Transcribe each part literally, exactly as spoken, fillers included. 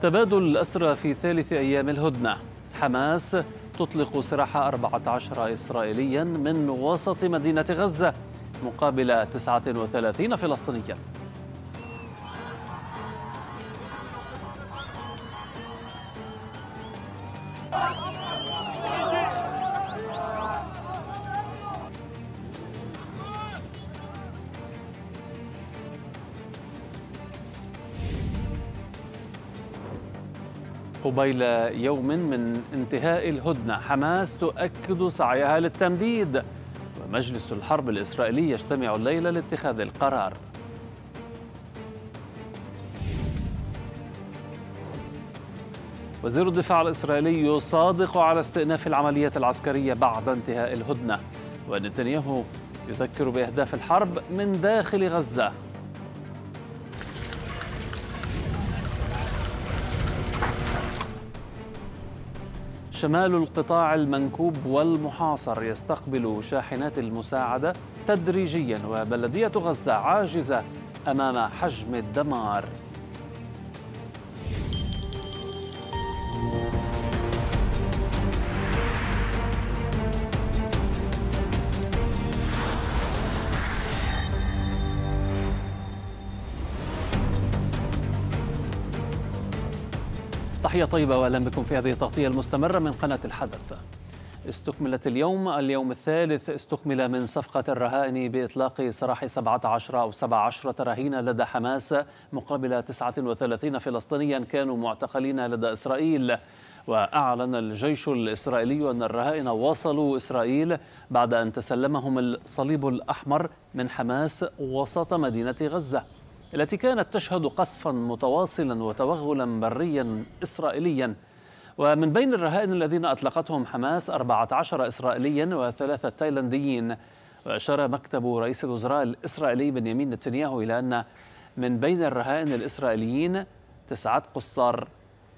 تبادل الأسرى في ثالث أيام الهدنة. حماس تطلق سراح أربعة عشر إسرائيليا من وسط مدينة غزة مقابل تسعة وثلاثين فلسطينيا. قبيل يوم من انتهاء الهدنة، حماس تؤكد سعيها للتمديد، ومجلس الحرب الإسرائيلي يجتمع الليلة لاتخاذ القرار. وزير الدفاع الإسرائيلي يصادق على استئناف العمليات العسكرية بعد انتهاء الهدنة، ونتنياهو يذكر بأهداف الحرب من داخل غزة. شمال القطاع المنكوب والمحاصر يستقبل شاحنات المساعدة تدريجيا، وبلدية غزة عاجزة أمام حجم الدمار. تحية طيبة وأهلا بكم في هذه التغطية المستمرة من قناة الحدث. استكملت اليوم اليوم الثالث استكمل من صفقة الرهائن بإطلاق سراح سبعة عشر أو سبع عشرة رهينة لدى حماس مقابل تسعة وثلاثين فلسطينيا كانوا معتقلين لدى إسرائيل. وأعلن الجيش الإسرائيلي أن الرهائن وصلوا إسرائيل بعد أن تسلمهم الصليب الأحمر من حماس وسط مدينة غزة، التي كانت تشهد قصفا متواصلا وتوغلا بريا إسرائيليا. ومن بين الرهائن الذين أطلقتهم حماس أربعة عشر إسرائيليا وثلاثة تايلانديين. وأشار مكتب رئيس الوزراء الإسرائيلي بنيامين نتنياهو إلى أن من بين الرهائن الإسرائيليين تسعة قُصّار.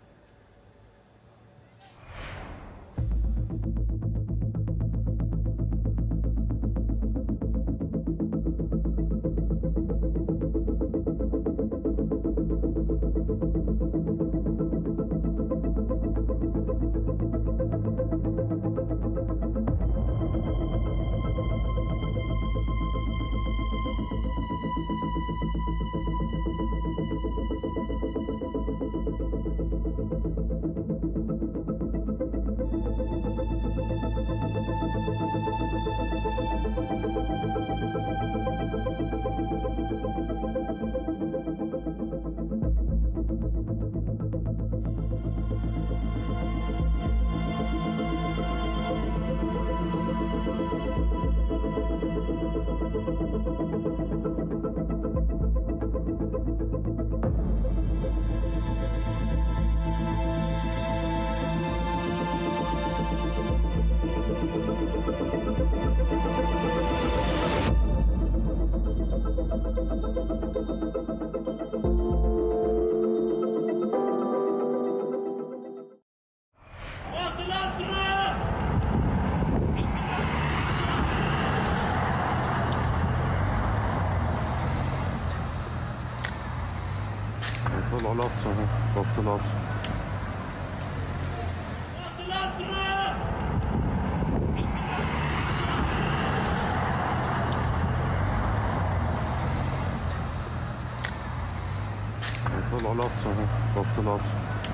طلع الأسرى اهو، وسط الأسرى. طلع الأسرى اهو، وسط الأسرى.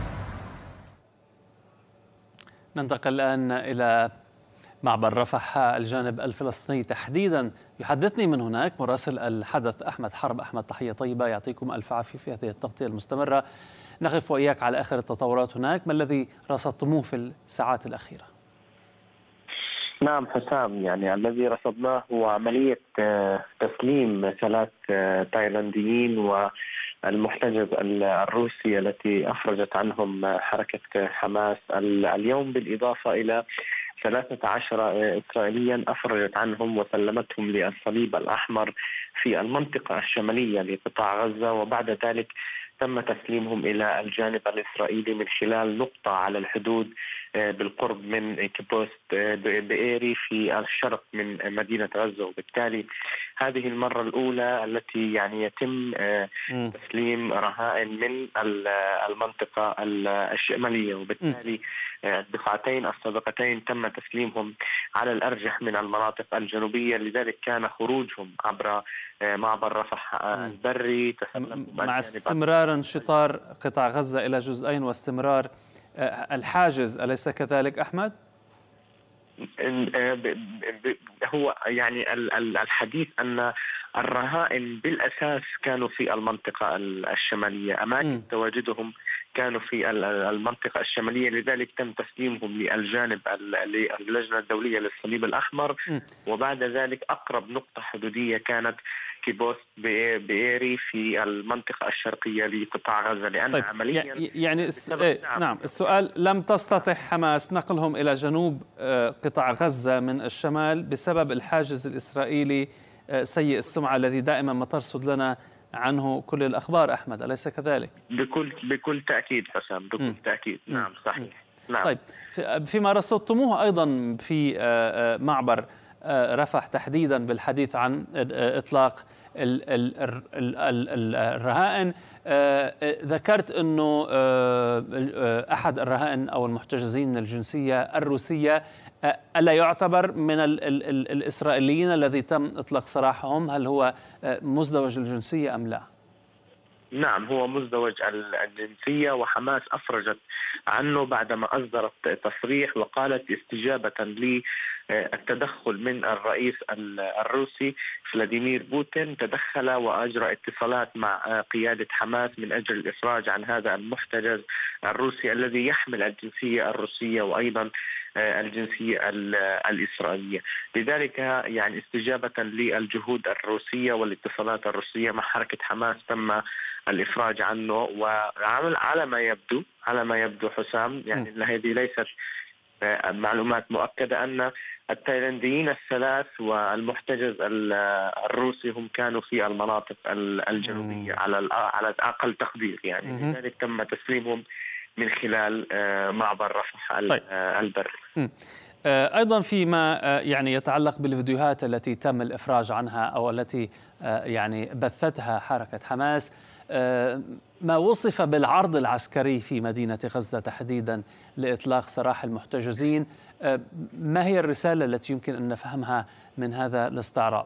ننتقل الآن إلى معبر رفح الجانب الفلسطيني تحديدا. يحدثني من هناك مراسل الحدث أحمد حرب. أحمد، تحية طيبة، يعطيكم ألف عافية في هذه التغطية المستمرة. نقف وإياك على آخر التطورات هناك، ما الذي رصدتموه في الساعات الأخيرة؟ نعم حسام، يعني الذي رصدناه هو عملية تسليم ثلاث تايلانديين والمحتجز الروسي التي أفرجت عنهم حركة حماس اليوم، بالإضافة إلى ثلاثة عشر إسرائيليا أفرجت عنهم وسلمتهم للصليب الأحمر في المنطقة الشمالية لقطاع غزة. وبعد ذلك تم تسليمهم إلى الجانب الإسرائيلي من خلال نقطة على الحدود بالقرب من كيبوست بئيري في الشرق من مدينة غزة. وبالتالي هذه المرة الأولى التي يعني يتم تسليم رهائن من المنطقة الشمالية، وبالتالي الدفعتين السابقتين تم تسليمهم على الأرجح من المناطق الجنوبية، لذلك كان خروجهم عبر معبر رفح البري مع استمرار انشطار قطاع غزة إلى جزئين واستمرار الحاجز، أليس كذلك أحمد؟ هو يعني الحديث أن الرهائن بالأساس كانوا في المنطقة الشمالية، أماكن م. تواجدهم كانوا في المنطقة الشمالية، لذلك تم تسليمهم للجانب اللجنة الدولية للصليب الأحمر. م. وبعد ذلك أقرب نقطة حدودية كانت كيبوست بئيري في المنطقة الشرقية لقطاع غزة، لأن طيب عمليا يعني الس... نعم السؤال، لم تستطع حماس نقلهم إلى جنوب قطاع غزة من الشمال بسبب الحاجز الإسرائيلي سيء السمعة الذي دائما ما ترصد لنا عنه كل الأخبار أحمد، أليس كذلك؟ بكل بكل تأكيد حسام، بكل م. تأكيد. م. نعم صحيح. م. نعم. طيب فيما رصدتموه أيضا في معبر رفح تحديدا بالحديث عن إطلاق الرهائن، ذكرت أنه أحد الرهائن أو المحتجزين من الجنسية الروسية ألا يعتبر من ال ال ال الإسرائيليين الذي تم إطلاق سراحهم؟ هل هو مزدوج الجنسية أم لا؟ نعم هو مزدوج الجنسية، وحماس أفرجت عنه بعدما أصدرت تصريح وقالت استجابة للتدخل من الرئيس الروسي فلاديمير بوتين، تدخل وأجرى اتصالات مع قيادة حماس من أجل الإفراج عن هذا المحتجز الروسي الذي يحمل الجنسية الروسية وأيضا الجنسية الإسرائيلية. لذلك يعني استجابة للجهود الروسية والاتصالات الروسية مع حركة حماس تم الإفراج عنه. وعمل على ما يبدو على ما يبدو حسام، يعني هذه ليست معلومات مؤكدة، أن التايلانديين الثلاث والمحتجز الروسي هم كانوا في المناطق الجنوبية على على أقل تقدير، يعني لذلك تم تسليمهم من خلال معبر رفح البري. أيضا فيما يعني يتعلق بالفيديوهات التي تم الإفراج عنها أو التي يعني بثتها حركة حماس، ما وصف بالعرض العسكري في مدينة غزة تحديدا لإطلاق سراح المحتجزين، ما هي الرسالة التي يمكن أن نفهمها من هذا الاستعراض؟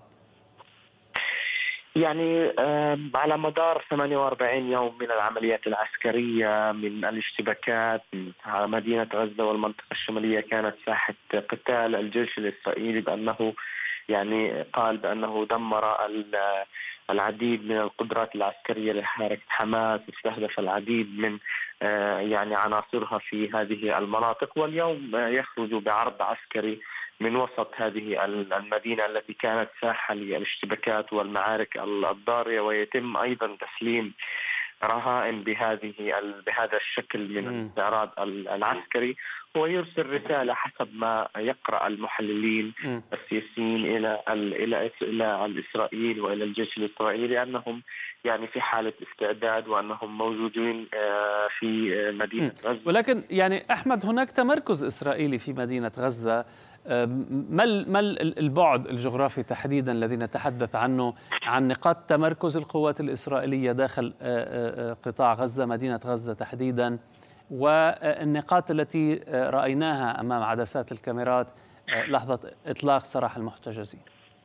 يعني على مدار ثمانية وأربعين يوم من العمليات العسكرية، من الاشتباكات على مدينة غزة والمنطقة الشمالية، كانت ساحة قتال. الجيش الإسرائيلي بأنه يعني قال بأنه دمر العديد من القدرات العسكرية لحركة حماس، استهدف العديد من يعني عناصرها في هذه المناطق، واليوم يخرج بعرض عسكري من وسط هذه المدينة التي كانت ساحة للاشتباكات والمعارك الضارية، ويتم أيضا تسليم رهائن بهذه بهذا الشكل من الاستعراض العسكري. هو يرسل رسالة حسب ما يقرأ المحللين السياسيين إلى إلى إلى الإسرائيل وإلى الجيش الإسرائيلي أنهم يعني في حالة استعداد وأنهم موجودين في مدينة غزة. ولكن يعني أحمد، هناك تمركز إسرائيلي في مدينة غزة، ما ما البعد الجغرافي تحديدا الذي نتحدث عنه عن نقاط تمركز القوات الإسرائيلية داخل قطاع غزة، مدينة غزة تحديدا، والنقاط التي رأيناها أمام عدسات الكاميرات لحظة إطلاق سراح المحتجزين؟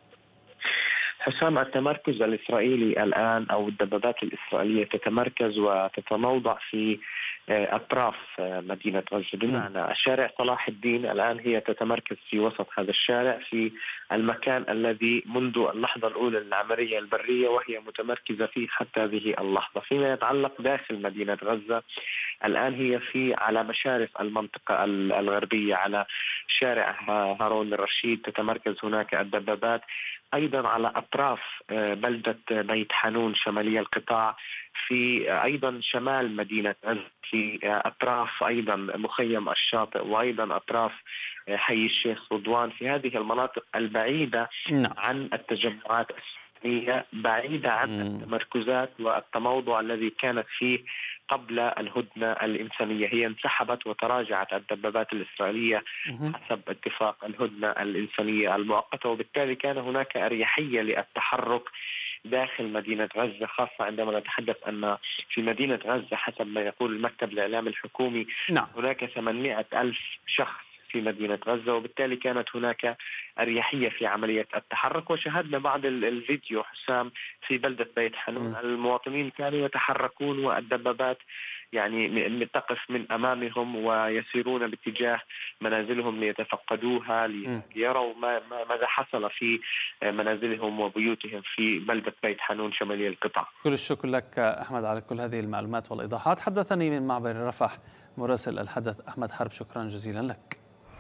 حسام، التمركز الإسرائيلي الآن أو الدبابات الإسرائيلية تتمركز وتتموضع في أطراف مدينة غزة، بمعنى شارع صلاح الدين الآن هي تتمركز في وسط هذا الشارع، في المكان الذي منذ اللحظة الأولى للعملية البرية وهي متمركزة فيه حتى هذه اللحظة. فيما يتعلق داخل مدينة غزة الآن هي في على مشارف المنطقة الغربية، على شارع هارون الرشيد تتمركز هناك الدبابات، أيضا على أطراف بلدة بيت حانون شمالية القطاع، في أيضا شمال مدينة غزة، في أطراف أيضا مخيم الشاطئ، وأيضا أطراف حي الشيخ رضوان، في هذه المناطق البعيدة عن التجمعات السكانية، بعيدة عن التمركزات والتموضع الذي كانت فيه قبل الهدنة الإنسانية. هي انسحبت وتراجعت الدبابات الإسرائيلية حسب اتفاق الهدنة الإنسانية المؤقتة، وبالتالي كان هناك أريحية للتحرك داخل مدينة غزة، خاصة عندما نتحدث أن في مدينة غزة حسب ما يقول المكتب الإعلامي الحكومي نعم. هناك ثمانمائة ألف شخص في مدينة غزة، وبالتالي كانت هناك أريحية في عملية التحرك. وشاهدنا بعض الفيديو حسام في بلدة بيت حنون، المواطنين كانوا يتحركون والدبابات يعني تقف من أمامهم ويسيرون باتجاه منازلهم ليتفقدوها ليروا ما ماذا حصل في منازلهم وبيوتهم في بلدة بيت حنون شمالي القطاع. كل الشكر لك أحمد على كل هذه المعلومات والإيضاحات. حدثني من معبر رفح مراسل الحدث أحمد حرب، شكرا جزيلا لك.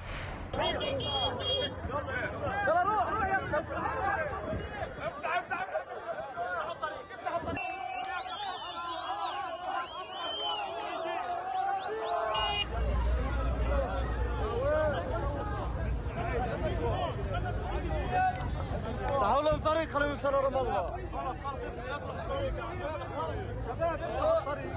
تعالوا الطريق خلينا نوصل رام الله. شباب الطريق.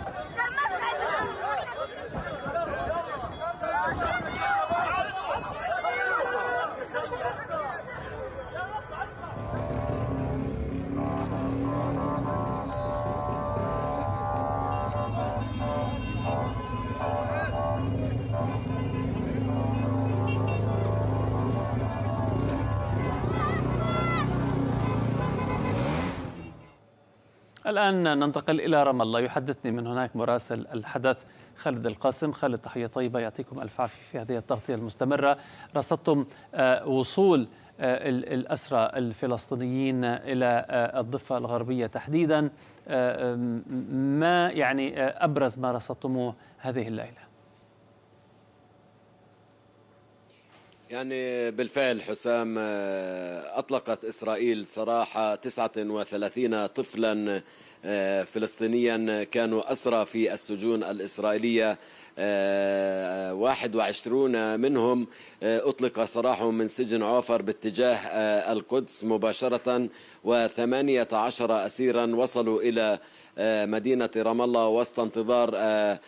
الآن ننتقل إلى رام الله. يحدثني من هناك مراسل الحدث خالد القاسم. خالد، تحية طيبة، يعطيكم ألف عافية في هذه التغطية المستمرة. رصدتم وصول الأسرى الفلسطينيين إلى الضفة الغربية تحديدا، ما يعني أبرز ما رصدتموه هذه الليلة؟ يعني بالفعل حسام، أطلقت إسرائيل سراح تسعة وثلاثين طفلا فلسطينيا كانوا أسرى في السجون الإسرائيلية. واحد وعشرون منهم أطلق سراحهم من سجن عوفر باتجاه القدس مباشرة، وثمانية عشر أسيرا وصلوا إلى مدينة رام الله وسط انتظار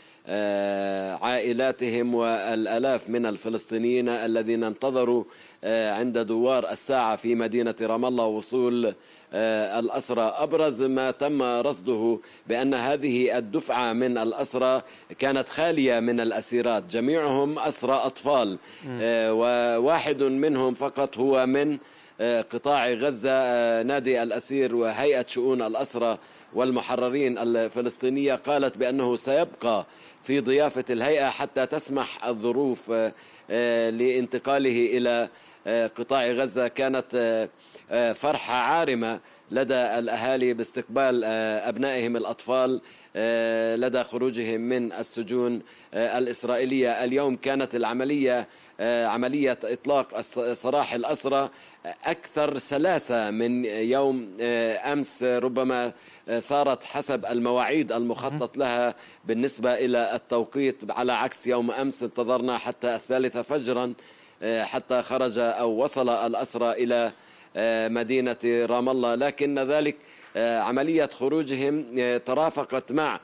عائلاتهم والآلاف من الفلسطينيين الذين انتظروا عند دوار الساعة في مدينة رام الله وصول الأسرى. أبرز ما تم رصده بأن هذه الدفعة من الأسرى كانت خالية من الأسيرات، جميعهم أسرى أطفال، وواحد منهم فقط هو من قطاع غزة. نادي الأسير وهيئة شؤون الأسرى والمحررين الفلسطينية قالت بأنه سيبقى في ضيافة الهيئة حتى تسمح الظروف لانتقاله إلى قطاع غزة. كانت فرحة عارمة لدى الأهالي باستقبال أبنائهم الأطفال لدى خروجهم من السجون الإسرائيلية. اليوم كانت العملية عملية إطلاق سراح الأسرى أكثر سلاسة من يوم أمس، ربما صارت حسب المواعيد المخطط لها بالنسبة إلى التوقيت، على عكس يوم أمس انتظرنا حتى الثالثة فجرا حتى خرج أو وصل الأسرى إلى مدينة رام الله. لكن ذلك عملية خروجهم ترافقت مع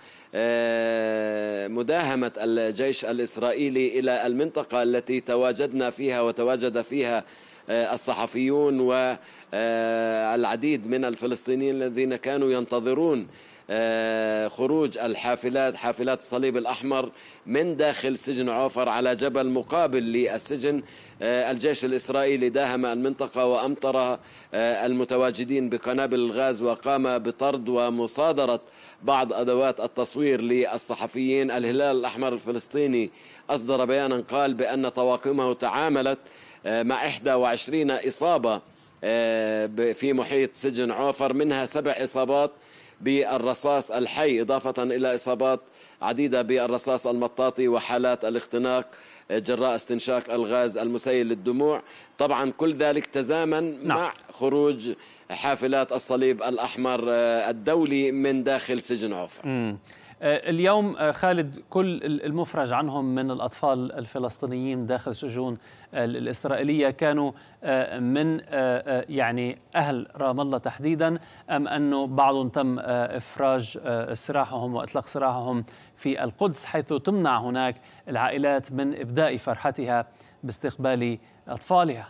مداهمة الجيش الإسرائيلي إلى المنطقة التي تواجدنا فيها وتواجد فيها الصحفيون والعديد من الفلسطينيين الذين كانوا ينتظرون خروج الحافلات، حافلات الصليب الأحمر من داخل سجن عوفر على جبل مقابل للسجن. الجيش الإسرائيلي داهم المنطقة وأمطر المتواجدين بقنابل الغاز وقام بطرد ومصادرة بعض أدوات التصوير للصحفيين. الهلال الأحمر الفلسطيني أصدر بيانا قال بأن طواقمه تعاملت مع إحدى وعشرين إصابة في محيط سجن عوفر، منها سبع إصابات بالرصاص الحي إضافة إلى إصابات عديدة بالرصاص المطاطي وحالات الاختناق جراء استنشاق الغاز المسيل للدموع. طبعا كل ذلك تزامن نعم. مع خروج حافلات الصليب الأحمر الدولي من داخل سجن عوفر. اليوم خالد كل المفرج عنهم من الأطفال الفلسطينيين داخل سجون الإسرائيلية كانوا من يعني أهل رام الله تحديدا، أم أنه بعضهم تم إفراج سراحهم وإطلاق سراحهم في القدس، حيث تمنع هناك العائلات من إبداء فرحتها باستقبال أطفالها؟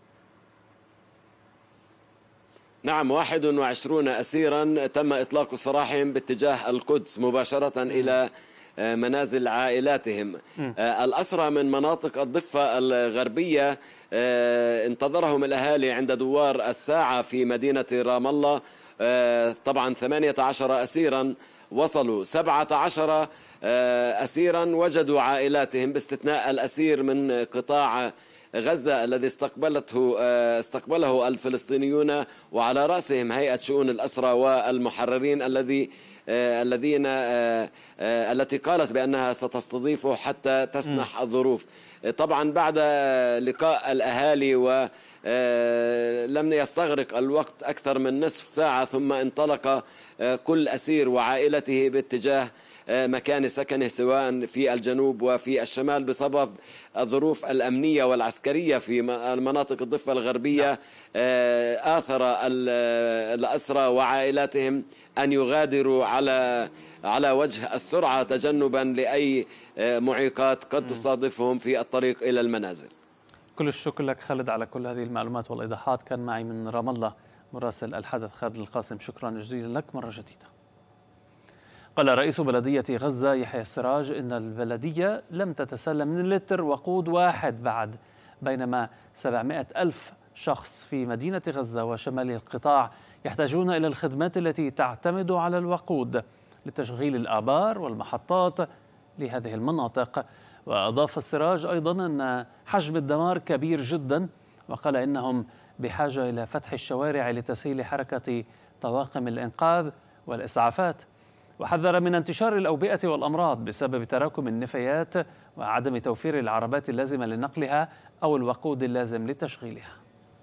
نعم، واحد وعشرون أسيرا تم إطلاق سراحهم باتجاه القدس مباشرة إلى منازل عائلاتهم. الأسرى من مناطق الضفة الغربية انتظرهم الأهالي عند دوار الساعة في مدينة رام الله. طبعا ثمانية عشر أسيرا وصلوا، سبعة عشر أسيرا وجدوا عائلاتهم باستثناء الأسير من قطاع غزة الذي استقبلته استقبله الفلسطينيون، وعلى رأسهم هيئة شؤون الأسرى والمحررين الذي الذين التي قالت بأنها ستستضيفه حتى تسنح الظروف. طبعا بعد لقاء الأهالي ولم يستغرق الوقت أكثر من نصف ساعة ثم انطلق كل أسير وعائلته باتجاه مكان سكنه سواء في الجنوب وفي الشمال بسبب الظروف الأمنية والعسكرية في المناطق الضفة الغربية. آثر الأسرى وعائلاتهم أن يغادروا على على وجه السرعة تجنبا لأي معيقات قد تصادفهم في الطريق إلى المنازل. كل الشكر لك خالد على كل هذه المعلومات والإيضاحات. كان معي من رام الله مراسل الحدث خالد القاسم، شكرا جزيلا لك مرة جديدة. قال رئيس بلدية غزة يحيى السراج إن البلدية لم تتسلم من لتر وقود واحد بعد، بينما سبعمائة ألف شخص في مدينة غزة وشمال القطاع يحتاجون إلى الخدمات التي تعتمد على الوقود لتشغيل الآبار والمحطات لهذه المناطق. وأضاف السراج أيضا أن حجم الدمار كبير جدا، وقال إنهم بحاجة إلى فتح الشوارع لتسهيل حركة طواقم الإنقاذ والإسعافات، وحذر من انتشار الأوبئة والأمراض بسبب تراكم النفايات وعدم توفير العربات اللازمة لنقلها أو الوقود اللازم لتشغيلها.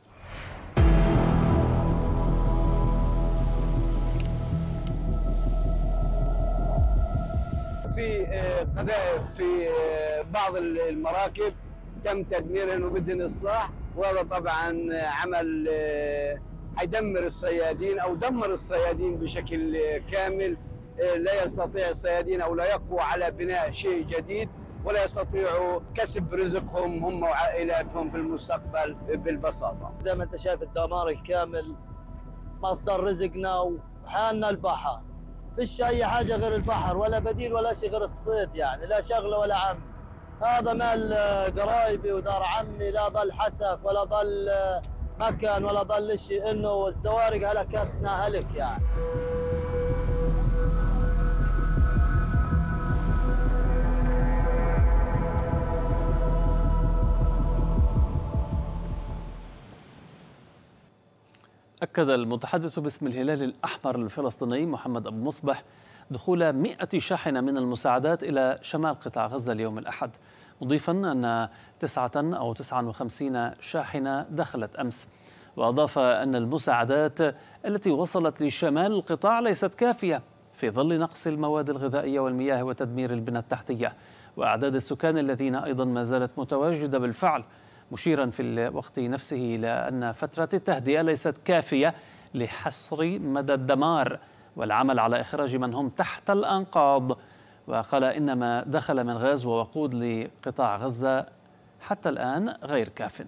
في قذائف في بعض المراكب تم تدميرها وبدهن إصلاح، وهذا طبعا عمل حيدمر الصيادين أو دمر الصيادين بشكل كامل. لا يستطيع الصيادين أو لا يقوى على بناء شيء جديد، ولا يستطيعوا كسب رزقهم هم وعائلاتهم في المستقبل بالبساطة. زي ما أنت شايف الدمار الكامل، مصدر رزقنا وحالنا البحر، فيش أي حاجة غير البحر، ولا بديل ولا شيء غير الصيد، يعني لا شغلة ولا عمل. هذا مال قرايبي ودار عمي، لا ضل حسف ولا ضل مكان ولا ضل شيء، إنه الزوارق هلكتنا هلك يعني. أكد المتحدث باسم الهلال الأحمر الفلسطيني محمد أبو مصبح دخول مئة شاحنة من المساعدات إلى شمال قطاع غزة اليوم الأحد، مضيفا أن تسعة أو تسعة وخمسين شاحنة دخلت أمس. وأضاف أن المساعدات التي وصلت لشمال القطاع ليست كافية في ظل نقص المواد الغذائية والمياه وتدمير البنى التحتية وأعداد السكان الذين أيضا ما زالت متواجدة بالفعل، مشيرا في الوقت نفسه إلى أن فترة التهدئة ليست كافية لحصر مدى الدمار والعمل على إخراج من هم تحت الأنقاض. وقال إن ما دخل من غاز ووقود لقطاع غزة حتى الآن غير كاف.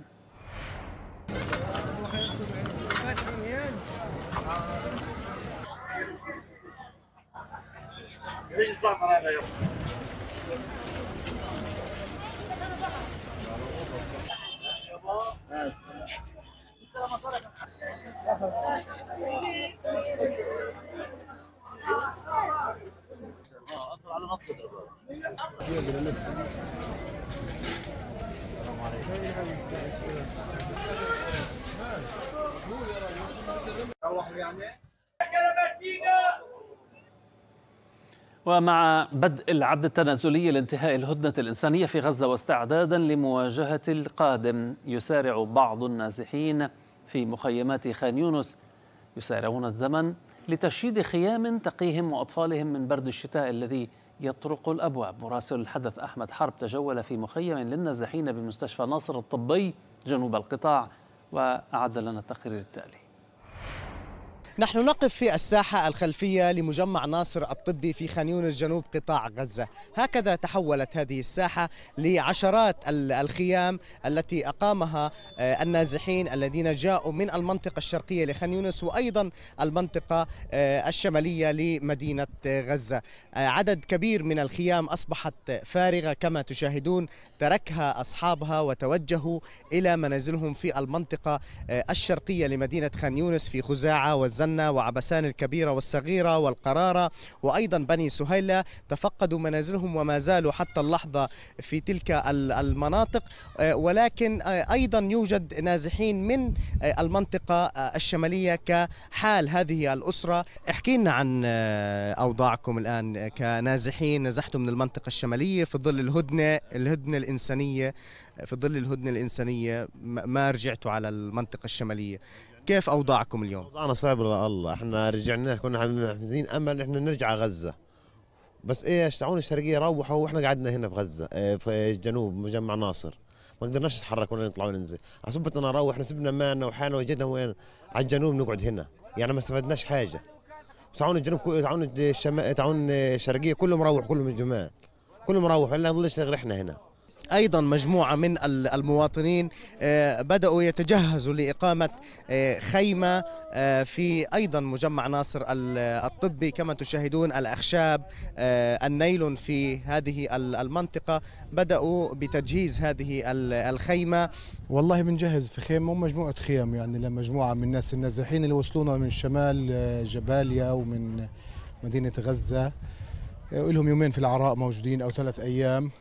ومع بدء العد التنازلي لانتهاء الهدنة الإنسانية في غزة واستعدادا لمواجهة القادم، يسارع بعض النازحين في مخيمات خان يونس يسارعون الزمن لتشييد خيام تقيهم وأطفالهم من برد الشتاء الذي يطرق الأبواب. مراسل الحدث أحمد حرب تجول في مخيم للنازحين بمستشفى ناصر الطبي جنوب القطاع وأعد لنا التقرير التالي. نحن نقف في الساحة الخلفية لمجمع ناصر الطبي في خان يونس جنوب قطاع غزة. هكذا تحولت هذه الساحة لعشرات الخيام التي أقامها النازحين الذين جاءوا من المنطقة الشرقية لخان يونس وأيضا المنطقة الشمالية لمدينة غزة. عدد كبير من الخيام أصبحت فارغة كما تشاهدون، تركها أصحابها وتوجهوا إلى منازلهم في المنطقة الشرقية لمدينة خان يونس في خزاعة والزنة وعبسان الكبيرة والصغيرة والقرارة وأيضا بني سهيلة. تفقدوا منازلهم وما زالوا حتى اللحظة في تلك المناطق، ولكن أيضا يوجد نازحين من المنطقة الشمالية كحال هذه الأسرة. احكي لنا عن أوضاعكم الآن كنازحين نزحتوا من المنطقة الشمالية في ظل الهدنة الهدنة الإنسانية في ظل الهدنة الإنسانية ما رجعتوا على المنطقة الشمالية. كيف أوضاعكم اليوم؟ أوضاعنا صعبة الله، احنا رجعنا كنا محزنين أمل احنا نرجع غزة، بس ايش تعاون الشرقية روحوا واحنا قعدنا هنا في غزة في الجنوب مجمع ناصر، ما قدرناش نتحرك ولا نطلع وننزل. عصبتنا نروح احنا سبنا مالنا وحالنا وجدنا وين على الجنوب نقعد هنا، يعني ما استفدناش حاجة. تعاون الجنوب تعاون الشمال تعاون الشرقية كله مروح كله من الجمال كله مروح ولا نضلش غير احنا هنا. أيضا مجموعة من المواطنين بدأوا يتجهزوا لإقامة خيمة في أيضا مجمع ناصر الطبي. كما تشاهدون الأخشاب النيلون في هذه المنطقة بدأوا بتجهيز هذه الخيمة. والله بنجهز في خيمة ومجموعة خيام يعني لمجموعة من الناس النازحين اللي وصلونا من شمال جباليا ومن مدينة غزة، ولهم يومين في العراء موجودين أو ثلاث أيام،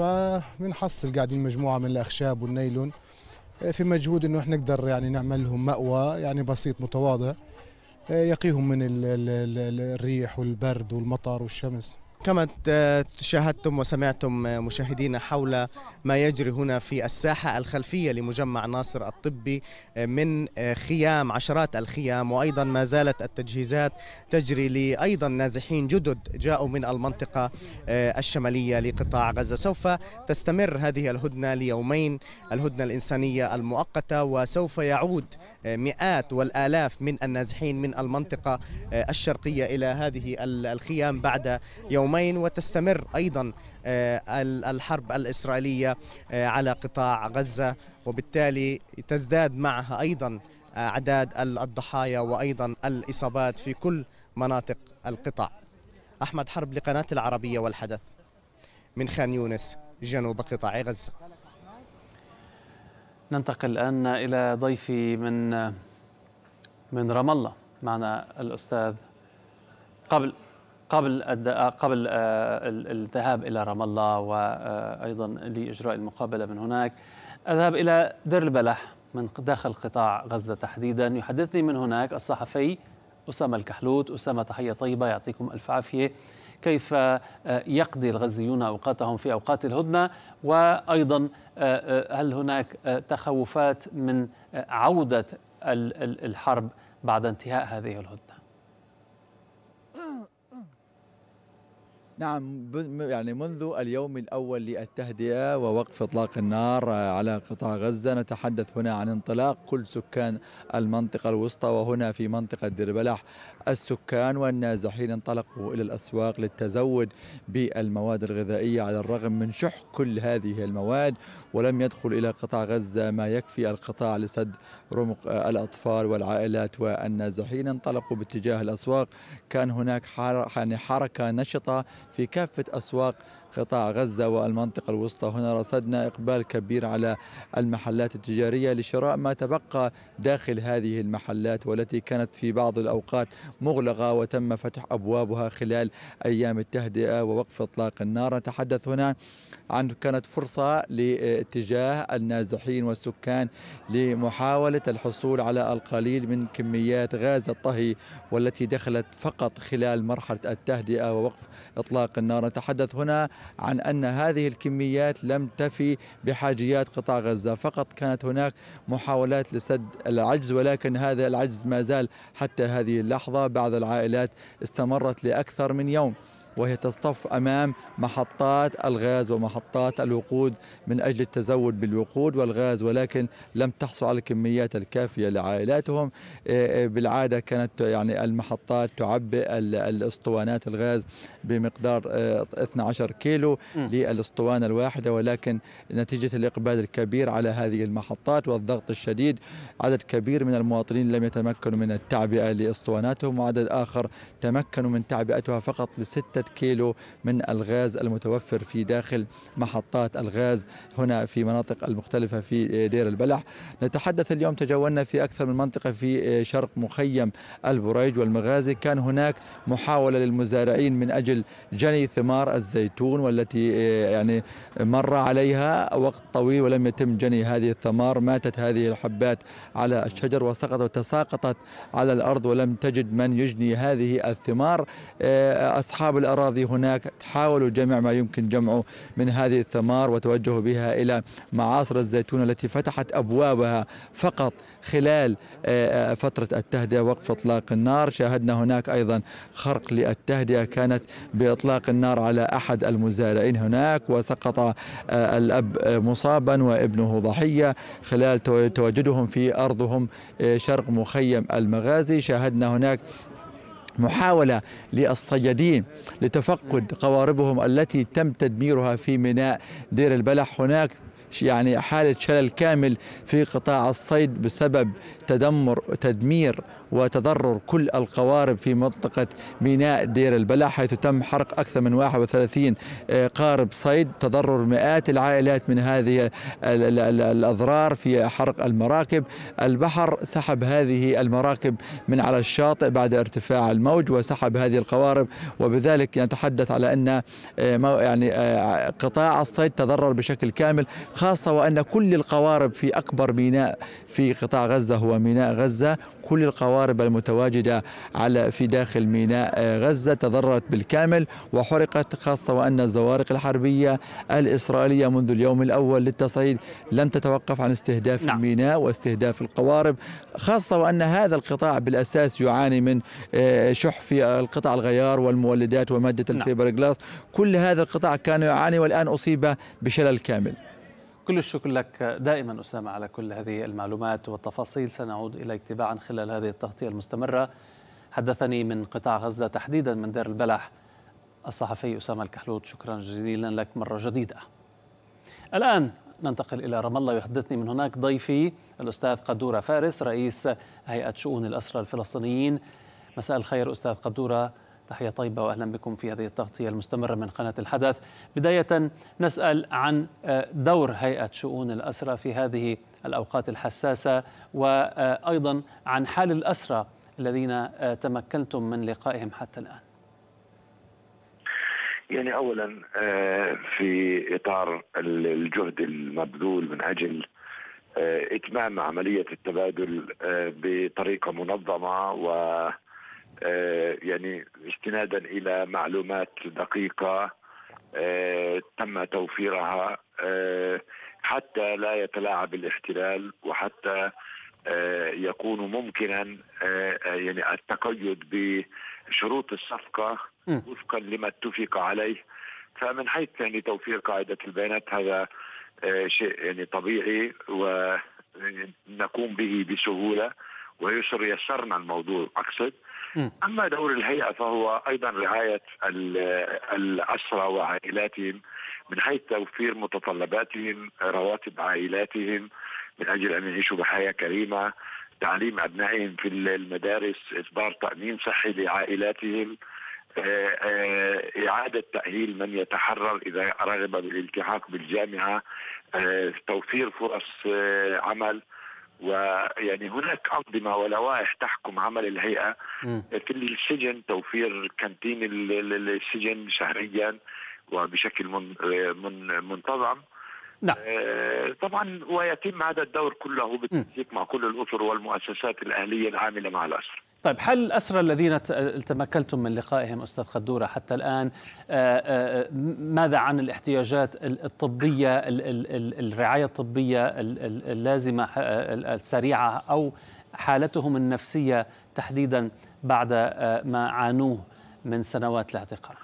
فبنحصل قاعدين مجموعة من الأخشاب والنيلون في مجهود إنه إحنا نقدر يعني نعمل لهم مأوى يعني بسيط متواضع يقيهم من الريح والبرد والمطر والشمس. كما شاهدتم وسمعتم مشاهدينا حول ما يجري هنا في الساحة الخلفية لمجمع ناصر الطبي من خيام، عشرات الخيام، وأيضا ما زالت التجهيزات تجري لأيضا نازحين جدد جاءوا من المنطقة الشمالية لقطاع غزة. سوف تستمر هذه الهدنة ليومين، الهدنة الإنسانية المؤقتة، وسوف يعود مئات والآلاف من النازحين من المنطقة الشرقية إلى هذه الخيام بعد يومين، وتستمر أيضا الحرب الإسرائيلية على قطاع غزة، وبالتالي تزداد معها أيضا أعداد الضحايا وأيضا الإصابات في كل مناطق القطاع. أحمد حرب لقناة العربية والحدث من خان يونس جنوب قطاع غزة. ننتقل الآن إلى ضيفي من من رام الله. معنا الأستاذ قبل قبل قبل الذهاب إلى رام الله وأيضا لإجراء المقابلة من هناك، أذهب إلى دير البلح من داخل قطاع غزة تحديدا. يحدثني من هناك الصحفي أسامة الكحلوت. أسامة، تحية طيبة، يعطيكم ألف عافية. كيف يقضي الغزيون أوقاتهم في أوقات الهدنة، وأيضا هل هناك تخوفات من عودة الحرب بعد انتهاء هذه الهدنة؟ نعم، يعني منذ اليوم الأول للتهدئة ووقف إطلاق النار على قطاع غزة نتحدث هنا عن انطلاق كل سكان المنطقة الوسطى، وهنا في منطقة دير البلح السكان والنازحين انطلقوا إلى الأسواق للتزود بالمواد الغذائية على الرغم من شح كل هذه المواد، ولم يدخل إلى قطاع غزة ما يكفي القطاع لسد رمق الأطفال والعائلات، والنازحين انطلقوا باتجاه الأسواق. كان هناك حركة نشطة في كافة أسواق قطاع غزة والمنطقة الوسطى. هنا رصدنا إقبال كبير على المحلات التجارية لشراء ما تبقى داخل هذه المحلات، والتي كانت في بعض الأوقات مغلقة وتم فتح أبوابها خلال أيام التهدئة ووقف إطلاق النار. نتحدث هنا عن كانت فرصة لاتجاه النازحين والسكان لمحاولة الحصول على القليل من كميات غاز الطهي والتي دخلت فقط خلال مرحلة التهدئة ووقف إطلاق النار. نتحدث هنا عن أن هذه الكميات لم تفي بحاجيات قطاع غزة، فقط كانت هناك محاولات لسد العجز، ولكن هذا العجز ما زال حتى هذه اللحظة. بعض العائلات استمرت لأكثر من يوم وهي تصطف أمام محطات الغاز ومحطات الوقود من أجل التزود بالوقود والغاز، ولكن لم تحصل على الكميات الكافية لعائلاتهم. بالعادة كانت يعني المحطات تعبئ الأسطوانات الغاز بمقدار اثني عشر كيلو للأسطوانة الواحدة، ولكن نتيجة الإقبال الكبير على هذه المحطات والضغط الشديد عدد كبير من المواطنين لم يتمكنوا من التعبئة لأسطواناتهم، وعدد آخر تمكنوا من تعبئتها فقط لستة كيلو من الغاز المتوفر في داخل محطات الغاز هنا في مناطق المختلفة في دير البلح. نتحدث اليوم، تجولنا في أكثر من منطقة في شرق مخيم البريج والمغازي. كان هناك محاولة للمزارعين من أجل جني ثمار الزيتون، والتي يعني مر عليها وقت طويل ولم يتم جني هذه الثمار. ماتت هذه الحبات على الشجر وسقطت وتساقطت على الأرض ولم تجد من يجني هذه الثمار. أصحاب الأراضي هناك حاولوا جمع ما يمكن جمعه من هذه الثمار وتوجهوا بها إلى معاصر الزيتون التي فتحت أبوابها فقط خلال فترة التهدئة وقف إطلاق النار. شاهدنا هناك أيضا خرق للتهدئة كانت بإطلاق النار على أحد المزارعين هناك، وسقط الأب مصابا وابنه ضحية خلال تواجدهم في أرضهم شرق مخيم المغازي. شاهدنا هناك محاولة للصيادين لتفقد قواربهم التي تم تدميرها في ميناء دير البلح. هناك يعني حالة شلل كامل في قطاع الصيد بسبب تدمر تدمير وتضرر كل القوارب في منطقة ميناء دير البلح، حيث تم حرق أكثر من واحد وثلاثين قارب صيد، تضرر مئات العائلات من هذه الأضرار في حرق المراكب. البحر سحب هذه المراكب من على الشاطئ بعد ارتفاع الموج وسحب هذه القوارب، وبذلك نتحدث على أن يعني قطاع الصيد تضرر بشكل كامل، خاصة وأن كل القوارب في أكبر ميناء في قطاع غزة هو ميناء غزة. كل القوارب المتواجدة على في داخل ميناء غزة تضررت بالكامل وحرقت، خاصة وأن الزوارق الحربية الإسرائيلية منذ اليوم الأول للتصعيد لم تتوقف عن استهداف نعم. الميناء واستهداف القوارب، خاصة وأن هذا القطاع بالأساس يعاني من شح في القطع الغيار والمولدات ومادة نعم. الفيبرغلاس. كل هذا القطاع كان يعاني والآن أصيب بشلل كامل. كل الشكر لك دائما أسامة على كل هذه المعلومات والتفاصيل. سنعود إليك تباعا خلال هذه التغطية المستمرة. حدثني من قطاع غزة تحديدا من دير البلح الصحفي أسامة الكحلوت، شكرا جزيلا لك مرة جديدة. الآن ننتقل إلى رام الله، يحدثني من هناك ضيفي الأستاذ قدورة فارس رئيس هيئة شؤون الأسرى الفلسطينيين. مساء الخير أستاذ قدورة، تحية طيبة وأهلا بكم في هذه التغطية المستمرة من قناة الحدث. بداية نسأل عن دور هيئة شؤون الأسرى في هذه الأوقات الحساسة، وأيضا عن حال الأسرى الذين تمكنتم من لقائهم حتى الآن. يعني أولا في إطار الجهد المبذول من أجل إتمام عملية التبادل بطريقة منظمة و يعني استنادا إلى معلومات دقيقة تم توفيرها حتى لا يتلاعب الاحتلال، وحتى يكون ممكنا يعني التقيد بشروط الصفقة وفقا لما اتفق عليه. فمن حيث يعني توفير قاعدة البيانات هذا شيء يعني طبيعي ونقوم به بسهولة ويسر يسرنا الموضوع أقصد. أما دور الهيئة فهو أيضا رعاية الأسرى وعائلاتهم من حيث توفير متطلباتهم، رواتب عائلاتهم من أجل أن يعيشوا بحياة كريمة، تعليم أبنائهم في المدارس، إصدار تأمين صحي لعائلاتهم، إعادة تأهيل من يتحرر إذا رغب بالالتحاق بالجامعة، توفير فرص عمل. ويعني هناك أنظمة ولوائح تحكم عمل الهيئة. في السجن توفير كانتين السجن شهريا وبشكل من من منتظم. نعم. طبعا ويتم هذا الدور كله بالتنسيق مع كل الأسر والمؤسسات الأهلية العاملة مع الأسر. طيب حل الأسرى الذين تمكنتم من لقائهم أستاذ خدورة حتى الآن، ماذا عن الاحتياجات الطبية، الرعاية الطبية اللازمة السريعة، أو حالتهم النفسية تحديدا بعد ما عانوه من سنوات الاعتقال؟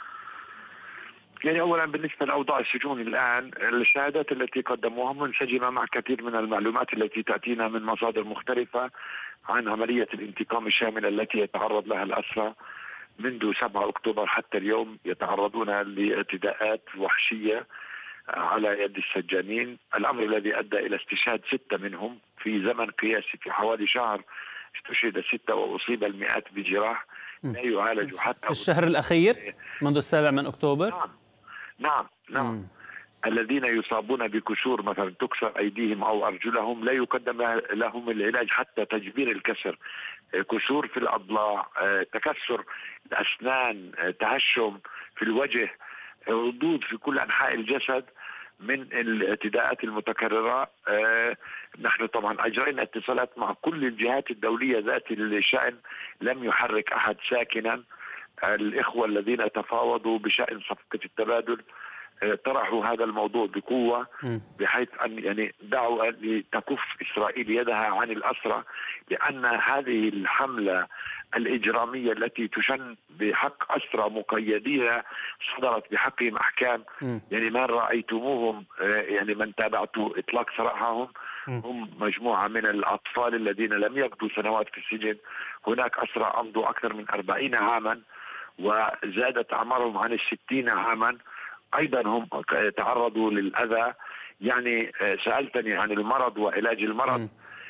يعني اولا بالنسبه لاوضاع السجون الان، الشهادات التي قدموها منسجمه مع كثير من المعلومات التي تاتينا من مصادر مختلفه عن عمليه الانتقام الشامله التي يتعرض لها الاسرى منذ سبعة أكتوبر حتى اليوم. يتعرضون لاعتداءات وحشيه على يد السجانين، الامر الذي ادى الى استشهاد سته منهم في زمن قياسي. في حوالي شهر استشهد سته واصيب المئات بجراح لا يعالج حتى في الشهر الاخير منذ السابع من اكتوبر. نعم نعم نعم مم. الذين يصابون بكسور مثلا تكسر ايديهم او ارجلهم لا يقدم لهم العلاج حتى تجبير الكسر، كسور في الاضلاع، تكسر الاسنان، تهشم في الوجه، ردود في كل انحاء الجسد من الاعتداءات المتكرره. نحن طبعا اجرينا اتصالات مع كل الجهات الدوليه ذات الشأن، لم يحرك احد ساكنا. الإخوة الذين تفاوضوا بشأن صفقة التبادل طرحوا هذا الموضوع بقوة، بحيث أن يعني دعوا أن تكف إسرائيل يدها عن الأسرى، لأن هذه الحملة الإجرامية التي تشن بحق أسرى مقيدين صدرت بحقهم أحكام. يعني ما رأيتموهم، يعني من تابعتوا إطلاق سراحهم هم مجموعة من الأطفال الذين لم يقضوا سنوات في السجن. هناك أسرى أمضوا أكثر من أربعين عاما وزادت أعمارهم عن الستين عاما، أيضا هم تعرضوا للأذى. يعني سألتني عن المرض وعلاج المرض.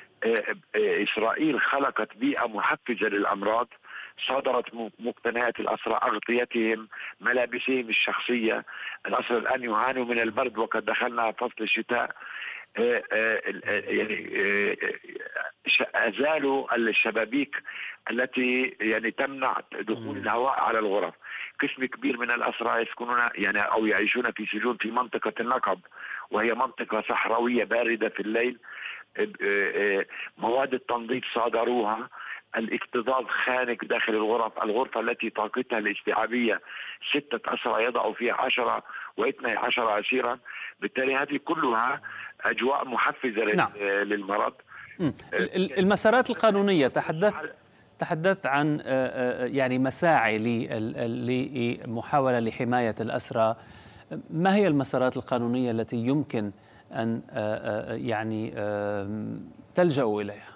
إسرائيل خلقت بيئة محفزة للأمراض، صادرت مقتنيات الأسرى، أغطيتهم، ملابسهم الشخصية. الأسرى الآن يعانوا من البرد وقد دخلنا فصل الشتاء. يعني أزالوا الشبابيك التي يعني تمنع دخول الهواء على الغرف. قسم كبير من الأسرى يسكنون يعني أو يعيشون في سجون في منطقة النقب، وهي منطقة صحراوية باردة في الليل. مواد التنظيف صادروها، الاكتظاظ خانق داخل الغرف. الغرفة التي طاقتها الاستيعابية ستة أسرى يضع فيها عشرة واثني عشر أسيرا. بالتالي هذه كلها أجواء محفزة نعم. للمرض. المسارات القانونية، تحدثت تحدثت عن يعني مساعي لمحاولة لحماية الأسرى. ما هي المسارات القانونية التي يمكن أن يعني تلجأوا إليها؟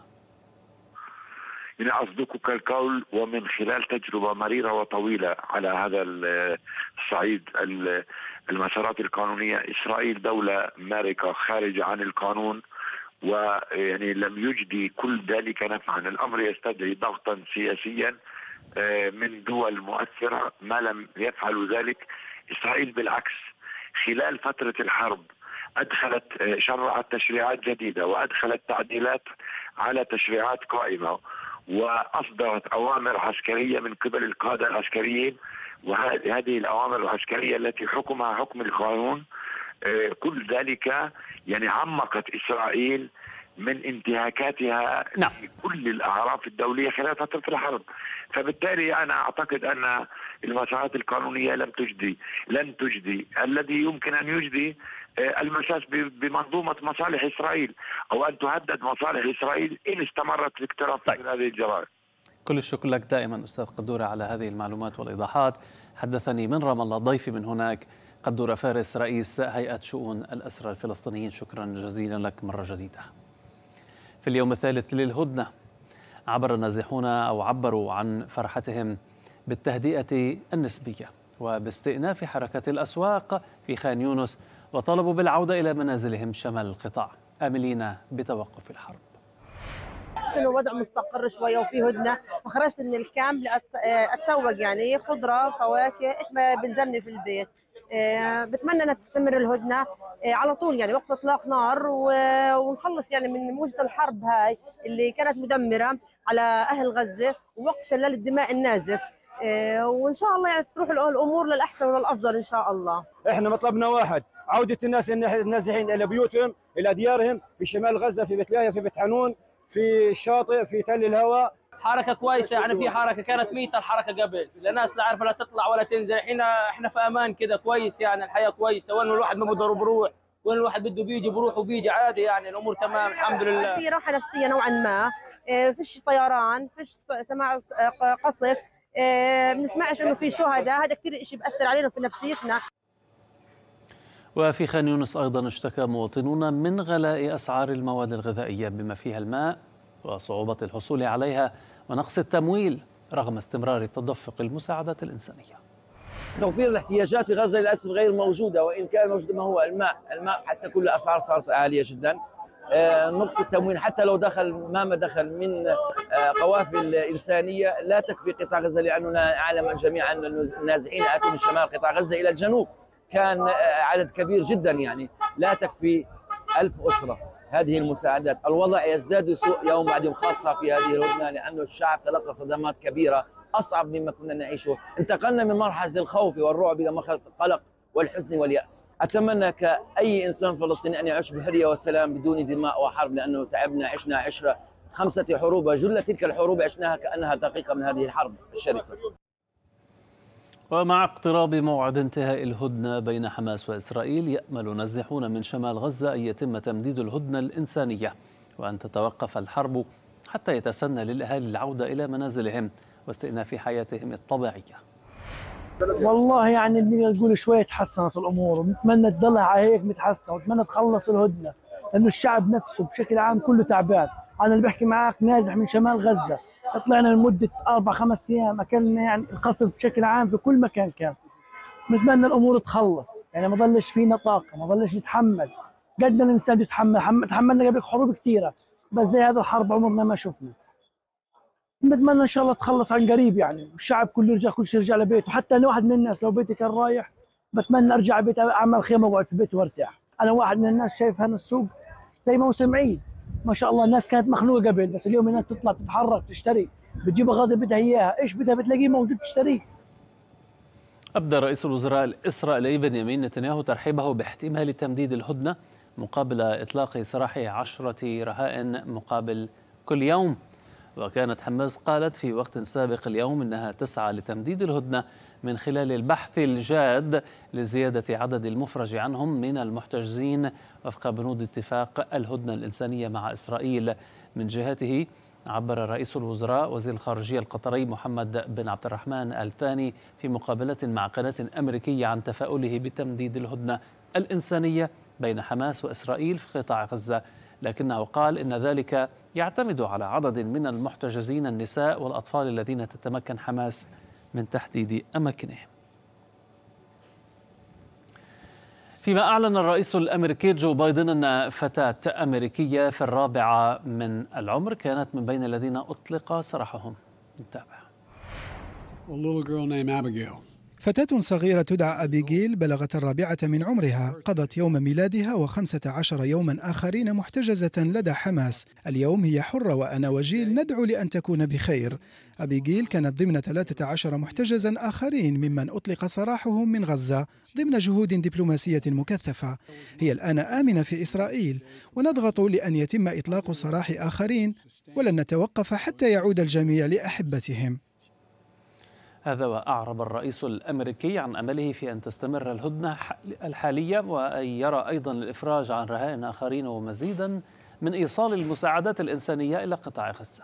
يعني أصدقك القول ومن خلال تجربة مريرة وطويلة على هذا الصعيد المسارات القانونية. إسرائيل دولة مارقة خارجة عن القانون، ويعني لم يجدي كل ذلك نفعا. الأمر يستدعي ضغطا سياسيا من دول مؤثرة، ما لم يفعلوا ذلك. إسرائيل بالعكس خلال فترة الحرب أدخلت شرعت تشريعات جديدة وأدخلت تعديلات على تشريعات قائمة، وأصدرت أوامر عسكرية من قبل القادة العسكريين، وهذه الأوامر العسكرية التي حكمها حكم القانون. كل ذلك يعني عمقت إسرائيل من انتهاكاتها نعم. لكل الأعراف الدولية خلال فترة الحرب. فبالتالي أنا أعتقد أن المسارات القانونية لم تجدي لن تجدي. الذي يمكن أن يجدي المساس بمنظومة مصالح إسرائيل، أو أن تهدد مصالح إسرائيل إن استمرت الاكتراث طيب. من هذه الجرائم. كل الشكر لك دائما أستاذ قدورة على هذه المعلومات والإيضاحات. حدثني من رام الله ضيفي من هناك قدورة فارس رئيس هيئة شؤون الأسرى الفلسطينيين. شكرا جزيلا لك مرة جديدة. في اليوم الثالث للهدنة عبر النازحون أو عبروا عن فرحتهم بالتهدئة النسبية وباستئناف حركة الأسواق في خان يونس، وطلبوا بالعودة إلى منازلهم شمال القطاع آملين بتوقف الحرب. الوضع مستقر شوية وفي هدنة، فخرجت من الكامب لأتسوق يعني خضرة فواكه إيش ما بنزلني في البيت. بتمنى أن تستمر الهدنة على طول، يعني وقت إطلاق نار ونخلص يعني من موجة الحرب هاي اللي كانت مدمرة على أهل غزة، ووقف شلال الدماء النازف. وإن شاء الله يعني تروح الأمور للأحسن وللأفضل إن شاء الله. إحنا مطلبنا واحد، عودة الناس النازحين إلى بيوتهم إلى ديارهم في شمال غزة، في بيت لاهيا، في بيت حنون، في الشاطئ، في تل الهوى. حركه كويسه يعني. في حركه كانت ميته الحركه قبل، الناس لا عارفه لا تطلع ولا تنزل. الحين احنا في امان كده كويس يعني، الحياه كويسه. وين الواحد ما بده بروح، وين الواحد بده بيجي بروح وبيجي عادي يعني، الامور تمام الحمد لله. في راحه نفسيه نوعا ما، فيش طيران، فيش سماع قصف، بنسمعش انه في شهداء، هذا كثير شيء بأثر علينا في نفسيتنا. وفي خان يونس أيضا اشتكى مواطنون من غلاء أسعار المواد الغذائية بما فيها الماء وصعوبة الحصول عليها ونقص التمويل رغم استمرار تدفق المساعدات الإنسانية. توفير الاحتياجات في غزة للأسف غير موجودة، وإن كان موجود ما هو الماء، الماء حتى كل الأسعار صارت عالية جدا. آه نقص التموين حتى لو دخل ما ما دخل من آه قوافل إنسانية لا تكفي قطاع غزة، لأننا نعلم جميعا أن النازحين أتوا من شمال قطاع غزة إلى الجنوب كان آه عدد كبير جدا يعني، لا تكفي ألف أسرة هذه المساعدات. الوضع يزداد سوء يوم بعد يوم، خاصة في هذه الهدنة، لأن الشعب تلقى صدمات كبيرة أصعب مما كنا نعيشه. انتقلنا من مرحلة الخوف والرعب إلى مرحلة القلق والحزن واليأس. أتمنى كأي إنسان فلسطيني أن يعيش بحرية وسلام بدون دماء وحرب، لأنه تعبنا، عشنا عشرة خمسة حروب، جل تلك الحروب عشناها كأنها دقيقة من هذه الحرب الشرسة. ومع اقتراب موعد انتهاء الهدنة بين حماس وإسرائيل، يأمل نازحون من شمال غزة أن يتم تمديد الهدنة الإنسانية وأن تتوقف الحرب حتى يتسنى للأهالي العودة إلى منازلهم واستئناف حياتهم الطبيعية. والله يعني بدي نقول شوية تحسنت الأمور، ونتمنى تضلها على هيك متحسنة، ونتمنى تخلص الهدنة، لأنه الشعب نفسه بشكل عام كله تعبان. أنا اللي بحكي معك نازح من شمال غزة، طلعنا لمدة أربع خمس أيام، أكلنا يعني القصف بشكل عام في كل مكان كان. نتمنى الأمور تخلص، يعني ما ضلش فينا طاقة، ما ضلش نتحمل، قدنا الإنسان يتحمل، تحملنا قبل حروب كثيرة، بس زي هذا الحرب عمرنا ما شفنا. نتمنى ان شاء الله تخلص عن قريب يعني، والشعب كله يرجع، كل شيء يرجع لبيته. حتى انا واحد من الناس لو بيتي كان رايح بتمنى ارجع بيتي، اعمل خيمه واقعد في بيتي وارتاح. انا واحد من الناس شايف هنا السوق زي موسم عيد، ما شاء الله الناس كانت مخنوقه قبل، بس اليوم الناس تطلع تتحرك تشتري، بتجيب اغراض بدها اياها، ايش بدها بتلاقيه موجود تشتريه. أبدى رئيس الوزراء الإسرائيلي بنيامين نتنياهو ترحيبه باحتمال تمديد الهدنة مقابل إطلاق سراح عشرة رهائن مقابل كل يوم. وكانت حماس قالت في وقت سابق اليوم إنها تسعى لتمديد الهدنة من خلال البحث الجاد لزيادة عدد المفرج عنهم من المحتجزين وفق بنود اتفاق الهدنة الإنسانية مع إسرائيل. من جهته عبر رئيس الوزراء وزير الخارجية القطري محمد بن عبد الرحمن الثاني في مقابلة مع قناة أمريكية عن تفاؤله بتمديد الهدنة الإنسانية بين حماس وإسرائيل في قطاع غزة، لكنه قال إن ذلك يعتمد على عدد من المحتجزين النساء والأطفال الذين تتمكن حماس من تحديد أماكنهم. فيما أعلن الرئيس الأمريكي جو بايدن أن فتاة أمريكية في الرابعة من العمر كانت من بين الذين أطلق سراحهم. نتابع. فتاة صغيرة تدعى أبيجيل بلغت الرابعة من عمرها، قضت يوم ميلادها وخمسة عشر يوما آخرين محتجزة لدى حماس. اليوم هي حرة وأنا وجيل ندعو لأن تكون بخير. أبيجيل كانت ضمن ثلاثة عشر محتجزا آخرين ممن أطلق سراحهم من غزة ضمن جهود دبلوماسية مكثفة. هي الآن آمنة في إسرائيل، ونضغط لأن يتم إطلاق سراح آخرين، ولن نتوقف حتى يعود الجميع لأحبتهم. هذا وأعرب الرئيس الأمريكي عن أمله في أن تستمر الهدنة الحالية وأن يرى أيضا الإفراج عن رهائن آخرين ومزيدا من إيصال المساعدات الإنسانية إلى قطاع غزة.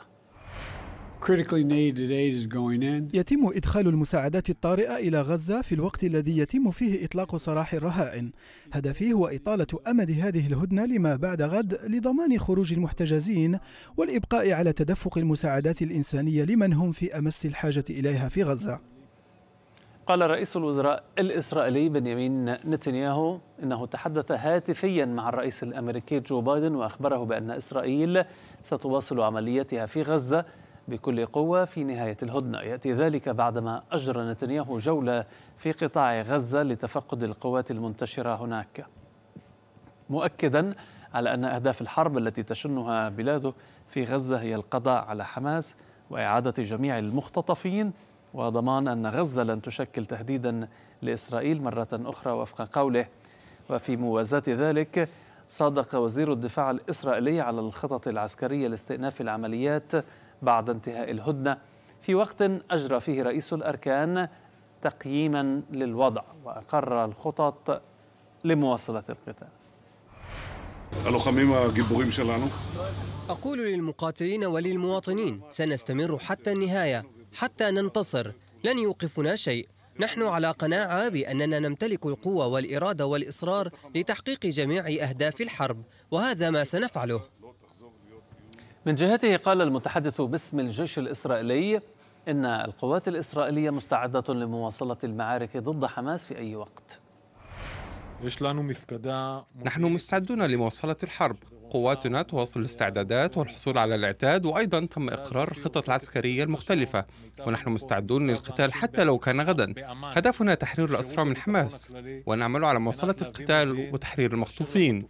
يتم إدخال المساعدات الطارئة إلى غزة في الوقت الذي يتم فيه إطلاق سراح الرهائن. هدفي هو إطالة أمد هذه الهدنة لما بعد غد لضمان خروج المحتجزين والإبقاء على تدفق المساعدات الإنسانية لمن هم في أمس الحاجة إليها في غزة. قال رئيس الوزراء الإسرائيلي بنيامين نتنياهو إنه تحدث هاتفيا مع الرئيس الأمريكي جو بايدن وأخبره بأن إسرائيل ستواصل عملياتها في غزة بكل قوة في نهاية الهدنة. يأتي ذلك بعدما أجرى نتنياهو جولة في قطاع غزة لتفقد القوات المنتشرة هناك، مؤكدا على أن أهداف الحرب التي تشنها بلاده في غزة هي القضاء على حماس وإعادة جميع المختطفين وضمان أن غزة لن تشكل تهديدا لإسرائيل مرة أخرى وفق قوله. وفي موازاة ذلك صادق وزير الدفاع الإسرائيلي على الخطط العسكرية لاستئناف العمليات بعد انتهاء الهدنة، في وقت أجرى فيه رئيس الأركان تقييما للوضع وأقر الخطط لمواصلة القتال. أقول للمقاتلين وللمواطنين سنستمر حتى النهاية حتى ننتصر، لن يوقفنا شيء. نحن على قناعة بأننا نمتلك القوة والإرادة والإصرار لتحقيق جميع أهداف الحرب، وهذا ما سنفعله. من جهته قال المتحدث باسم الجيش الإسرائيلي إن القوات الإسرائيلية مستعدة لمواصلة المعارك ضد حماس في أي وقت. نحن مستعدون لمواصلة الحرب، قواتنا تواصل الاستعدادات والحصول على الإعتاد، وأيضا تم إقرار الخطط العسكرية المختلفة، ونحن مستعدون للقتال حتى لو كان غدا. هدفنا تحرير الأسرى من حماس، ونعمل على مواصلة القتال وتحرير المخطوفين.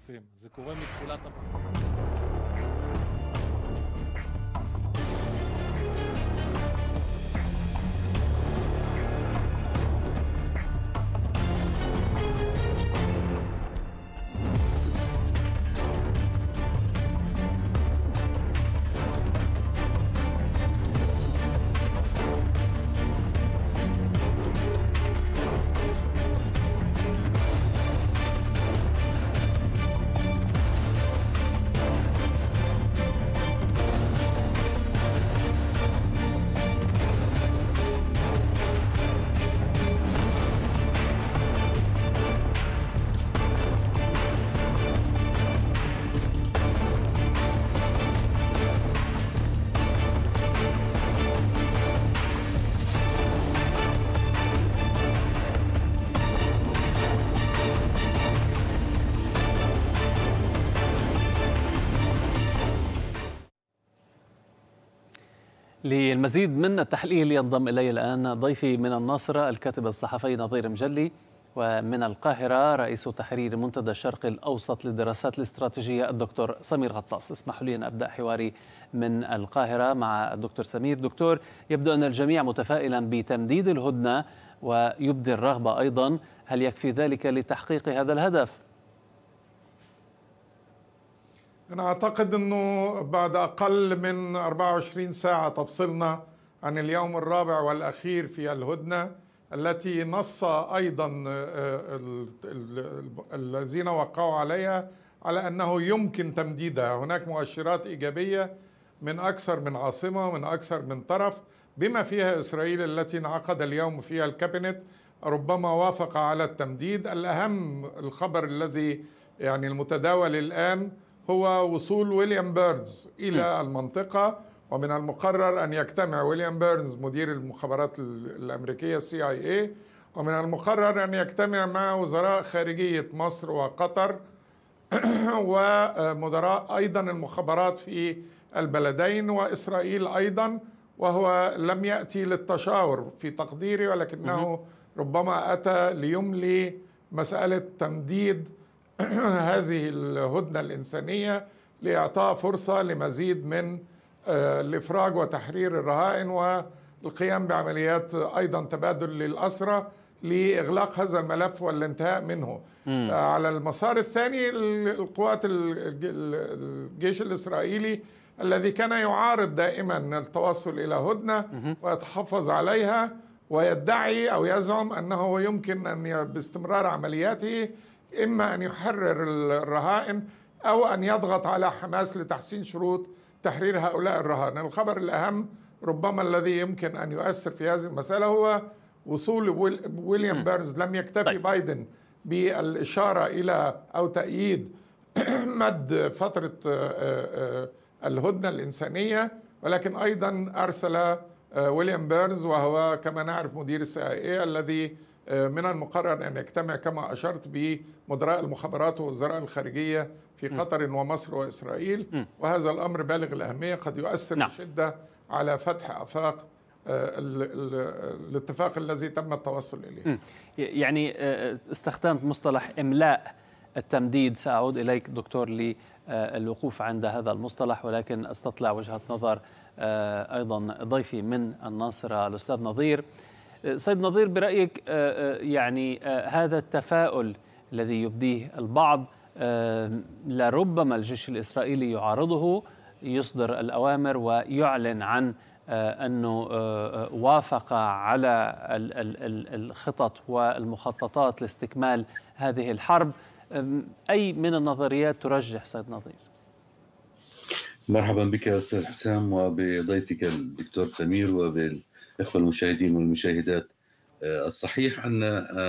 للمزيد من التحليل ينضم إلي الآن ضيفي من الناصرة الكاتب الصحفي نظير مجلي، ومن القاهرة رئيس تحرير منتدى الشرق الأوسط للدراسات الاستراتيجية الدكتور سمير غطاس. اسمحوا لي أن أبدأ حواري من القاهرة مع الدكتور سمير. دكتور، يبدو أن الجميع متفائلا بتمديد الهدنة ويبدي الرغبة أيضا، هل يكفي ذلك لتحقيق هذا الهدف؟ أنا أعتقد أنه بعد أقل من أربعة وعشرين ساعة تفصلنا عن اليوم الرابع والأخير في الهدنة التي نص أيضا الذين وقعوا عليها على أنه يمكن تمديدها. هناك مؤشرات إيجابية من أكثر من عاصمة ومن أكثر من طرف، بما فيها إسرائيل التي انعقد اليوم فيها الكابينت ربما وافق على التمديد. الأهم الخبر الذي يعني المتداول الآن هو وصول ويليام بيرنز إلى المنطقة، ومن المقرر أن يجتمع ويليام بيرنز مدير المخابرات الأمريكية سي آي إيه، ومن المقرر أن يجتمع مع وزراء خارجية مصر وقطر ومدراء أيضا المخابرات في البلدين وإسرائيل أيضا، وهو لم يأتي للتشاور في تقديري، ولكنه ربما أتى ليملي مسألة تمديد هذه الهدنة الإنسانية لإعطاء فرصة لمزيد من الإفراج وتحرير الرهائن والقيام بعمليات أيضا تبادل للأسرى لإغلاق هذا الملف والانتهاء منه. م. على المسار الثاني القوات الجيش الإسرائيلي الذي كان يعارض دائما التوصل إلى هدنة ويتحفظ عليها ويدعي أو يزعم أنه يمكن أن باستمرار عملياته إما أن يحرر الرهائن أو أن يضغط على حماس لتحسين شروط تحرير هؤلاء الرهائن. الخبر الأهم ربما الذي يمكن أن يؤثر في هذه المسألة هو وصول ويليام بيرنز. لم يكتفي بايدن بالإشارة إلى أو تأييد مد فترة الهدنة الإنسانية، ولكن أيضا أرسل ويليام بيرنز وهو كما نعرف مدير السي آي إيه الذي من المقرر أن يجتمع كما أشرت بمدراء المخابرات ووزراء الخارجية في قطر ومصر وإسرائيل م. وهذا الأمر بالغ الأهمية قد يؤثر نعم. بشدة على فتح آفاق الاتفاق الذي تم التوصل إليه. م. يعني استخدمت مصطلح إملاء التمديد، سأعود إليك دكتور للوقوف عند هذا المصطلح، ولكن أستطلع وجهة نظر أيضا ضيفي من الناصرة الأستاذ نظير. سيد نظير، برأيك يعني هذا التفاؤل الذي يبديه البعض لربما الجيش الإسرائيلي يعارضه يصدر الأوامر ويعلن عن أنه وافق على الخطط والمخططات لاستكمال هذه الحرب. أي من النظريات ترجح سيد نظير؟ مرحبا بك أستاذ حسام وبضيفك الدكتور سمير وبالإخوة المشاهدين والمشاهدات. الصحيح أن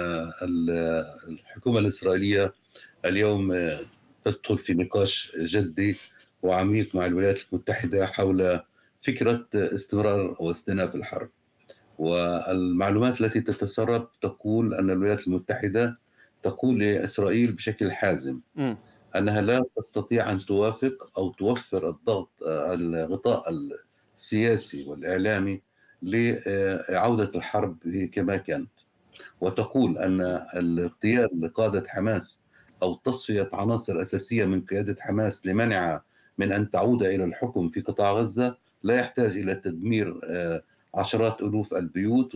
الحكومة الإسرائيلية اليوم تدخل في نقاش جدي وعميق مع الولايات المتحدة حول فكرة استمرار واستئناف الحرب، والمعلومات التي تتسرب تقول أن الولايات المتحدة تقول لإسرائيل بشكل حازم م. أنها لا تستطيع أن توافق أو توفر الضغط الغطاء السياسي والإعلامي لعودة الحرب كما كانت، وتقول أن الاغتيال لقادة حماس أو تصفية عناصر أساسية من قيادة حماس لمنعها من أن تعود إلى الحكم في قطاع غزة لا يحتاج إلى تدمير عشرات ألوف البيوت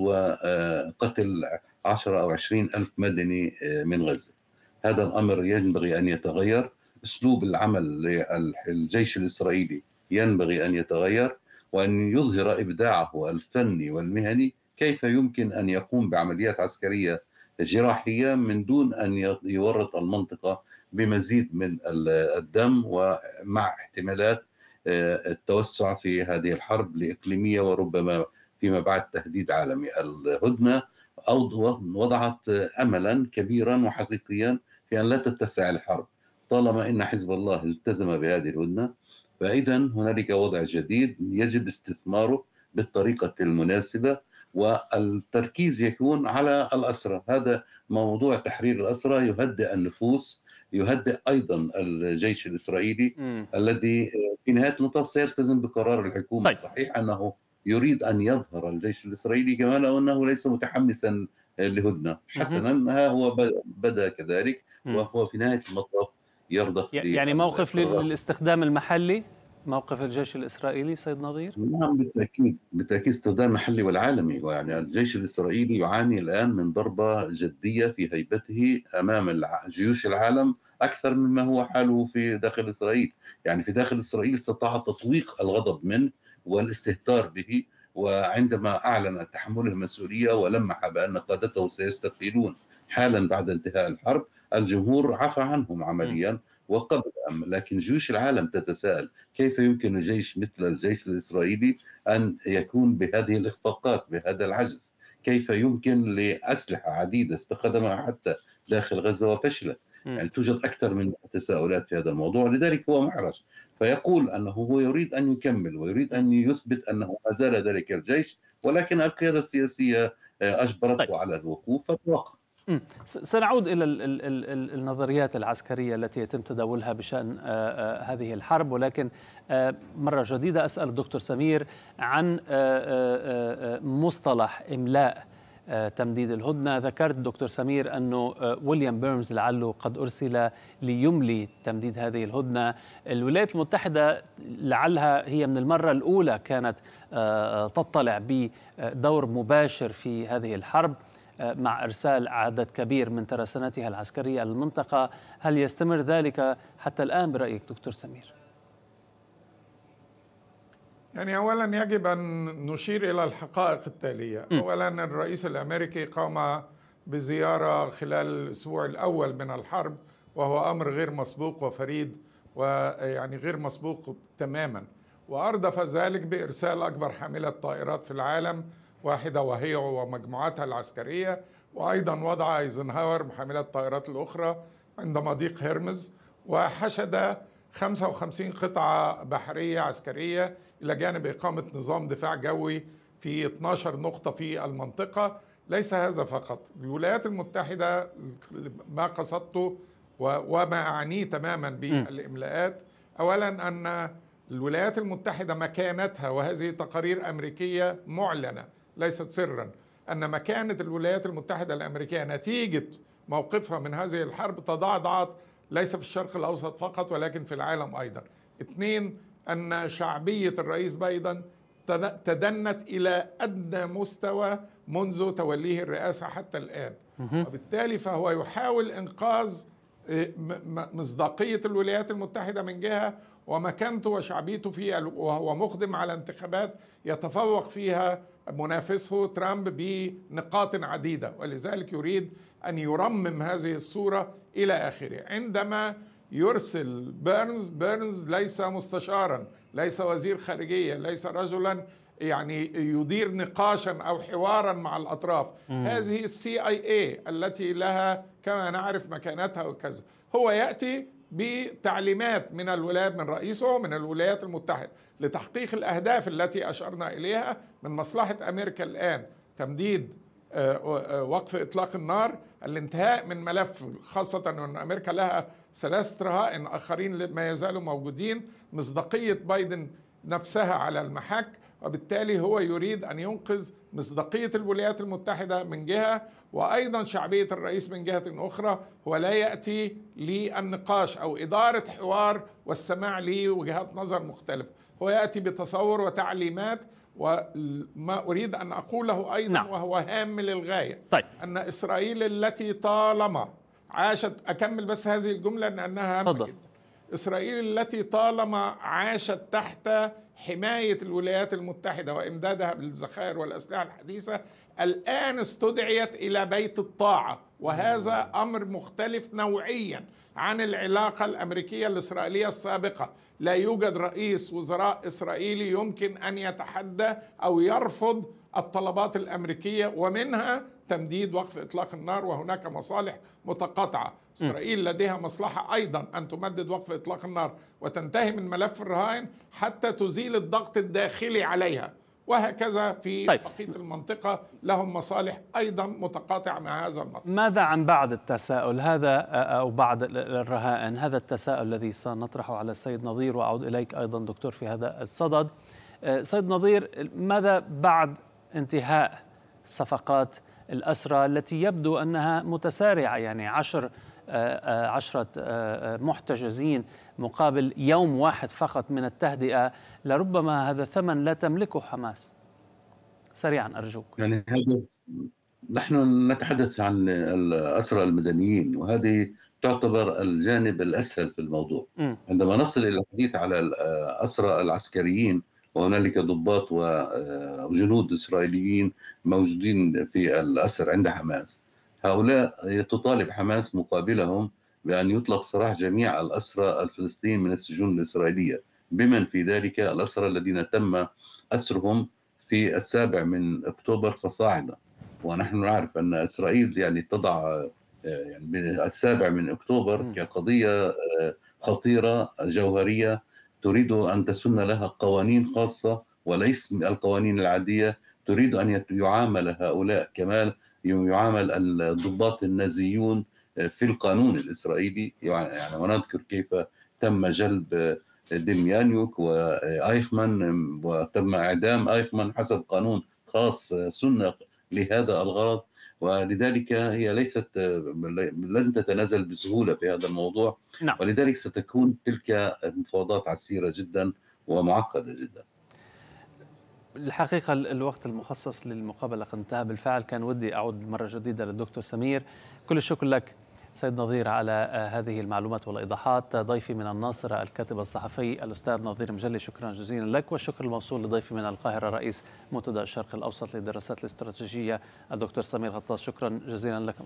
وقتل عشرة أو عشرين ألف مدني من غزة. هذا الأمر ينبغي أن يتغير، أسلوب العمل للجيش الإسرائيلي ينبغي أن يتغير، وأن يظهر إبداعه الفني والمهني كيف يمكن أن يقوم بعمليات عسكرية جراحية من دون أن يورط المنطقة بمزيد من الدم ومع احتمالات التوسع في هذه الحرب الإقليمية وربما فيما بعد تهديد عالمي. الهدنة وضعت أملا كبيرا وحقيقيا في أن لا تتسع الحرب طالما أن حزب الله التزم بهذه الهدنة، فإذا هنالك وضع جديد يجب استثماره بالطريقة المناسبة، والتركيز يكون على الأسرى. هذا موضوع تحرير الأسرى يهدئ النفوس، يهدئ أيضا الجيش الإسرائيلي م. الذي في نهاية المطاف سيلتزم بقرار الحكومة. طيب. صحيح أنه يريد أن يظهر الجيش الإسرائيلي كما لو أنه ليس متحمسا لهدنة. حسنا، ها هو بدأ كذلك م. وهو في نهاية المطاف يرضخ. يعني موقف للاستخدام المحلي، موقف الجيش الإسرائيلي سيد نظير؟ نعم بالتأكيد، بالتأكيد استخدام محلي والعالمي. ويعني الجيش الإسرائيلي يعاني الآن من ضربة جدية في هيبته أمام جيوش العالم أكثر مما هو حاله في داخل إسرائيل. يعني في داخل إسرائيل استطاع تطويق الغضب منه والاستهتار به، وعندما أعلن تحمله المسؤولية ولمح بأن قادته سيستقيلون حالا بعد انتهاء الحرب، الجمهور عفى عنهم عمليا وقبل. لكن جيوش العالم تتساءل كيف يمكن الجيش مثل الجيش الإسرائيلي أن يكون بهذه الإخفاقات، بهذا العجز؟ كيف يمكن لأسلحة عديدة استخدمها حتى داخل غزة وفشلت؟ يعني توجد أكثر من تساؤلات في هذا الموضوع، لذلك هو محرج. فيقول أنه هو يريد أن يكمل ويريد أن يثبت أنه ما زال ذلك الجيش، ولكن القيادة السياسية أجبرته طيب. على الوقوف فتوقف. سنعود إلى النظريات العسكرية التي يتم تداولها بشأن هذه الحرب، ولكن مرة جديدة أسأل الدكتور سمير عن مصطلح إملاء تمديد الهدنة. ذكرت دكتور سمير أنه ويليام بيرنز لعله قد أرسل ليملي تمديد هذه الهدنة. الولايات المتحدة لعلها هي من المرة الأولى كانت تطلع بدور مباشر في هذه الحرب مع إرسال عدد كبير من ترسانتها العسكرية للمنطقة. هل يستمر ذلك حتى الآن برأيك دكتور سمير؟ يعني أولا يجب أن نشير إلى الحقائق التالية. م. أولا الرئيس الأمريكي قام بزيارة خلال الأسبوع الأول من الحرب، وهو أمر غير مسبوق وفريد ويعني غير مسبوق تماما، وأردف ذلك بإرسال أكبر حاملة طائرات في العالم، واحدة وهي ومجموعاتها العسكرية، وأيضا وضع ايزنهاور محملة الطائرات الأخرى عند مضيق هرمز، وحشد خمسة وخمسين قطعة بحرية عسكرية إلى جانب إقامة نظام دفاع جوي في اثناشر نقطة في المنطقة. ليس هذا فقط، الولايات المتحدة ما قصدته وما أعنيه تماما بالإملاءات، أولا أن الولايات المتحدة مكانتها، وهذه تقارير أمريكية معلنة ليست سرا، أن مكانة الولايات المتحدة الأمريكية نتيجة موقفها من هذه الحرب تضاعفت ليس في الشرق الأوسط فقط ولكن في العالم أيضا. اثنين، أن شعبية الرئيس بايدن تدنت إلى أدنى مستوى منذ توليه الرئاسة حتى الآن، وبالتالي فهو يحاول إنقاذ مصداقية الولايات المتحدة من جهة، ومكانته وشعبيته فيه، وهو مقدم على انتخابات يتفوق فيها منافسه ترامب بنقاط عديدة، ولذلك يريد أن يرمم هذه الصورة إلى آخره. عندما يرسل بيرنز بيرنز ليس مستشارا، ليس وزير خارجية، ليس رجلا يعني يدير نقاشا أو حوارا مع الأطراف. مم. هذه السي اي اي التي لها كما نعرف مكانتها وكذا، هو يأتي بتعليمات من الولايات، من رئيسه من الولايات المتحدة لتحقيق الأهداف التي أشرنا إليها. من مصلحة أمريكا الآن تمديد وقف إطلاق النار، الانتهاء من ملف، خاصة أن أمريكا لها ثلاثة رهائن آخرين ما يزالوا موجودين، مصداقية بايدن نفسها على المحك، وبالتالي هو يريد أن ينقذ مصداقية الولايات المتحدة من جهة، وأيضا شعبية الرئيس من جهة أخرى. هو لا يأتي للنقاش أو إدارة حوار والسماع لوجهات نظر مختلفة، هو يأتي بتصور وتعليمات. وما أريد أن أقوله أيضا نعم. وهو هام للغاية، طيب. أن إسرائيل التي طالما عاشت، أكمل بس هذه الجملة لأنها هامة جدا، إسرائيل التي طالما عاشت تحت حماية الولايات المتحدة وإمدادها بالذخائر والأسلحة الحديثة، الآن استدعيت إلى بيت الطاعة، وهذا أمر مختلف نوعيا عن العلاقة الأمريكية الإسرائيلية السابقة. لا يوجد رئيس وزراء إسرائيلي يمكن أن يتحدى أو يرفض الطلبات الأمريكية، ومنها تمديد وقف إطلاق النار، وهناك مصالح متقاطعة. إسرائيل لديها مصلحة أيضا أن تمدد وقف إطلاق النار وتنتهي من ملف الرهائن حتى تزيل الضغط الداخلي عليها، وهكذا في طيب. بقية المنطقة لهم مصالح أيضا متقاطعة مع هذا المطلب. ماذا عن بعد التساؤل هذا أو بعد الرهائن؟ هذا التساؤل الذي سنطرحه على السيد نظير، وأعود إليك أيضا دكتور في هذا الصدد. سيد نظير، ماذا بعد انتهاء صفقات الأسرى التي يبدو أنها متسارعة؟ يعني عشر عشرة محتجزين مقابل يوم واحد فقط من التهدئة، لربما هذا ثمن لا تملكه حماس. سريعا أرجوك. يعني هذا نحن نتحدث عن الأسرى المدنيين، وهذه تعتبر الجانب الأسهل في الموضوع. م. عندما نصل إلى الحديث على الأسرى العسكريين، وهنالك ضباط وجنود إسرائيليين موجودين في الأسر عند حماس، هؤلاء تطالب حماس مقابلهم بأن يطلق سراح جميع الأسرى الفلسطينيين من السجون الإسرائيلية، بمن في ذلك الأسرى الذين تم أسرهم في السابع من أكتوبر فصاعدا. ونحن نعرف أن إسرائيل يعني تضع يعني السابع من أكتوبر كقضية خطيرة جوهرية، تريد أن تسن لها قوانين خاصة وليس القوانين العادية. تريد أن يعامل هؤلاء كما يعامل الضباط النازيون في القانون الإسرائيلي. يعني ونذكر كيف تم جلب ديميانيوك وآيخمان، وتم إعدام آيخمان حسب قانون خاص سن لهذا الغرض. ولذلك هي ليست لن تتنازل بسهولة في هذا الموضوع. نعم. ولذلك ستكون تلك المفاوضات عسيرة جدا ومعقدة جدا. الحقيقة الوقت المخصص للمقابلة قد انتهى بالفعل. كان ودي أعود مرة جديدة للدكتور سمير. كل الشكر لك سيد نظير على هذه المعلومات والإيضاحات. ضيفي من الناصرة الكاتب الصحفي الأستاذ نظير مجلي، شكرا جزيلا لك. والشكر الموصول لضيفي من القاهرة رئيس منتدى الشرق الأوسط للدراسات الاستراتيجية الدكتور سمير غطاس، شكرا جزيلا لكم.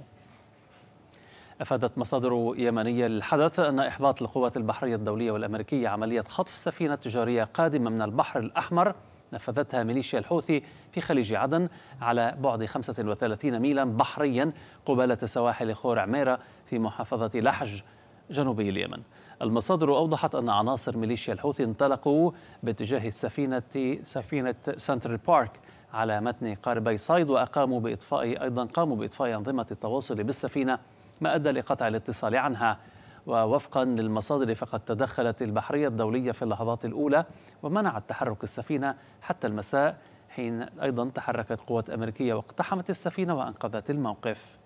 أفادت مصادر يمنية للحدث أن إحباط القوات البحرية الدولية والأمريكية عملية خطف سفينة تجارية قادمة من البحر الأحمر نفذتها ميليشيا الحوثي في خليج عدن على بعد خمسة وثلاثين ميلا بحريا قبالة سواحل خور عميرة في محافظة لحج جنوبي اليمن. المصادر أوضحت أن عناصر ميليشيا الحوثي انطلقوا باتجاه السفينة سفينة سنترال بارك على متن قاربي صيد، وأقاموا بإطفاء أيضا قاموا بإطفاء أنظمة التواصل بالسفينة، ما أدى لقطع الاتصال عنها. ووفقا للمصادر فقد تدخلت البحرية الدولية في اللحظات الأولى ومنعت تحرك السفينة حتى المساء، حين أيضا تحركت قوات أمريكية واقتحمت السفينة وأنقذت الموقف.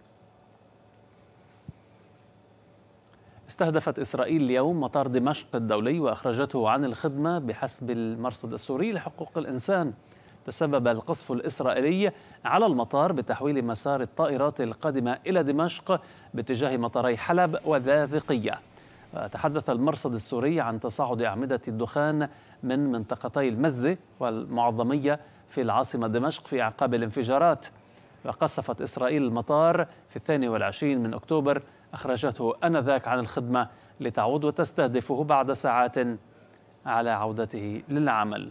استهدفت إسرائيل اليوم مطار دمشق الدولي وأخرجته عن الخدمة بحسب المرصد السوري لحقوق الإنسان. تسبب القصف الإسرائيلي على المطار بتحويل مسار الطائرات القادمة إلى دمشق باتجاه مطاري حلب ولاذقية. تحدث المرصد السوري عن تصاعد أعمدة الدخان من منطقتي المزة والمعظمية في العاصمة دمشق في أعقاب الانفجارات. وقصفت إسرائيل المطار في الثاني والعشرين من أكتوبر، أخرجته آنذاك عن الخدمة لتعود وتستهدفه بعد ساعات على عودته للعمل.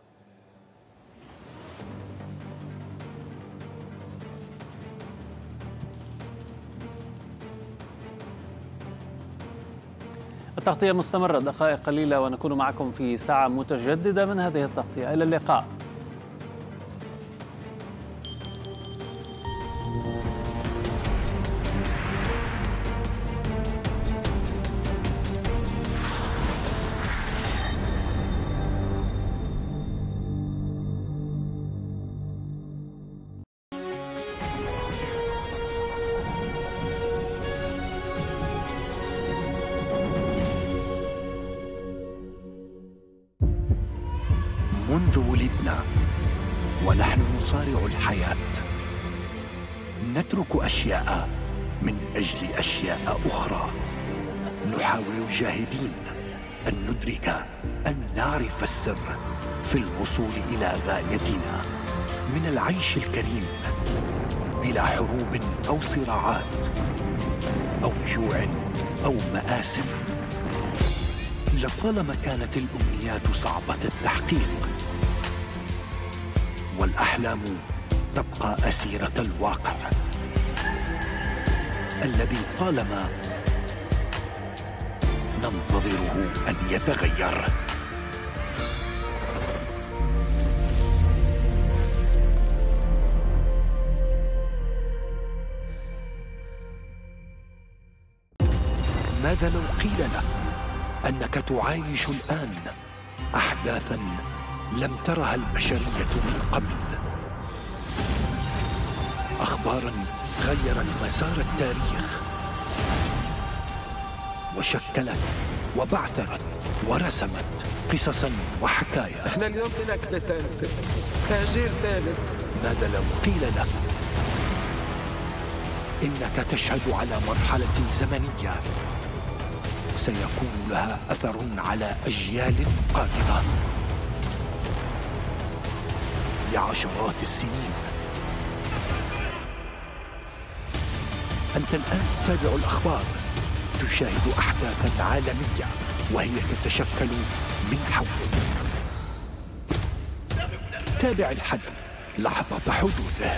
التغطية مستمرة دقائق قليلة ونكون معكم في ساعة متجددة من هذه التغطية. إلى اللقاء. منذ ولدنا ونحن نصارع الحياة، نترك أشياء من أجل أشياء أخرى، نحاول جاهدين أن ندرك، أن نعرف السر في الوصول إلى غايتنا من العيش الكريم بلا حروب أو صراعات أو جوع أو مآسف. لطالما كانت الأمنيات صعبة التحقيق والأحلام تبقى أسيرة الواقع الذي طالما ننتظره أن يتغير. ماذا لو قيل لك أنك تعايش الآن أحداثاً لم ترها البشرية من قبل، أخباراً غيرت مسار التاريخ وشكلت وبعثرت ورسمت قصصاً وحكايا. احنا اليوم بنكلة ثالثة، تهجير ثالث. ماذا لو قيل لك إنك تشهد على مرحلة زمنية سيكون لها أثر على أجيال قادمة لعشرات السنين؟ أنت الآن تتابع الأخبار، تشاهد أحداثاً عالمية وهي تتشكل من حولك. تابع الحدث لحظة حدوثه.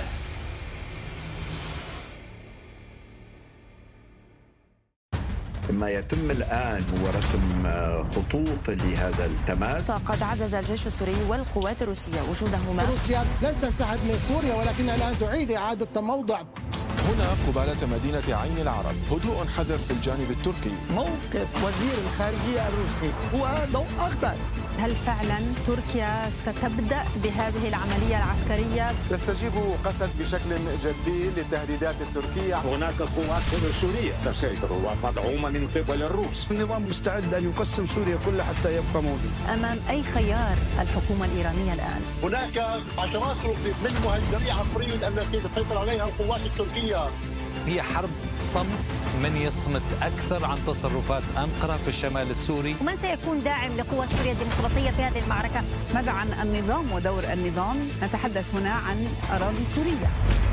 ما يتم الآن هو رسم خطوط لهذا التماس. قد عزز الجيش السوري والقوات الروسية وجودهما. روسيا لن تنسحب من سوريا ولكنها الآن تعيد إعادة تموضع. هنا قبالة مدينة عين العرب هدوء حذر في الجانب التركي. موقف وزير الخارجية الروسي هو ضوء أخضر. هل فعلا تركيا ستبدأ بهذه العملية العسكرية؟ تستجيب قسد بشكل جدي للتهديدات التركية. هناك قوات سورية تسيطر ومدعومة من قبل الروس. النظام مستعد أن يقسم سوريا كلها حتى يبقى موجود. أمام أي خيار الحكومة الإيرانية الآن؟ هناك عشرات من مهاجمي عفرين التي تسيطر عليها القوات التركية. هي حرب صمت، من يصمت أكثر عن تصرفات أنقرة في الشمال السوري. ومن سيكون داعم لقوات سوريا الديمقراطية في هذه المعركة؟ ماذا عن النظام ودور النظام؟ نتحدث هنا عن أراضي سورية.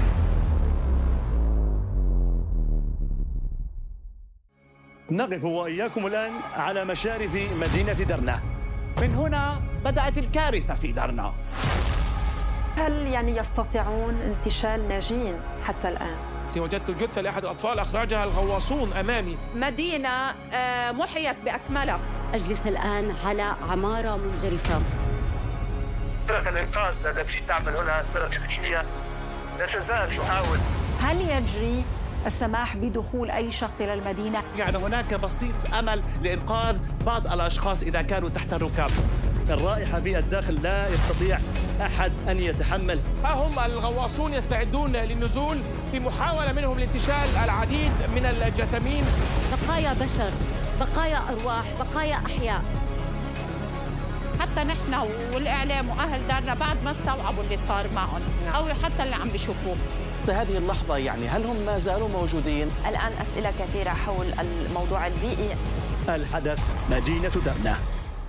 نقف وإياكم الآن على مشارف مدينة درنا. من هنا بدأت الكارثة في درنا. هل يعني يستطيعون انتشال ناجين حتى الآن؟ وجدت جثة لأحد الأطفال أخرجها الغواصون أمامي. مدينة محيت بأكملها. أجلس الآن على عمارة منجرفة. فرق الإنقاذ التي تعمل هنا فرق تحتية لا تزال تحاول. هل يجري السماح بدخول أي شخص إلى المدينة؟ يعني هناك بصيص أمل لإنقاذ بعض الأشخاص إذا كانوا تحت الركاب. الرائحة في الداخل لا يستطيع أحد أن يتحمل. ها هم الغواصون يستعدون للنزول في محاولة منهم لانتشال العديد من الجثامين. بقايا بشر، بقايا أرواح، بقايا أحياء. حتى نحن والإعلام وأهل دارنا بعد ما استوعبوا اللي صار معهم أو حتى اللي عم بيشوفوه. هذه اللحظة يعني هل هم ما زالوا موجودين؟ الآن أسئلة كثيرة حول الموضوع البيئي. الحدث مدينة درنا.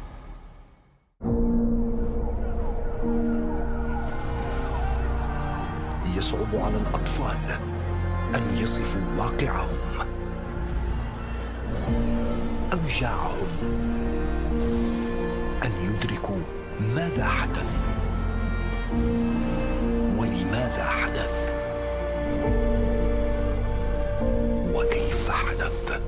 يصعب على الأطفال أن يصفوا واقعهم، أوجاعهم، أن يدركوا ماذا حدث ولماذا حدث وكيف حدث.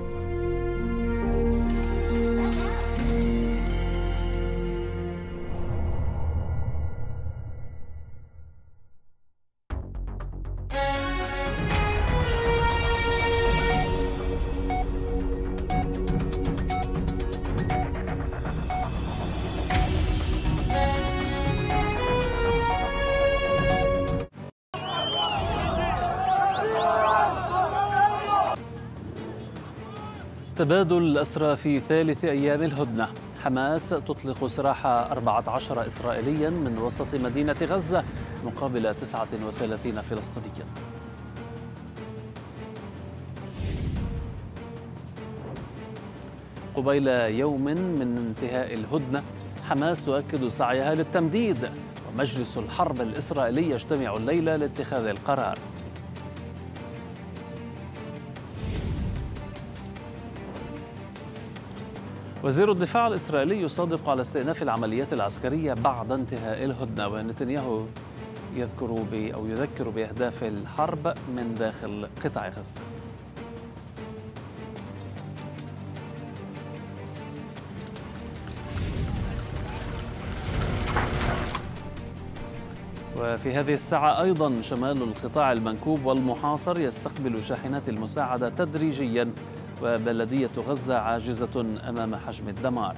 تبادل الأسرى في ثالث أيام الهدنة. حماس تطلق سراح أربعة عشر إسرائيليا من وسط مدينة غزة مقابل تسعة وثلاثين فلسطينيا. قبيل يوم من انتهاء الهدنة، حماس تؤكد سعيها للتمديد، ومجلس الحرب الإسرائيلي يجتمع الليلة لاتخاذ القرار. وزير الدفاع الإسرائيلي يصادق على استئناف العمليات العسكرية بعد انتهاء الهدنة، ونتنياهو يذكر ب أو يذكر بأهداف الحرب من داخل قطاع غزة. وفي هذه الساعة أيضا شمال القطاع المنكوب والمحاصر يستقبل شاحنات المساعدة تدريجيا، وبلدية غزة عاجزة أمام حجم الدمار.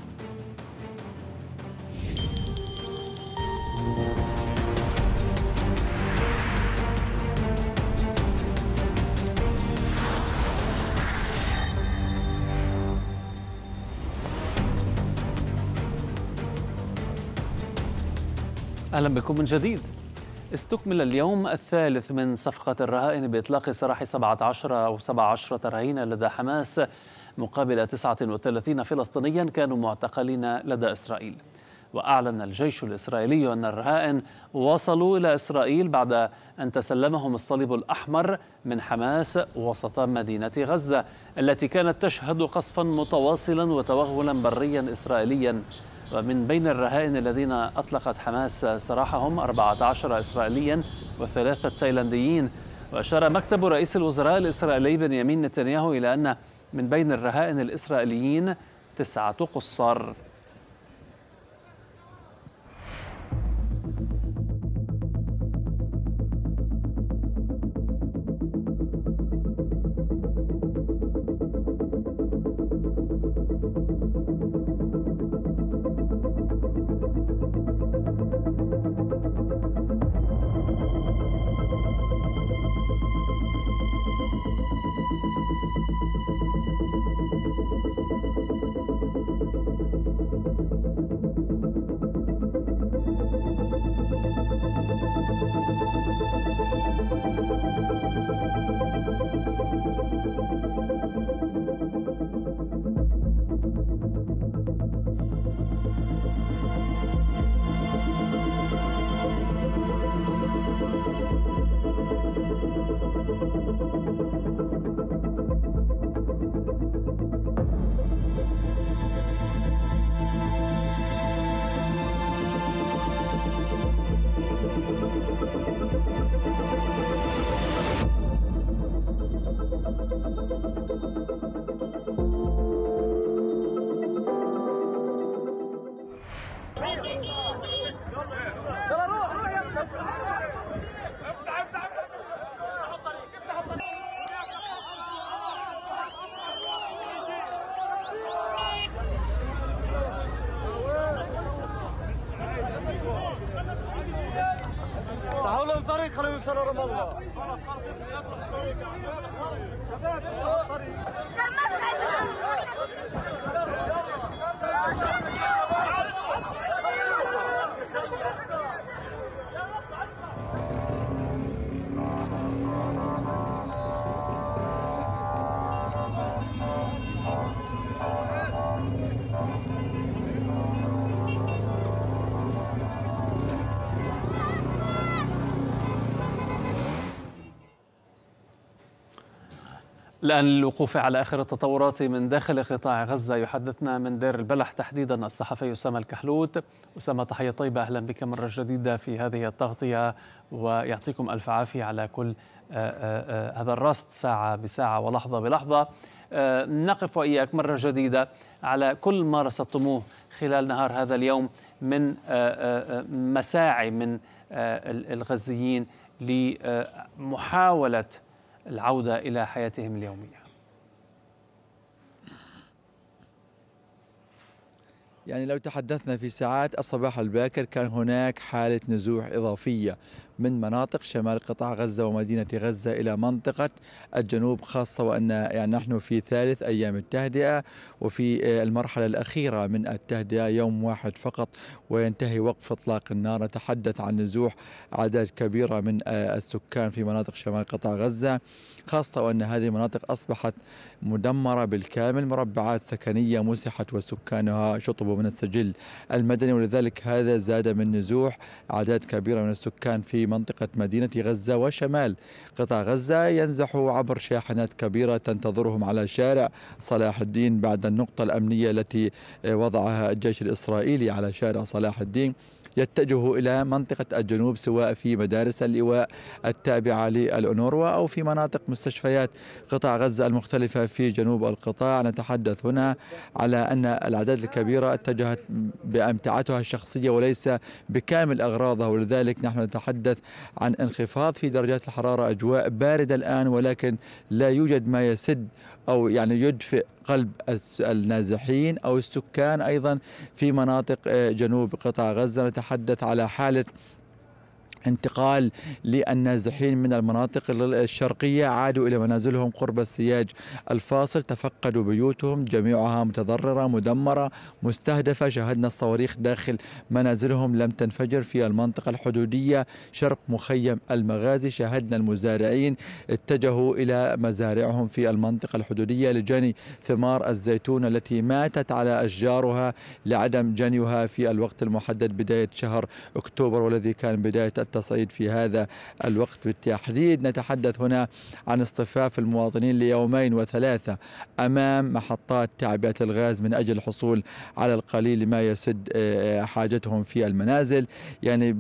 أهلا بكم من جديد. استكمل اليوم الثالث من صفقة الرهائن بإطلاق سراح سبعة عشر أو سبع عشرة رهينة لدى حماس مقابل تسعة وثلاثين فلسطينيا كانوا معتقلين لدى إسرائيل. وأعلن الجيش الإسرائيلي أن الرهائن وصلوا إلى إسرائيل بعد أن تسلمهم الصليب الأحمر من حماس وسط مدينة غزة التي كانت تشهد قصفا متواصلا وتوغلا بريا إسرائيليا. ومن بين الرهائن الذين أطلقت حماس سراحهم أربعة عشر إسرائيليا وثلاثة تايلانديين. وأشار مكتب رئيس الوزراء الإسرائيلي بنيامين نتنياهو إلى أن من بين الرهائن الإسرائيليين تسعة قُصّر. تعالوا طريق خلينا نوصل رام الله. شباب افتحوا الطريق. الآن للوقوف على آخر التطورات من داخل قطاع غزة يحدثنا من دير البلح تحديدا الصحفي أسامة الكحلوت. أسامة، تحية طيبة، أهلا بك مرة جديدة في هذه التغطية، ويعطيكم ألف عافية على كل آآ آآ هذا الرصد ساعة بساعة ولحظة بلحظة. نقف وإياك مرة جديدة على كل ما رصدتموه خلال نهار هذا اليوم من مساعي من الغزيين لمحاولة العودة إلى حياتهم اليومية. يعني لو تحدثنا في ساعات الصباح الباكر كان هناك حالة نزوح إضافية من مناطق شمال قطاع غزة ومدينة غزة إلى منطقة الجنوب، خاصة وأن يعني نحن في ثالث أيام التهدئة وفي المرحلة الأخيرة من التهدئة، يوم واحد فقط وينتهي وقف إطلاق النار. نتحدث عن نزوح أعداد كبيرة من السكان في مناطق شمال قطاع غزة، خاصة وأن هذه المناطق أصبحت مدمرة بالكامل، مربعات سكنية مسحت وسكانها شطبوا من السجل المدني، ولذلك هذا زاد من نزوح أعداد كبيرة من السكان في منطقة مدينة غزة وشمال قطاع غزة. ينزحوا عبر شاحنات كبيرة تنتظرهم على شارع صلاح الدين بعد النقطة الأمنية التي وضعها الجيش الإسرائيلي على شارع صلاح الدين. يتجهوا إلى منطقة الجنوب سواء في مدارس اللواء التابعة للأونروا أو في مناطق مستشفيات قطاع غزة المختلفة في جنوب القطاع. نتحدث هنا على أن الأعداد الكبيرة اتجهت بأمتعتها الشخصية وليس بكامل أغراضها، ولذلك نحن نتحدث عن انخفاض في درجات الحرارة، أجواء باردة الآن، ولكن لا يوجد ما يسد أو يعني يدفئ قلب النازحين أو السكان أيضا في مناطق جنوب قطاع غزة. نتحدث على حالة انتقال للنازحين من المناطق الشرقية، عادوا إلى منازلهم قرب السياج الفاصل، تفقدوا بيوتهم، جميعها متضررة مدمرة مستهدفة. شاهدنا الصواريخ داخل منازلهم لم تنفجر في المنطقة الحدودية شرق مخيم المغازي. شاهدنا المزارعين اتجهوا إلى مزارعهم في المنطقة الحدودية لجني ثمار الزيتون التي ماتت على أشجارها لعدم جنيها في الوقت المحدد بداية شهر أكتوبر، والذي كان بداية التصعيد في هذا الوقت بالتحديد. نتحدث هنا عن اصطفاف المواطنين ليومين وثلاثة أمام محطات تعبئة الغاز من أجل الحصول على القليل ما يسد حاجتهم في المنازل. يعني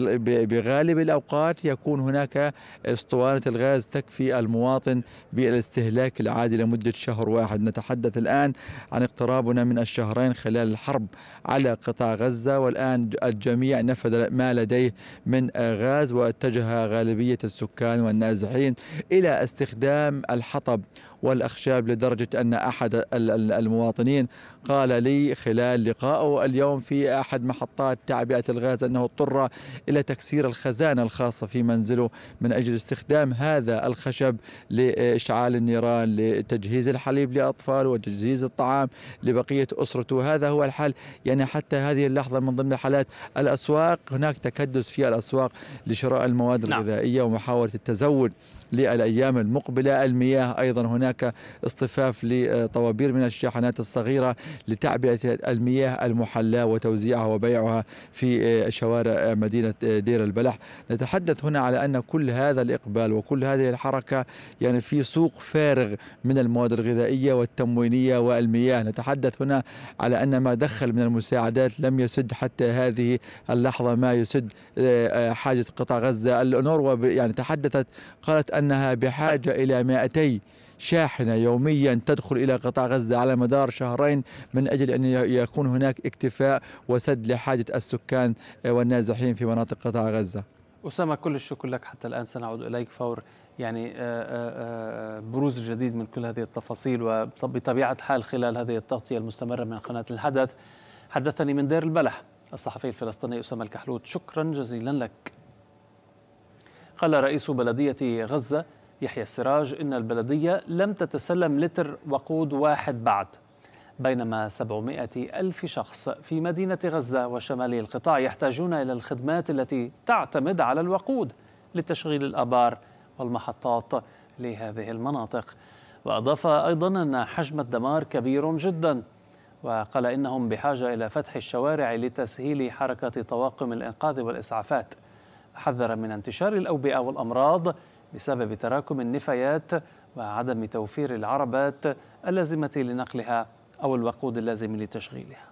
بغالب الأوقات يكون هناك اسطوانة الغاز تكفي المواطن بالاستهلاك العادي لمدة شهر واحد. نتحدث الآن عن اقترابنا من الشهرين خلال الحرب على قطاع غزة، والآن الجميع نفذ ما لديه من غاز، واتجه غالبية السكان والنازحين إلى استخدام الحطب والأخشاب، لدرجة أن أحد المواطنين قال لي خلال لقائه اليوم في أحد محطات تعبئة الغاز أنه اضطر إلى تكسير الخزانة الخاصة في منزله من أجل استخدام هذا الخشب لإشعال النيران، لتجهيز الحليب لأطفاله وتجهيز الطعام لبقية أسرته. هذا هو الحال. يعني حتى هذه اللحظة من ضمن الحالات الأسواق هناك تكدس في الأسواق لشراء المواد الغذائية ومحاولة التزود للأيام المقبلة. المياه أيضا هناك اصطفاف لطوابير من الشاحنات الصغيرة لتعبئة المياه المحلاة وتوزيعها وبيعها في شوارع مدينة دير البلح. نتحدث هنا على أن كل هذا الإقبال وكل هذه الحركة يعني في سوق فارغ من المواد الغذائية والتموينية والمياه. نتحدث هنا على أن ما دخل من المساعدات لم يسد حتى هذه اللحظة ما يسد حاجة قطاع غزة. الأونروا يعني تحدثت قالت أنها بحاجة إلى مائتي شاحنة يوميا تدخل إلى قطاع غزة على مدار شهرين من أجل أن يكون هناك اكتفاء وسد لحاجة السكان والنازحين في مناطق قطاع غزة. أسامة، كل الشكر لك. حتى الآن سنعود إليك فور يعني بروز جديد من كل هذه التفاصيل، وبطبيعة الحال خلال هذه التغطية المستمرة من قناة الحدث. حدثني من دير البلح الصحفي الفلسطيني أسامة الكحلوت، شكرا جزيلا لك. قال رئيس بلدية غزة يحيى السراج إن البلدية لم تتسلم لتر وقود واحد بعد، بينما سبعمائة ألف شخص في مدينة غزة وشمال القطاع يحتاجون إلى الخدمات التي تعتمد على الوقود لتشغيل الآبار والمحطات لهذه المناطق. وأضاف أيضا أن حجم الدمار كبير جدا، وقال إنهم بحاجة إلى فتح الشوارع لتسهيل حركة طواقم الإنقاذ والإسعافات. حذر من انتشار الأوبئة والأمراض بسبب تراكم النفايات وعدم توفير العربات اللازمة لنقلها أو الوقود اللازم لتشغيلها.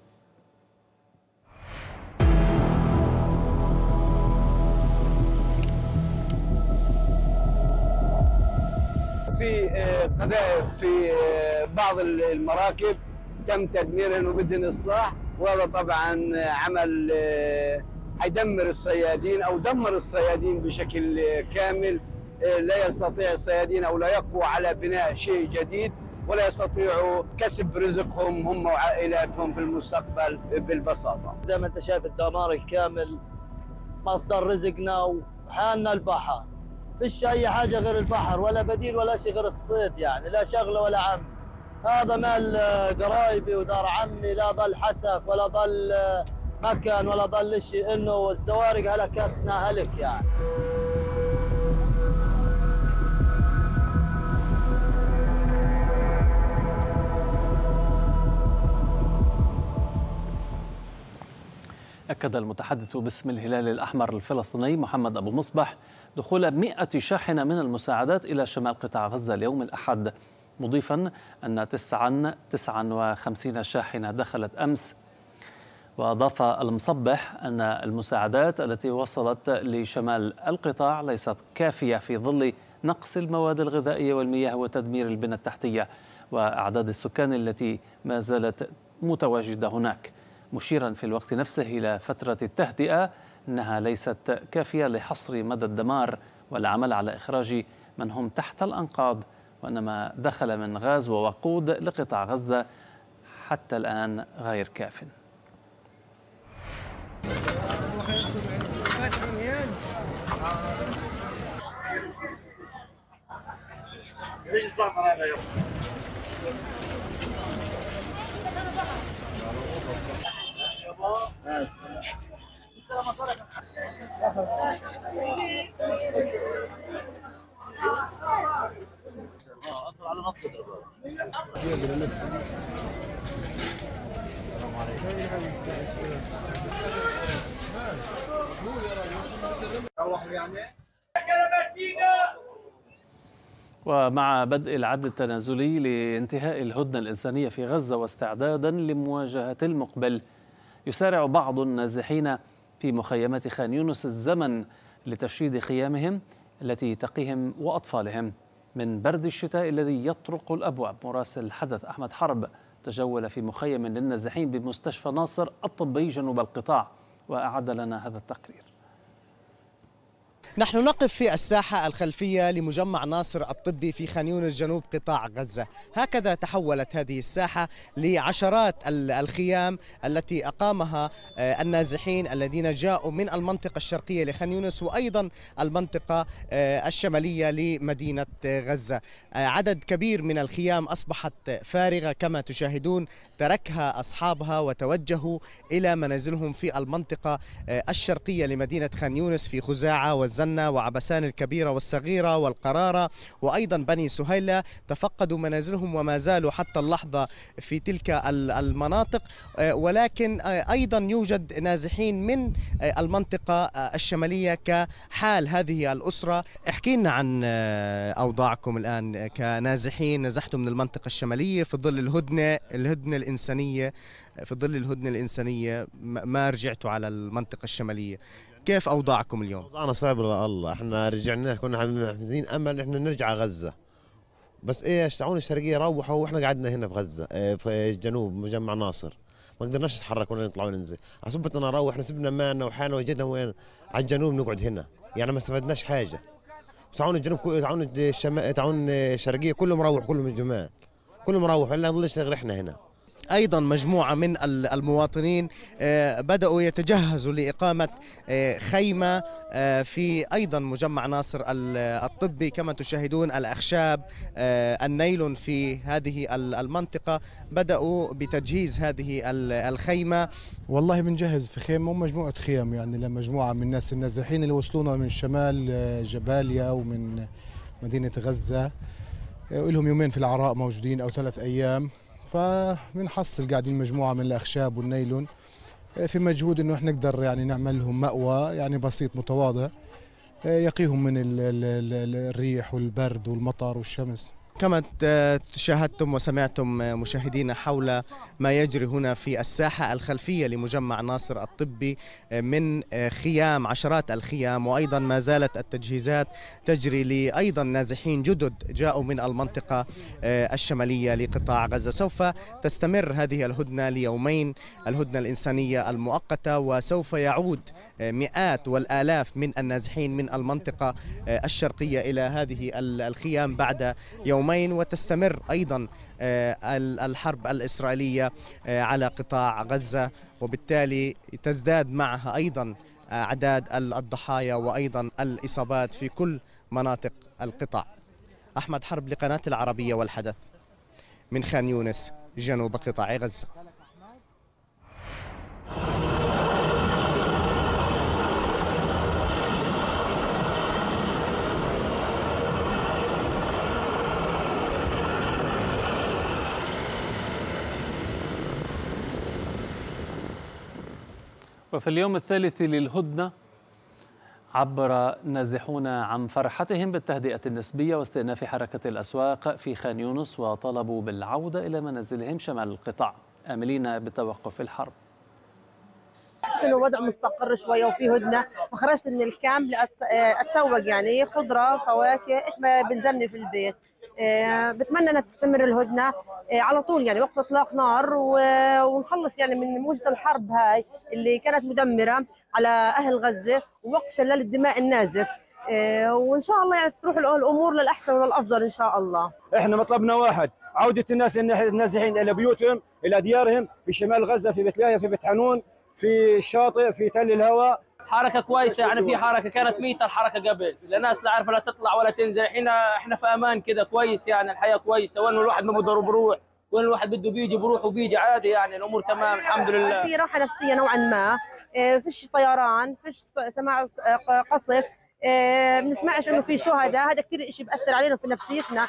في قذائف في بعض المراكب تم تدميرهن وبدهن اصلاح، وهذا طبعا عمل حيدمر الصيادين او دمر الصيادين بشكل كامل. لا يستطيع الصيادين او لا يقوى على بناء شيء جديد، ولا يستطيعوا كسب رزقهم هم وعائلاتهم في المستقبل بالبساطه. زي ما انت شايف الدمار الكامل، مصدر رزقنا وحالنا البحر، فيش اي حاجه غير البحر، ولا بديل ولا شيء غير الصيد، يعني لا شغله ولا عمل. هذا مال قرايبي ودار عمي، لا ضل حسف ولا ضل مكان ولا ضل شيء، انه الزوارق هلكتنا هلك يعني. أكد المتحدث باسم الهلال الأحمر الفلسطيني محمد أبو مصبح دخول مئة شاحنة من المساعدات إلى شمال قطاع غزة اليوم الأحد، مضيفا أن تسعا تسعا وخمسين شاحنة دخلت أمس. وأضاف المصبح أن المساعدات التي وصلت لشمال القطاع ليست كافية في ظل نقص المواد الغذائية والمياه وتدمير البنى التحتية وأعداد السكان التي ما زالت متواجدة هناك، مشيرا في الوقت نفسه إلى فترة التهدئة أنها ليست كافية لحصر مدى الدمار والعمل على إخراج من هم تحت الأنقاض، وأن ما دخل من غاز ووقود لقطاع غزة حتى الآن غير كاف. ومع بدء العد التنازلي لانتهاء الهدنة الإنسانية في غزة واستعدادا لمواجهة المقبل، يسارع بعض النازحين في مخيمات خان يونس الزمن لتشييد خيامهم التي تقيهم وأطفالهم من برد الشتاء الذي يطرق الأبواب. مراسل الحدث أحمد حرب تجول في مخيم للنازحين بمستشفى ناصر الطبي جنوب القطاع وأعد لنا هذا التقرير. نحن نقف في الساحة الخلفية لمجمع ناصر الطبي في خان يونس جنوب قطاع غزة. هكذا تحولت هذه الساحة لعشرات الخيام التي أقامها النازحين الذين جاءوا من المنطقة الشرقية لخان يونس وأيضا المنطقة الشمالية لمدينة غزة. عدد كبير من الخيام أصبحت فارغة كما تشاهدون، تركها أصحابها وتوجهوا إلى منازلهم في المنطقة الشرقية لمدينة خان يونس في خزاعة والزنة وعبسان الكبيرة والصغيرة والقرارة وأيضا بني سهيلة، تفقدوا منازلهم وما زالوا حتى اللحظة في تلك المناطق. ولكن أيضا يوجد نازحين من المنطقة الشمالية كحال هذه الأسرة. احكي لنا عن أوضاعكم الآن كنازحين نزحتوا من المنطقة الشمالية في ظل الهدنة الهدنة الإنسانية في ظل الهدنة الإنسانية ما رجعتوا على المنطقة الشمالية، كيف أوضاعكم اليوم؟ أوضاعنا صعبة الله، احنا رجعنا كنا محزنين أمل احنا نرجع غزة، بس ايش تعاون الشرقية روحوا واحنا قعدنا هنا في غزة في الجنوب مجمع ناصر، ما قدرناش نتحرك ولا نطلع وننزل، عصبتنا نروح احنا سبنا مالنا وحالنا وجدنا وين؟ على الجنوب نقعد هنا، يعني ما استفدناش حاجة. تعاون الجنوب تعاون الشمال تعاون الشرقية كله مروح كله من الجماعة كله مروح ولا نضلش غير احنا هنا. أيضا مجموعة من المواطنين بدأوا يتجهزوا لإقامة خيمة في أيضا مجمع ناصر الطبي. كما تشاهدون الأخشاب النيلون في هذه المنطقة بدأوا بتجهيز هذه الخيمة. والله بنجهز في خيمة ومجموعة خيم يعني لمجموعة من الناس النازحين اللي وصلونا من شمال جباليا ومن مدينة غزة، ولهم يومين في العراء موجودين أو ثلاث أيام، فبنحصل قاعدين مجموعة من الأخشاب والنيلون في مجهود إنه إحنا نقدر يعني نعمل لهم مأوى يعني بسيط متواضع يقيهم من الريح والبرد والمطر والشمس. كما شاهدتم وسمعتم مشاهدينا حول ما يجري هنا في الساحة الخلفية لمجمع ناصر الطبي من خيام، عشرات الخيام، وأيضا ما زالت التجهيزات تجري لأيضا نازحين جدد جاءوا من المنطقة الشمالية لقطاع غزة. سوف تستمر هذه الهدنة ليومين، الهدنة الإنسانية المؤقتة، وسوف يعود مئات والآلاف من النازحين من المنطقة الشرقية إلى هذه الخيام بعد يومين، وتستمر أيضا الحرب الإسرائيلية على قطاع غزة، وبالتالي تزداد معها أيضا أعداد الضحايا وأيضا الإصابات في كل مناطق القطاع. أحمد حرب لقناة العربية والحدث من خان يونس جنوب قطاع غزة. وفي اليوم الثالث للهدنة عبر نازحون عن فرحتهم بالتهدئة النسبية واستئناف حركة الأسواق في خان يونس، وطلبوا بالعودة إلى منازلهم شمال القطاع آملين بتوقف الحرب. انه الوضع مستقر شويه وفي هدنه، فخرجت من الكامب لاتسوق يعني خضره فواكه ايش ما بنزلني في البيت. بتمنى انها تستمر الهدنه على طول، يعني وقف اطلاق نار ونخلص يعني من موجه الحرب هاي اللي كانت مدمره على اهل غزه، ووقف شلال الدماء النازف، وان شاء الله يعني تروح الامور للاحسن وللافضل ان شاء الله. احنا مطلبنا واحد، عوده الناس النازحين الى بيوتهم، الى ديارهم في شمال غزه، في بيت لاهيا، في بيت حنون، في الشاطئ، في تل الهواء. حركه كويسه يعني، في حركه كانت ميته الحركه قبل، الناس لا عارفه لا تطلع ولا تنزل، احنا احنا في امان كده كويس يعني، الحياه كويسه، وين الواحد ما بده بروح، وين الواحد بده بيجي بروح وبيجي عادي يعني، الامور تمام الحمد لله. في راحه نفسيه نوعا ما، فيش طيران، فيش سماع قصف، ما بنسمعش انه في شهداء، هذا كثير شيء بأثر علينا في نفسيتنا.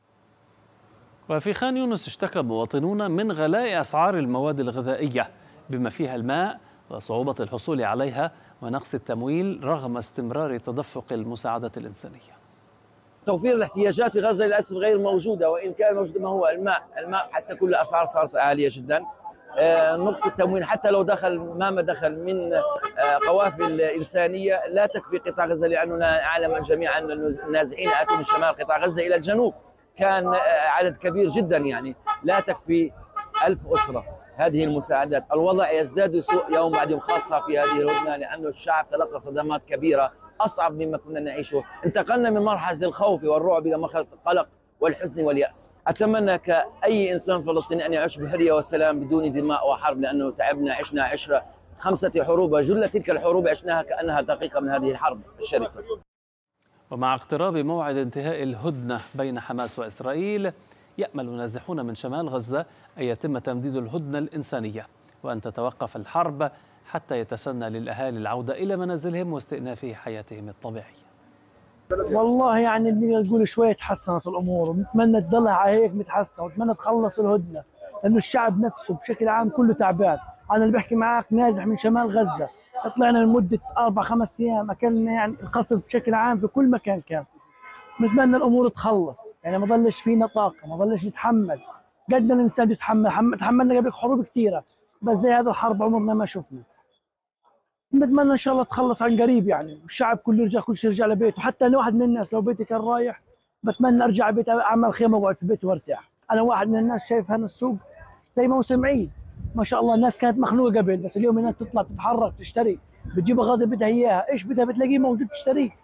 وفي خان يونس اشتكى مواطنون من غلاء اسعار المواد الغذائيه بما فيها الماء وصعوبة الحصول عليها ونقص التمويل رغم استمرار تدفق المساعدات الإنسانية. توفير الاحتياجات في غزة للأسف غير موجودة، وإن كان موجود ما هو الماء، الماء حتى كل الأسعار صارت عالية جدا. آه نقص التموين حتى لو دخل ما ما دخل من آه قوافل إنسانية لا تكفي قطاع غزة، لأننا نعلم جميعا أن النازحين أتوا من شمال قطاع غزة إلى الجنوب كان آه عدد كبير جدا، يعني لا تكفي ألف أسرة هذه المساعدات. الوضع يزداد سوء يوم بعد يوم، خاصة في هذه الهدنة، لأن الشعب تلقى صدمات كبيرة أصعب مما كنا نعيشه. انتقلنا من مرحلة الخوف والرعب إلى مرحلة القلق والحزن واليأس. أتمنى كأي إنسان فلسطيني أن يعيش بحرية وسلام بدون دماء وحرب، لأنه تعبنا، عشنا عشرة خمسة حروب، وجل تلك الحروب عشناها كأنها دقيقة من هذه الحرب الشرسة. ومع اقتراب موعد انتهاء الهدنة بين حماس وإسرائيل، يأمل نازحون من شمال غزة أن يتم تمديد الهدنة الإنسانية وأن تتوقف الحرب حتى يتسنى للأهالي العودة إلى منازلهم واستئناف حياتهم الطبيعية. والله يعني بدي أقول شوية تحسنت الأمور، ونتمنى تضلها على هيك متحسنة، ونتمنى تخلص الهدنة، لأنه الشعب نفسه بشكل عام كله تعبان. أنا اللي بحكي معك نازح من شمال غزة، طلعنا لمدة أربع خمس أيام، أكلنا يعني القصف بشكل عام في كل مكان كان. نتمنى الامور تخلص، يعني ما ضلش فينا طاقه، ما ضلش نتحمل قد ما الانسان يتحمل، تحملنا قبل حروب كثيره، بس زي هذا الحرب عمرنا ما شفنا. نتمنى ان شاء الله تخلص عن قريب يعني، والشعب كله يرجع، كل شيء يرجع لبيته، حتى انا واحد من الناس لو بيتي كان رايح بتمنى ارجع بيتي اعمل خيمه واقعد في بيتي وارتاح. انا واحد من الناس شايف هنا السوق زي موسم عيد، ما شاء الله الناس كانت مخنوقه قبل، بس اليوم الناس تطلع تتحرك تشتري، بتجيب اغراض بدها اياها، ايش بدها بتلاقيه موجود تشتريه.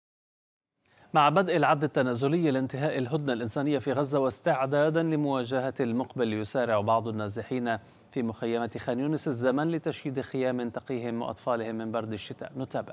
مع بدء العد التنازلي لانتهاء الهدنة الإنسانية في غزة واستعدادا لمواجهة المقبل، يسارع بعض النازحين في مخيمات خان يونس الزمن لتشييد خيام تقيهم وأطفالهم من برد الشتاء. نتابع.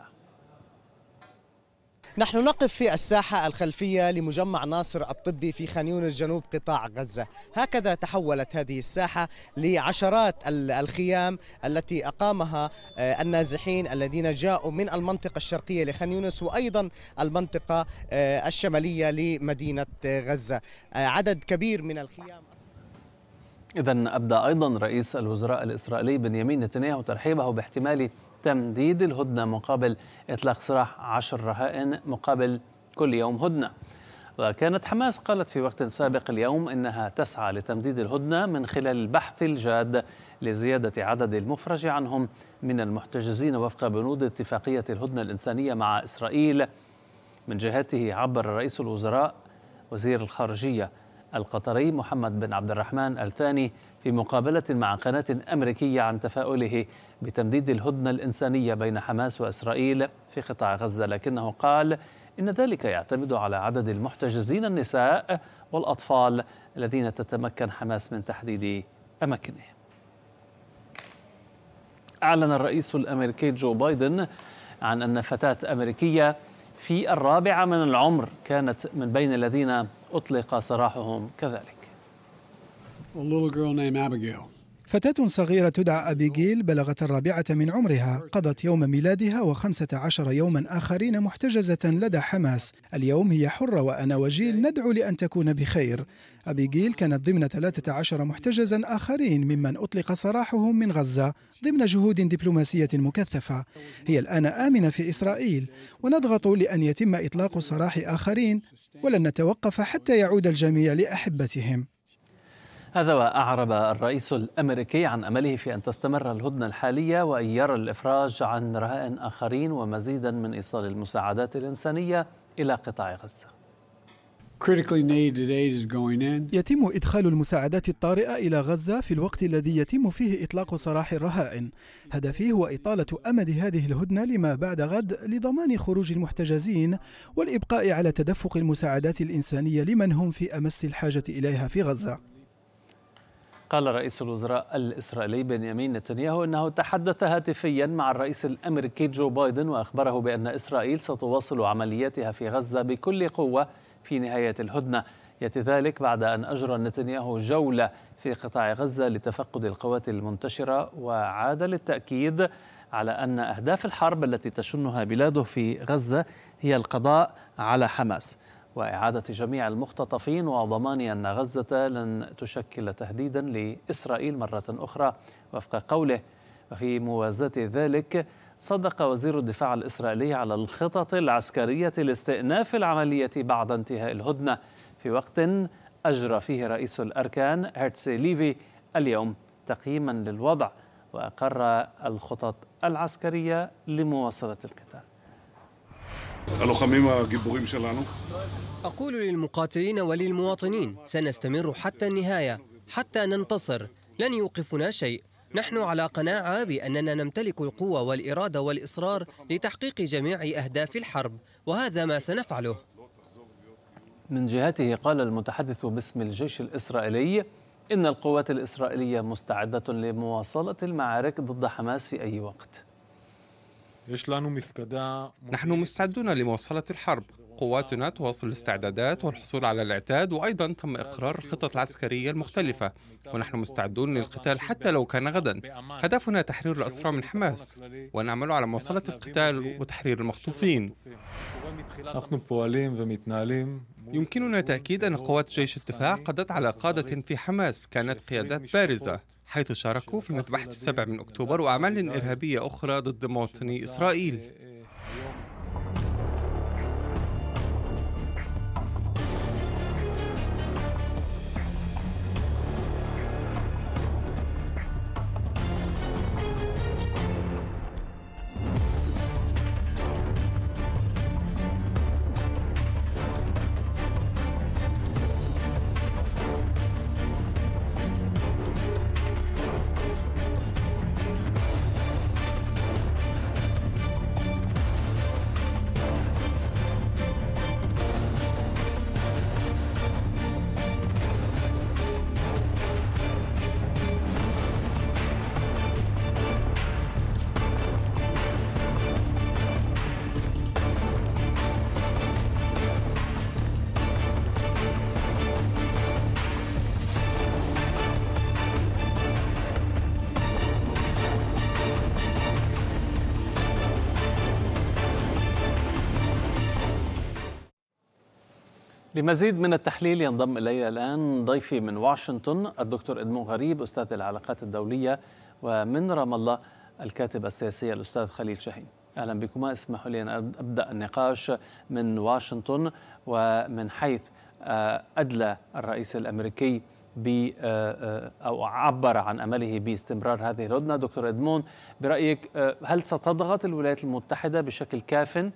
نحن نقف في الساحة الخلفية لمجمع ناصر الطبي في خان يونس جنوب قطاع غزة. هكذا تحولت هذه الساحة لعشرات الخيام التي أقامها النازحين الذين جاءوا من المنطقة الشرقية لخان يونس وأيضا المنطقة الشمالية لمدينة غزة. عدد كبير من الخيام. إذن أبدأ أيضا رئيس الوزراء الإسرائيلي بنيامين نتنياهو ترحيبه باحتمال تمديد الهدنة مقابل إطلاق سراح عشر رهائن مقابل كل يوم هدنة. وكانت حماس قالت في وقت سابق اليوم إنها تسعى لتمديد الهدنة من خلال البحث الجاد لزيادة عدد المفرج عنهم من المحتجزين وفق بنود اتفاقية الهدنة الإنسانية مع إسرائيل. من جهته عبر رئيس الوزراء وزير الخارجية القطري محمد بن عبد الرحمن الثاني في مقابلة مع قناة أمريكية عن تفاؤله بتمديد الهدنة الإنسانية بين حماس وإسرائيل في قطاع غزة، لكنه قال إن ذلك يعتمد على عدد المحتجزين النساء والأطفال الذين تتمكن حماس من تحديد أماكنهم. أعلن الرئيس الأمريكي جو بايدن عن أن فتاة أمريكية في الرابعة من العمر كانت من بين الذين أطلق سراحهم كذلك. فتاة صغيرة تدعى أبيجيل بلغت الرابعة من عمرها، قضت يوم ميلادها وخمسة عشر يوما آخرين محتجزة لدى حماس. اليوم هي حرة وأنا وجيل ندعو لأن تكون بخير. أبيجيل كانت ضمن ثلاثة عشر محتجزا آخرين ممن أطلق سراحهم من غزة ضمن جهود دبلوماسية مكثفة. هي الآن آمنة في إسرائيل ونضغط لأن يتم إطلاق سراح آخرين، ولن نتوقف حتى يعود الجميع لأحبتهم. هذا وأعرب الرئيس الأمريكي عن أمله في أن تستمر الهدنة الحالية وأن يرى الإفراج عن رهائن آخرين ومزيدا من إيصال المساعدات الإنسانية إلى قطاع غزة. يتم إدخال المساعدات الطارئة إلى غزة في الوقت الذي يتم فيه إطلاق سراح الرهائن. هدفي هو إطالة أمد هذه الهدنة لما بعد غد لضمان خروج المحتجزين والإبقاء على تدفق المساعدات الإنسانية لمن هم في أمس الحاجة إليها في غزة. قال رئيس الوزراء الإسرائيلي بنيامين نتنياهو إنه تحدث هاتفيا مع الرئيس الأمريكي جو بايدن وأخبره بأن إسرائيل ستواصل عملياتها في غزة بكل قوة في نهاية الهدنة. يأتي ذلك بعد أن أجرى نتنياهو جولة في قطاع غزة لتفقد القوات المنتشرة، وعاد للتأكيد على أن أهداف الحرب التي تشنها بلاده في غزة هي القضاء على حماس وإعادة جميع المختطفين وضمان أن غزة لن تشكل تهديدا لإسرائيل مرة أخرى وفق قوله. وفي موازاة ذلك صدق وزير الدفاع الإسرائيلي على الخطط العسكرية لاستئناف العملية بعد انتهاء الهدنة في وقت أجرى فيه رئيس الأركان هرتسي ليفي اليوم تقييما للوضع وأقر الخطط العسكرية لمواصلة القتال. أقول للمقاتلين وللمواطنين سنستمر حتى النهاية حتى ننتصر، لن يوقفنا شيء. نحن على قناعة بأننا نمتلك القوة والإرادة والإصرار لتحقيق جميع أهداف الحرب، وهذا ما سنفعله. من جهته قال المتحدث باسم الجيش الإسرائيلي إن القوات الإسرائيلية مستعدة لمواصلة المعارك ضد حماس في أي وقت. نحن مستعدون لمواصلة الحرب. قواتنا تواصل الاستعدادات والحصول على الإعتاد، وأيضا تم إقرار الخطط العسكرية المختلفة، ونحن مستعدون للقتال حتى لو كان غدا. هدفنا تحرير الأسرى من حماس، ونعمل على مواصلة القتال وتحرير المخطوفين. يمكننا تأكيد أن قوات جيش الدفاع قضت على قادة في حماس كانت قيادات بارزة، حيث شاركوا في مذبحة السابع من أكتوبر وأعمال إرهابية أخرى ضد مواطني إسرائيل. لمزيد من التحليل ينضم إلي الآن ضيفي من واشنطن الدكتور إدمون غريب أستاذ العلاقات الدولية، ومن رام الله الكاتب السياسي الأستاذ خليل شاهين. أهلا بكما. اسمحوا لي أن أبدأ النقاش من واشنطن، ومن حيث أدلى الرئيس الأمريكي ب أو عبر عن أمله باستمرار هذه الهدنة. دكتور إدمون، برأيك هل ستضغط الولايات المتحدة بشكل كاف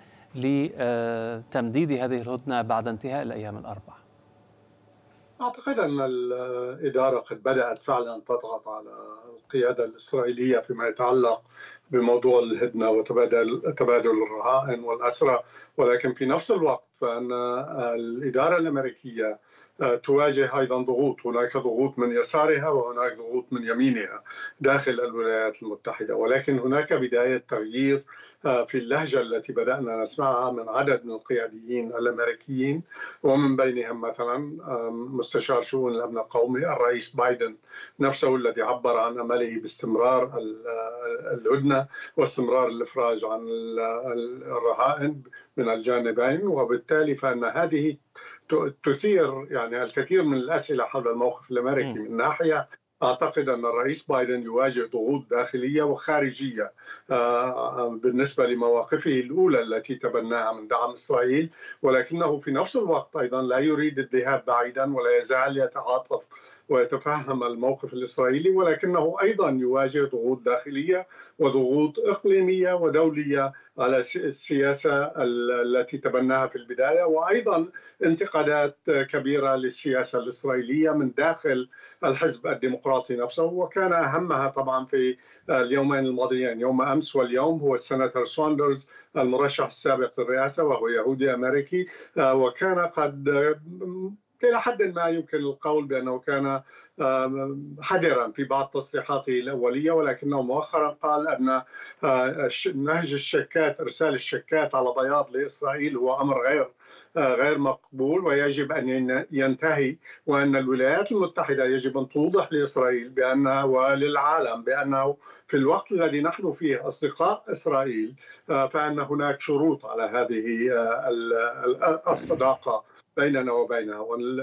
لتمديد هذه الهدنة بعد انتهاء الأيام الأربعة؟ أعتقد أن الإدارة قد بدأت فعلا تضغط على القيادة الإسرائيلية فيما يتعلق بموضوع الهدنة وتبادل تبادل الرهائن والأسرى، ولكن في نفس الوقت فإن الإدارة الأمريكية تواجه أيضا ضغوط، هناك ضغوط من يسارها وهناك ضغوط من يمينها داخل الولايات المتحدة، ولكن هناك بداية تغيير في اللهجة التي بدأنا نسمعها من عدد من القياديين الأمريكيين، ومن بينهم مثلا مستشار شؤون الأمن القومي الرئيس بايدن نفسه الذي عبر عن أمله باستمرار الهدنة واستمرار الإفراج عن الرهائن من الجانبين، وبالتالي فإن هذه تثير يعني الكثير من الأسئلة حول الموقف الأمريكي. من ناحية أعتقد أن الرئيس بايدن يواجه ضغوط داخلية وخارجية بالنسبة لمواقفه الأولى التي تبناها من دعم إسرائيل، ولكنه في نفس الوقت أيضا لا يريد الذهاب بعيدا ولا يزال يتعاطف ويتفهم الموقف الإسرائيلي، ولكنه أيضا يواجه ضغوط داخلية وضغوط إقليمية ودولية على السياسة التي تبناها في البداية، وأيضا انتقادات كبيرة للسياسة الإسرائيلية من داخل الحزب الديمقراطي نفسه، وكان أهمها طبعا في اليومين الماضيين يوم أمس واليوم هو السناتور ساندرز المرشح السابق للرئاسة وهو يهودي أمريكي، وكان قد إلى حد ما يمكن القول بأنه كان حذرا في بعض تصريحاته الأولية، ولكنه مؤخرا قال أن نهج الشكات إرسال الشكات على بياض لإسرائيل هو أمر غير غير مقبول ويجب أن ينتهي، وأن الولايات المتحدة يجب أن توضح لإسرائيل بأنها وللعالم بأنه في الوقت الذي نحن فيه أصدقاء إسرائيل فإن هناك شروط على هذه الصداقة بيننا وبينها.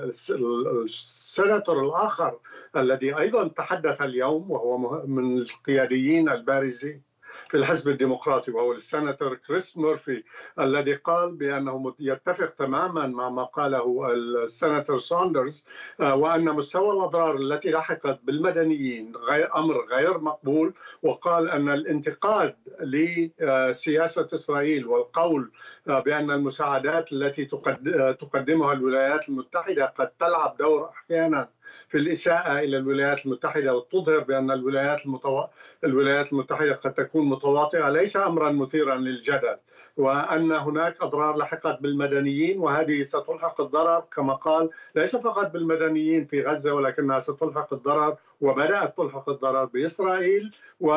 والسيناتور الآخر الذي أيضا تحدث اليوم وهو من القياديين البارزين في الحزب الديمقراطي وهو السيناتور كريس مورفي الذي قال بأنه يتفق تماما مع ما قاله السيناتور ساندرز، وأن مستوى الأضرار التي لحقت بالمدنيين غير أمر غير مقبول، وقال أن الانتقاد لسياسة إسرائيل والقول بأن المساعدات التي تقدمها الولايات المتحدة قد تلعب دور أحيانا في الإساءة إلى الولايات المتحدة وتظهر بأن الولايات المتو... الولايات المتحدة قد تكون متواطئة ليس أمرا مثيرا للجدل، وأن هناك أضرار لحقت بالمدنيين وهذه ستلحق الضرر كما قال ليس فقط بالمدنيين في غزة ولكنها ستلحق الضرر وبدأت تلحق الضرر بإسرائيل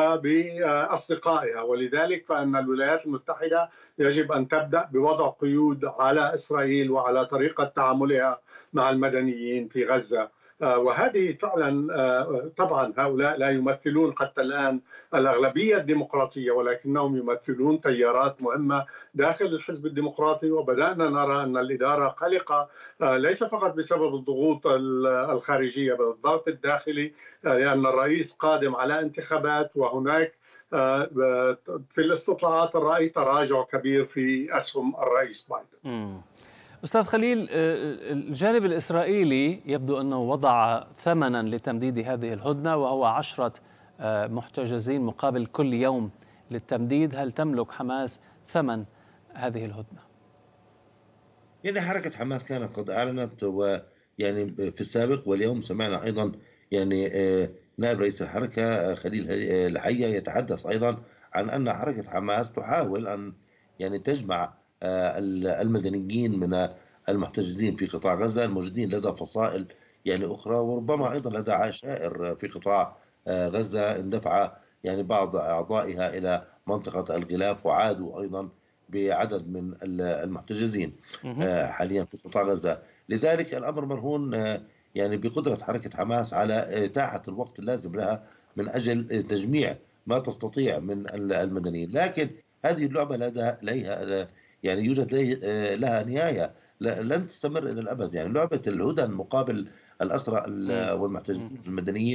وبأصدقائها، ولذلك فإن الولايات المتحدة يجب أن تبدأ بوضع قيود على إسرائيل وعلى طريقة تعاملها مع المدنيين في غزة. وهذه فعلا طبعا هؤلاء لا يمثلون حتى الآن الأغلبية الديمقراطية ولكنهم يمثلون تيارات مهمة داخل الحزب الديمقراطي، وبدأنا نرى أن الإدارة قلقة ليس فقط بسبب الضغوط الخارجية بل الضغط الداخلي، لأن الرئيس قادم على انتخابات وهناك في الاستطلاعات الرأي تراجع كبير في أسهم الرئيس بايدن. أستاذ خليل، الجانب الإسرائيلي يبدو أنه وضع ثمنا لتمديد هذه الهدنة وهو عشرة محتجزين مقابل كل يوم للتمديد. هل تملك حماس ثمن هذه الهدنة؟ يعني حركة حماس كانت قد أعلنت ويعني في السابق، واليوم سمعنا أيضا يعني نائب رئيس الحركة خليل الحية يتحدث أيضا عن أن حركة حماس تحاول أن يعني تجمع المدنيين من المحتجزين في قطاع غزة الموجودين لدى فصائل يعني أخرى، وربما أيضا لدى عشائر في قطاع غزة اندفع يعني بعض أعضائها إلى منطقة الغلاف وعادوا أيضا بعدد من المحتجزين حاليا في قطاع غزة. لذلك الأمر مرهون يعني بقدرة حركة حماس على إتاحة الوقت اللازم لها من أجل تجميع ما تستطيع من المدنيين، لكن هذه اللعبة لديها يعني يوجد لها نهاية لن تستمر إلى الأبد. يعني لعبة الهدن مقابل الأسرى والمحتجزين المدنيين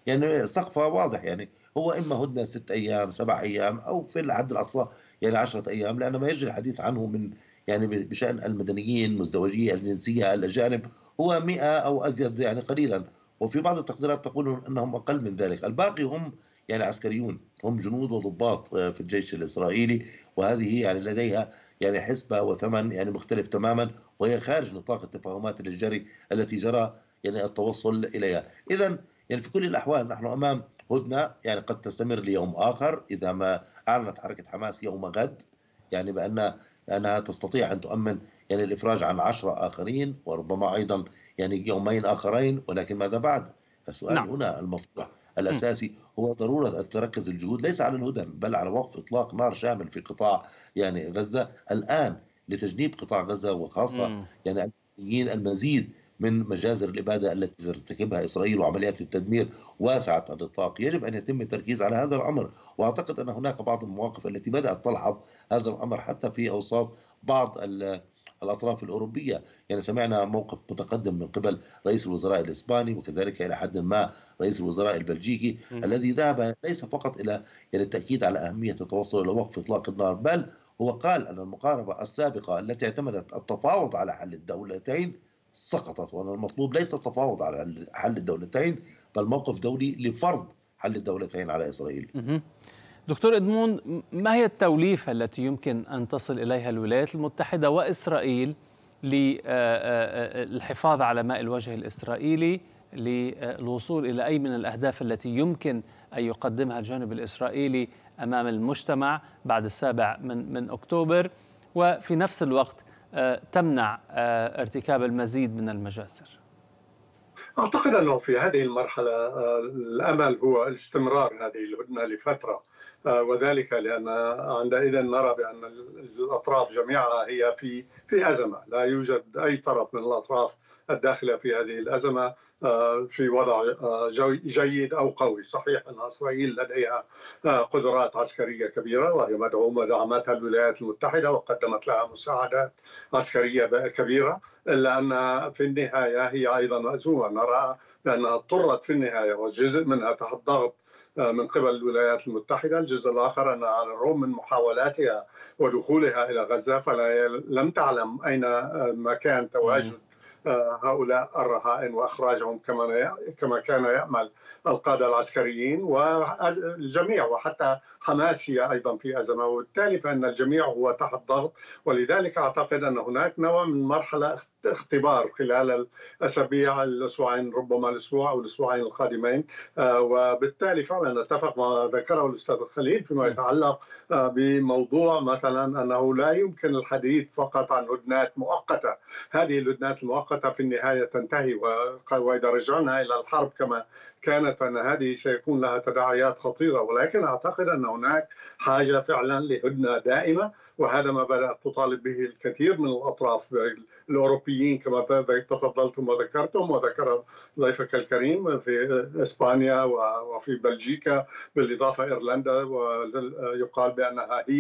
يعني سقفها واضح، يعني هو إما هدنة ست أيام سبع أيام أو في الحد الأقصى يعني عشرة أيام، لأن ما يجري الحديث عنه من يعني بشأن المدنيين مزدوجي الجنسية الأجانب هو مئة أو أزيد يعني قليلا، وفي بعض التقديرات تقول أنهم أقل من ذلك. الباقي هم يعني عسكريون، هم جنود وضباط في الجيش الإسرائيلي، وهذه يعني لديها يعني حسبة وثمن يعني مختلف تماما، وهي خارج نطاق التفاهمات الجري التي جرى يعني التوصل إليها. إذا يعني في كل الأحوال نحن أمام هدنة يعني قد تستمر ليوم آخر إذا ما أعلنت حركة حماس يوم غد يعني بأن أنها تستطيع أن تؤمن يعني الإفراج عن عشرة آخرين، وربما أيضا يعني يومين آخرين، ولكن ماذا بعد؟ السؤال نعم. هنا المطروح الأساسي هو ضرورة أن تركز الجهود ليس على الهدن بل على وقف إطلاق نار شامل في قطاع يعني غزة الآن لتجنيب قطاع غزة، وخاصة م. يعني المزيد من مجازر الإبادة التي ترتكبها إسرائيل وعمليات التدمير واسعة النطاق. يجب أن يتم التركيز على هذا الأمر، وأعتقد أن هناك بعض المواقف التي بدأت تلحظ هذا الأمر حتى في أوساط بعض الأطراف الأوروبية. يعني سمعنا موقف متقدم من قبل رئيس الوزراء الإسباني وكذلك إلى حد ما رئيس الوزراء البلجيكي م. الذي ذهب ليس فقط إلى يعني التأكيد على أهمية التوصل إلى وقف إطلاق النار، بل هو قال أن المقاربة السابقة التي اعتمدت التفاوض على حل الدولتين سقطت، وأن المطلوب ليس التفاوض على حل الدولتين بل موقف دولي لفرض حل الدولتين على إسرائيل. دكتور إدموند، ما هي التوليفة التي يمكن أن تصل إليها الولايات المتحدة وإسرائيل للحفاظ على ماء الوجه الإسرائيلي للوصول إلى أي من الأهداف التي يمكن أن يقدمها الجانب الإسرائيلي أمام المجتمع بعد السابع من, من أكتوبر، وفي نفس الوقت تمنع ارتكاب المزيد من المجازر؟ أعتقد أنه في هذه المرحلة الأمل هو الاستمرار هذه الهدنة لفترة، وذلك لأن عندئذ نرى بأن الأطراف جميعها هي في في أزمة، لا يوجد أي طرف من الأطراف الداخلة في هذه الأزمة في وضع جيد أو قوي. صحيح أن إسرائيل لديها قدرات عسكرية كبيرة وهي مدعومة دعمتها الولايات المتحدة وقدمت لها مساعدات عسكرية كبيرة، إلا أن في النهاية هي أيضا مأزومة. نرى بأنها اضطرت في النهاية وجزء منها تحت ضغط من قبل الولايات المتحدة، الجزء الآخر أن على الرغم من محاولاتها ودخولها إلى غزة فلا لم تعلم أين مكان تواجد هؤلاء الرهائن وإخراجهم كما كما كان يأمل القادة العسكريين والجميع، وحتى حماس هي أيضا في أزمة، وبالتالي فإن الجميع هو تحت ضغط. ولذلك أعتقد أن هناك نوع من مرحلة اختبار خلال الأسابيع الأسبوعين ربما الأسبوع أو الأسبوعين القادمين، وبالتالي فعلا نتفق ما ذكره الأستاذ خليل فيما يتعلق بموضوع مثلا أنه لا يمكن الحديث فقط عن هدنات مؤقتة. هذه الهدنات المؤقتة في النهاية تنتهي، وإذا رجعنا إلى الحرب كما كانت فإن هذه سيكون لها تداعيات خطيرة. ولكن أعتقد أن هناك حاجة فعلا لهدنة دائمة، وهذا ما بدأت تطالب به الكثير من الأطراف الأوروبيين كما تفضلتم وذكرتم وذكر ضيفك الكريم في إسبانيا وفي بلجيكا بالإضافة إيرلندا، ويقال بأنها هي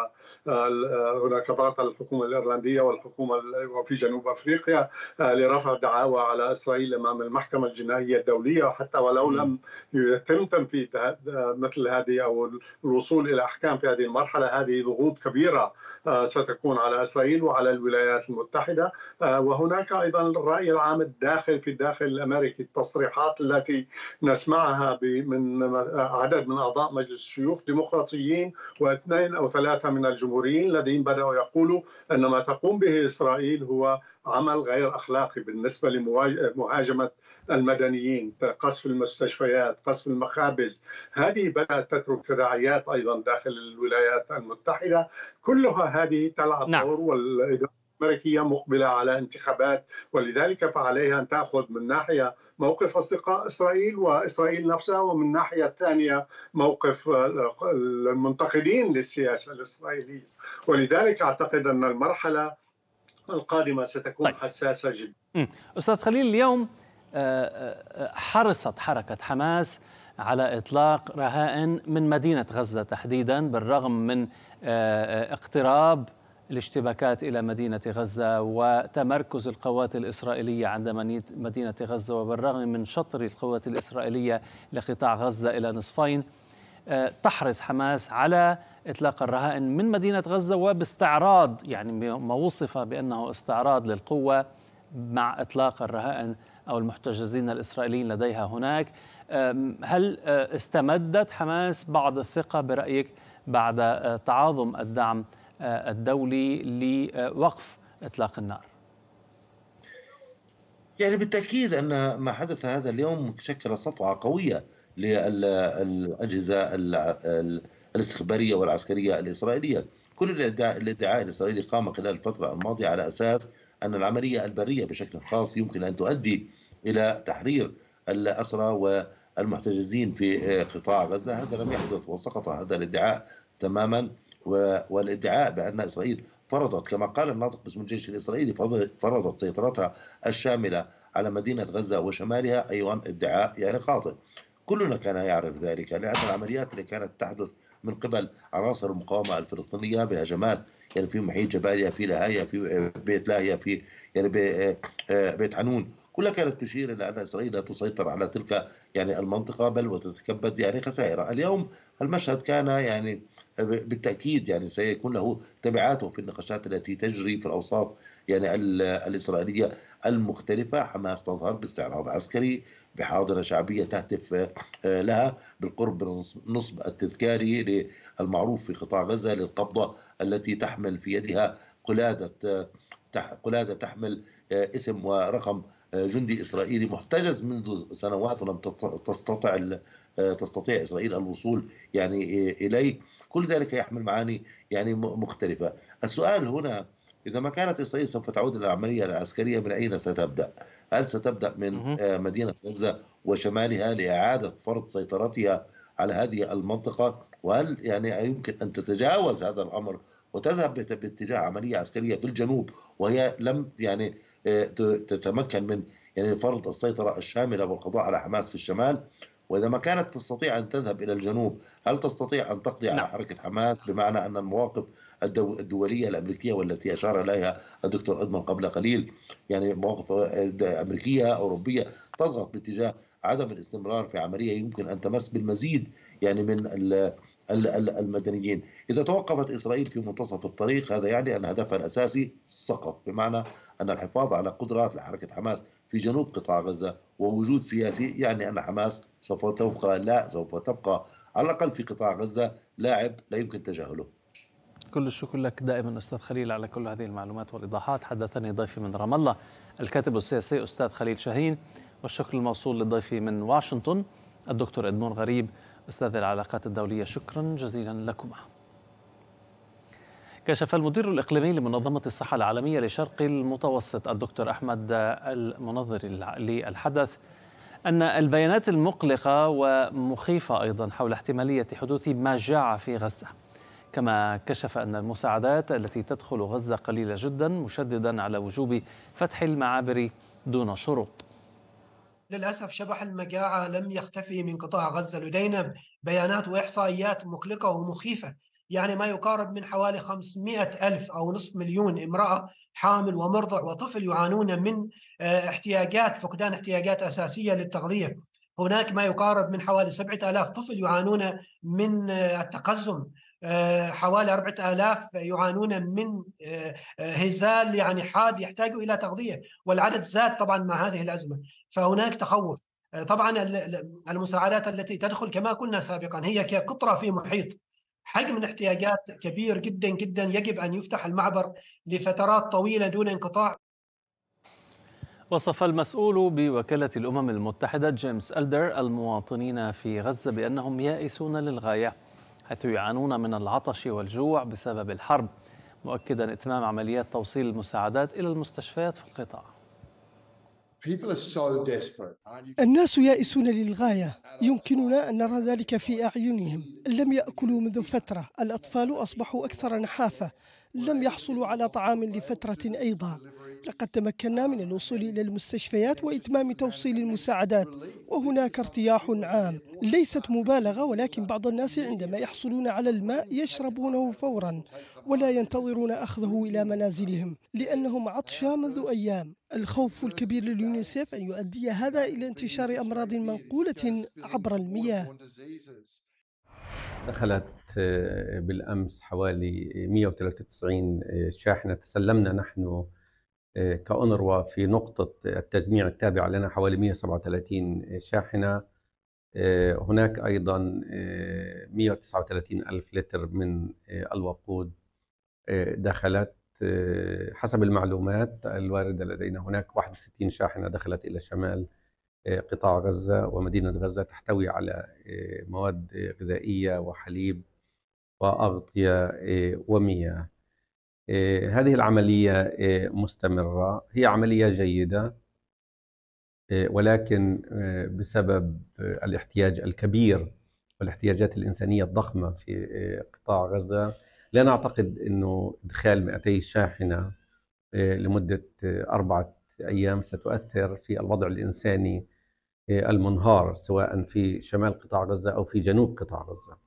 وهناك ضغط على الحكومة الإيرلندية والحكومة وفي جنوب أفريقيا لرفع دعاوى على إسرائيل أمام المحكمة الجنائية الدولية، وحتى ولو لم يتم تنفيذ مثل هذه أو الوصول إلى أحكام في هذه المرحلة، هذه ضغوط كبيرة ستكون على إسرائيل وعلى الولايات المتحدة. وهناك أيضا الرأي العام الداخل في الداخل الأمريكي، التصريحات التي نسمعها من عدد من أعضاء مجلس الشيوخ ديمقراطيين واثنين أو ثلاثة من الجمهوريين الذين بدأوا يقولوا أن ما تقوم به إسرائيل هو عمل غير أخلاقي بالنسبة لمهاجمة المدنيين، قصف المستشفيات، قصف المخابز. هذه بدأت تترك تداعيات أيضا داخل الولايات المتحدة. كلها هذه تلعب نعم. دور، والإدارة الأمريكية مقبلة على انتخابات، ولذلك فعليها أن تأخذ من ناحية موقف أصدقاء إسرائيل وإسرائيل نفسها، ومن ناحية الثانية موقف المنتقدين للسياسة الإسرائيلية. ولذلك أعتقد أن المرحلة القادمة ستكون طيب. حساسة جدا. أستاذ خليل، اليوم حرصت حركة حماس على إطلاق رهائن من مدينة غزة تحديدا، بالرغم من اقتراب الاشتباكات إلى مدينة غزة وتمركز القوات الإسرائيلية عند مدينة غزة، وبالرغم من شطر القوات الإسرائيلية لقطاع غزة إلى نصفين، تحرص حماس على إطلاق الرهائن من مدينة غزة، وباستعراض يعني ما وصف بأنه استعراض للقوة مع إطلاق الرهائن أو المحتجزين الإسرائيليين لديها هناك. هل استمدت حماس بعض الثقة برأيك بعد تعاظم الدعم الدولي لوقف إطلاق النار؟ يعني بالتأكيد أن ما حدث هذا اليوم شكل صفعة قوية للأجهزة الاستخبارية والعسكرية الإسرائيلية. كل الادعاء الإسرائيلي قام خلال الفترة الماضية على أساس أن العملية البرية بشكل خاص يمكن أن تؤدي إلى تحرير الأسرى والمحتجزين في قطاع غزة. هذا لم يحدث وسقط هذا الادعاء تماما، والادعاء بأن إسرائيل فرضت كما قال الناطق باسم الجيش الإسرائيلي فرضت سيطرتها الشاملة على مدينة غزة وشمالها، أيضا ادعاء يعني خاطئ. كلنا كان يعرف ذلك، لأن العمليات اللي كانت تحدث من قبل عناصر المقاومة الفلسطينية بهجمات يعني في محيط جباليا، في لاهيا، في بيت لاهيا، في يعني بيت حنون، كلها كانت تشير إلى أن إسرائيل لا تسيطر على تلك يعني المنطقة بل وتتكبد يعني خسائر. اليوم المشهد كان يعني بالتأكيد يعني سيكون له تبعاته في النقاشات التي تجري في الأوساط يعني الإسرائيلية المختلفة. حماس تظهر باستعراض عسكري بحاضنة شعبية تهتف لها بالقرب من النصب التذكاري المعروف في قطاع غزة للقبضة التي تحمل في يدها قلادة قلادة تحمل اسم ورقم جندي إسرائيلي محتجز منذ سنوات ولم تستطع تستطيع إسرائيل الوصول يعني إليه. كل ذلك يحمل معاني يعني مختلفة. السؤال هنا إذا ما كانت إسرائيل سوف تعود إلى العملية العسكرية من أين ستبدأ؟ هل ستبدأ من مدينة غزة وشمالها لإعادة فرض سيطرتها على هذه المنطقة؟ وهل يعني يمكن أن تتجاوز هذا الأمر وتذهب باتجاه عملية عسكرية في الجنوب وهي لم يعني تتمكن من يعني فرض السيطرة الشاملة والقضاء على حماس في الشمال؟ وإذا ما كانت تستطيع أن تذهب إلى الجنوب هل تستطيع أن تقضي على حركة حماس؟ بمعنى أن المواقف الدولية الأمريكية والتي أشار إليها الدكتور أدمن قبل قليل يعني مواقف أمريكية أوروبية تضغط باتجاه عدم الاستمرار في عملية يمكن أن تمس بالمزيد يعني من المدنيين. إذا توقفت إسرائيل في منتصف الطريق هذا يعني أن هدفها الأساسي سقط، بمعنى أن الحفاظ على قدرات لحركة حماس في جنوب قطاع غزة ووجود سياسي يعني أن حماس سوف تبقى لا سوف تبقى على الأقل في قطاع غزة لاعب لا يمكن تجاهله. كل الشكر لك دائما أستاذ خليل على كل هذه المعلومات والإيضاحات. حدثني ضيفي من رام الله الكاتب السياسي أستاذ خليل شاهين، والشكر الموصول لضيفي من واشنطن الدكتور إدمون غريب أستاذ العلاقات الدولية. شكرا جزيلا لكما. كشف المدير الإقليمي لمنظمة الصحة العالمية لشرق المتوسط الدكتور أحمد المنظر للحدث أن البيانات المقلقة ومخيفة أيضا حول احتمالية حدوث مجاعة في غزة، كما كشف أن المساعدات التي تدخل غزة قليلة جدا، مشددا على وجوب فتح المعابر دون شروط. للأسف شبح المجاعة لم يختفي من قطاع غزة، لدينا بيانات وإحصائيات مقلقة ومخيفة، يعني ما يقارب من حوالي خمسمائة ألف أو نصف مليون امرأة حامل ومرضع وطفل يعانون من احتياجات فقدان احتياجات أساسية للتغذية. هناك ما يقارب من حوالي سبعة آلاف طفل يعانون من التقزم، حوالي أربعة آلاف يعانون من هزال يعني حاد يحتاجوا إلى تغذية، والعدد زاد طبعا مع هذه الأزمة. فهناك تخوف. طبعا المساعدات التي تدخل كما قلنا سابقا هي كقطرة في محيط، حجم الاحتياجات كبير جدا جدا، يجب أن يفتح المعبر لفترات طويلة دون انقطاع. وصف المسؤول بوكالة الأمم المتحدة جيمس ألدر المواطنين في غزة بأنهم يائسون للغاية، حيث يعانون من العطش والجوع بسبب الحرب، مؤكدا إتمام عمليات توصيل المساعدات إلى المستشفيات في القطاع. الناس يائسون للغاية، يمكننا أن نرى ذلك في أعينهم. لم يأكلوا منذ فترة، الأطفال أصبحوا أكثر نحافة، لم يحصلوا على طعام لفترة أيضا. لقد تمكنا من الوصول إلى المستشفيات وإتمام توصيل المساعدات، وهناك ارتياح عام. ليست مبالغة، ولكن بعض الناس عندما يحصلون على الماء يشربونه فورا ولا ينتظرون أخذه إلى منازلهم لأنهم عطشى منذ أيام. الخوف الكبير لليونيسيف أن يؤدي هذا إلى انتشار أمراض منقولة عبر المياه. دخلت بالأمس حوالي مئة وثلاثة وتسعين شاحنة، تسلمنا نحن كأونروا في نقطة التجميع التابعة لنا حوالي مئة وسبعة وثلاثين شاحنة. هناك أيضا مئة وتسعة وثلاثين ألف لتر من الوقود دخلت. حسب المعلومات الواردة لدينا هناك واحد وستين شاحنة دخلت إلى شمال قطاع غزة ومدينة غزة، تحتوي على مواد غذائية وحليب وأغطية ومياه. هذه العملية مستمرة، هي عملية جيدة، ولكن بسبب الاحتياج الكبير والاحتياجات الإنسانية الضخمة في قطاع غزة لا نعتقد أنه إدخال مئتي شاحنة لمدة أربعة أيام ستؤثر في الوضع الإنساني المنهار سواء في شمال قطاع غزة أو في جنوب قطاع غزة.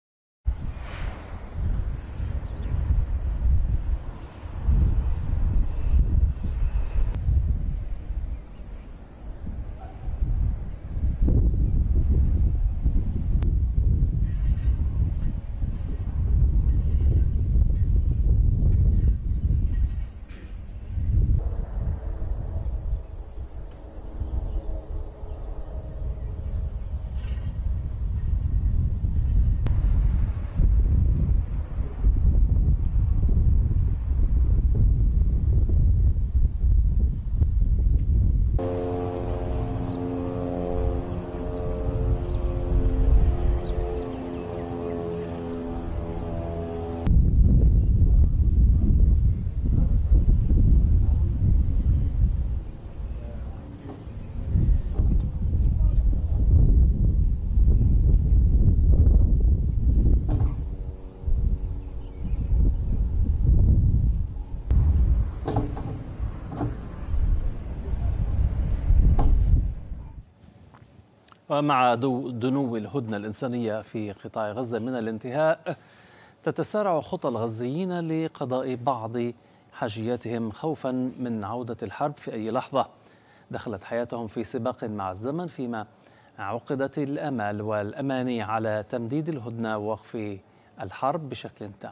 ومع دنو الهدنة الإنسانية في قطاع غزة من الانتهاء، تتسارع خطى الغزيين لقضاء بعض حاجياتهم خوفا من عودة الحرب في أي لحظة. دخلت حياتهم في سباق مع الزمن، فيما عقدت الآمال والأماني على تمديد الهدنة ووقف الحرب بشكل تام.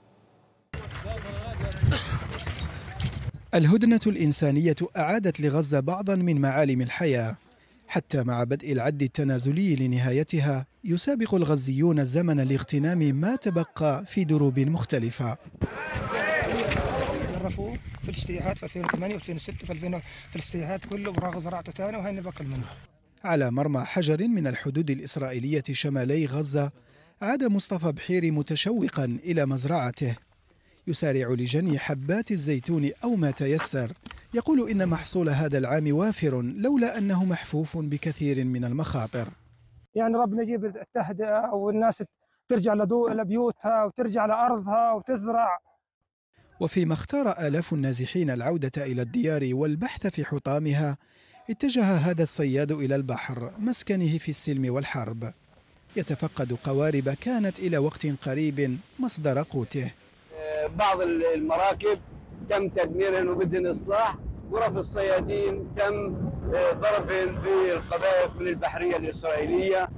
الهدنة الإنسانية أعادت لغزة بعضا من معالم الحياة، حتى مع بدء العد التنازلي لنهايتها يسابق الغزيون الزمن لاغتنام ما تبقى في دروب مختلفة. جرفوا في الاجتياحات في ألفين وثمانية وألفين وستة في ألفين في الاجتياحات كله براغ زرعته ثاني وهي باكل منه. على مرمى حجر من الحدود الإسرائيلية شمالي غزة عاد مصطفى بحيري متشوقا إلى مزرعته، يسارع لجني حبات الزيتون أو ما تيسر. يقول إن محصول هذا العام وافر لولا أنه محفوف بكثير من المخاطر. يعني ربنا يجيب التهدئة والناس ترجع لبيوتها وترجع لأرضها وتزرع. وفيما اختار آلاف النازحين العودة إلى الديار والبحث في حطامها، اتجه هذا الصياد إلى البحر مسكنه في السلم والحرب، يتفقد قوارب كانت إلى وقت قريب مصدر قوته. بعض المراكب تم تدميرهن وبدهن إصلاح، غرف الصيادين تم ضربهن بالقذائف من البحرية الإسرائيلية.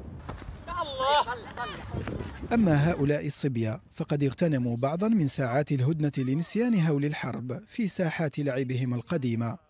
أما هؤلاء الصبية فقد اغتنموا بعضا من ساعات الهدنة لنسيان هول الحرب في ساحات لعبهم القديمة.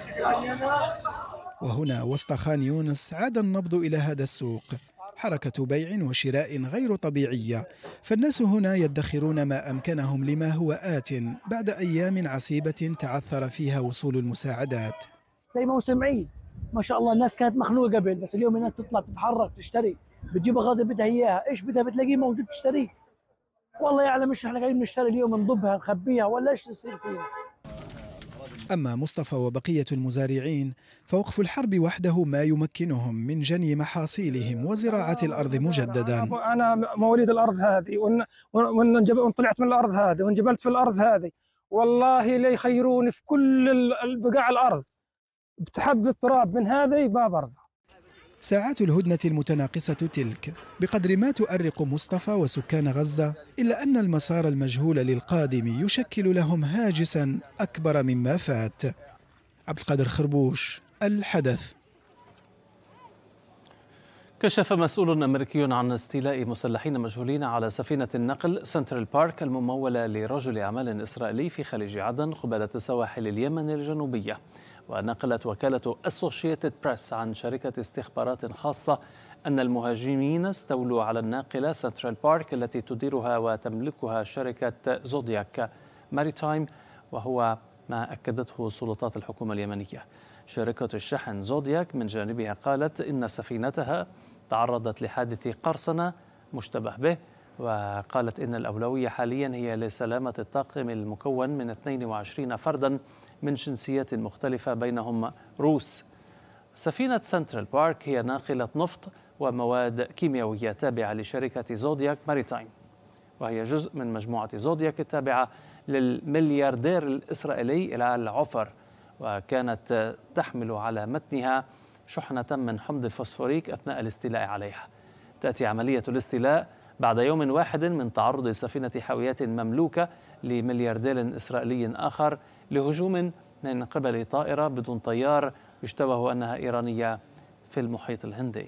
وهنا وسط خان يونس عاد النبض إلى هذا السوق، حركة بيع وشراء غير طبيعية، فالناس هنا يدخرون ما أمكنهم لما هو آت بعد أيام عصيبة تعثر فيها وصول المساعدات. زي موسم عيد ما شاء الله، الناس كانت مخنوقة قبل، بس اليوم الناس تطلع تتحرك تشتري، بتجيب أغراض بدها إياها، إيش بدها بتلاقيه موجود تشتريه. والله يعلم إيش إحنا قاعدين نشتري اليوم، نضبها نخبيها ولا إيش يصير فينا. أما مصطفى وبقية المزارعين فوقف الحرب وحده ما يمكنهم من جني محاصيلهم وزراعة الأرض مجددا. أنا مواليد الأرض هذه وان طلعت من الأرض هذه وانجبلت في الأرض هذه، والله لا يخيروني في كل بقاع الأرض بتحب التراب من هذه ما برضى. ساعات الهدنة المتناقصة تلك بقدر ما تؤرق مصطفى وسكان غزة، إلا أن المسار المجهول للقادم يشكل لهم هاجسا أكبر مما فات. عبد القادر خربوش، الحدث. كشف مسؤول أمريكي عن استيلاء مسلحين مجهولين على سفينة النقل سنترال بارك الممولة لرجل أعمال إسرائيلي في خليج عدن قبالة سواحل اليمن الجنوبية. ونقلت وكالة أسوشيتد بريس عن شركة استخبارات خاصة أن المهاجمين استولوا على الناقلة سنترال بارك التي تديرها وتملكها شركة زودياك ماريتايم، وهو ما أكدته سلطات الحكومة اليمنية. شركة الشحن زودياك من جانبها قالت إن سفينتها تعرضت لحادث قرصنة مشتبه به، وقالت إن الأولوية حاليا هي لسلامة الطاقم المكون من اثنين وعشرين فردا من جنسيات مختلفة بينهم روس. سفينة سنترال بارك هي ناقلة نفط ومواد كيميائية تابعة لشركة زودياك ماريتايم، وهي جزء من مجموعة زودياك التابعة للملياردير الإسرائيلي إلال عفر، وكانت تحمل على متنها شحنة من حمض الفوسفوريك أثناء الاستيلاء عليها. تأتي عملية الاستيلاء بعد يوم واحد من تعرض سفينة حاويات مملوكة لملياردير إسرائيلي آخر لهجوم من قبل طائرة بدون طيار يشتبه أنها إيرانية في المحيط الهندي.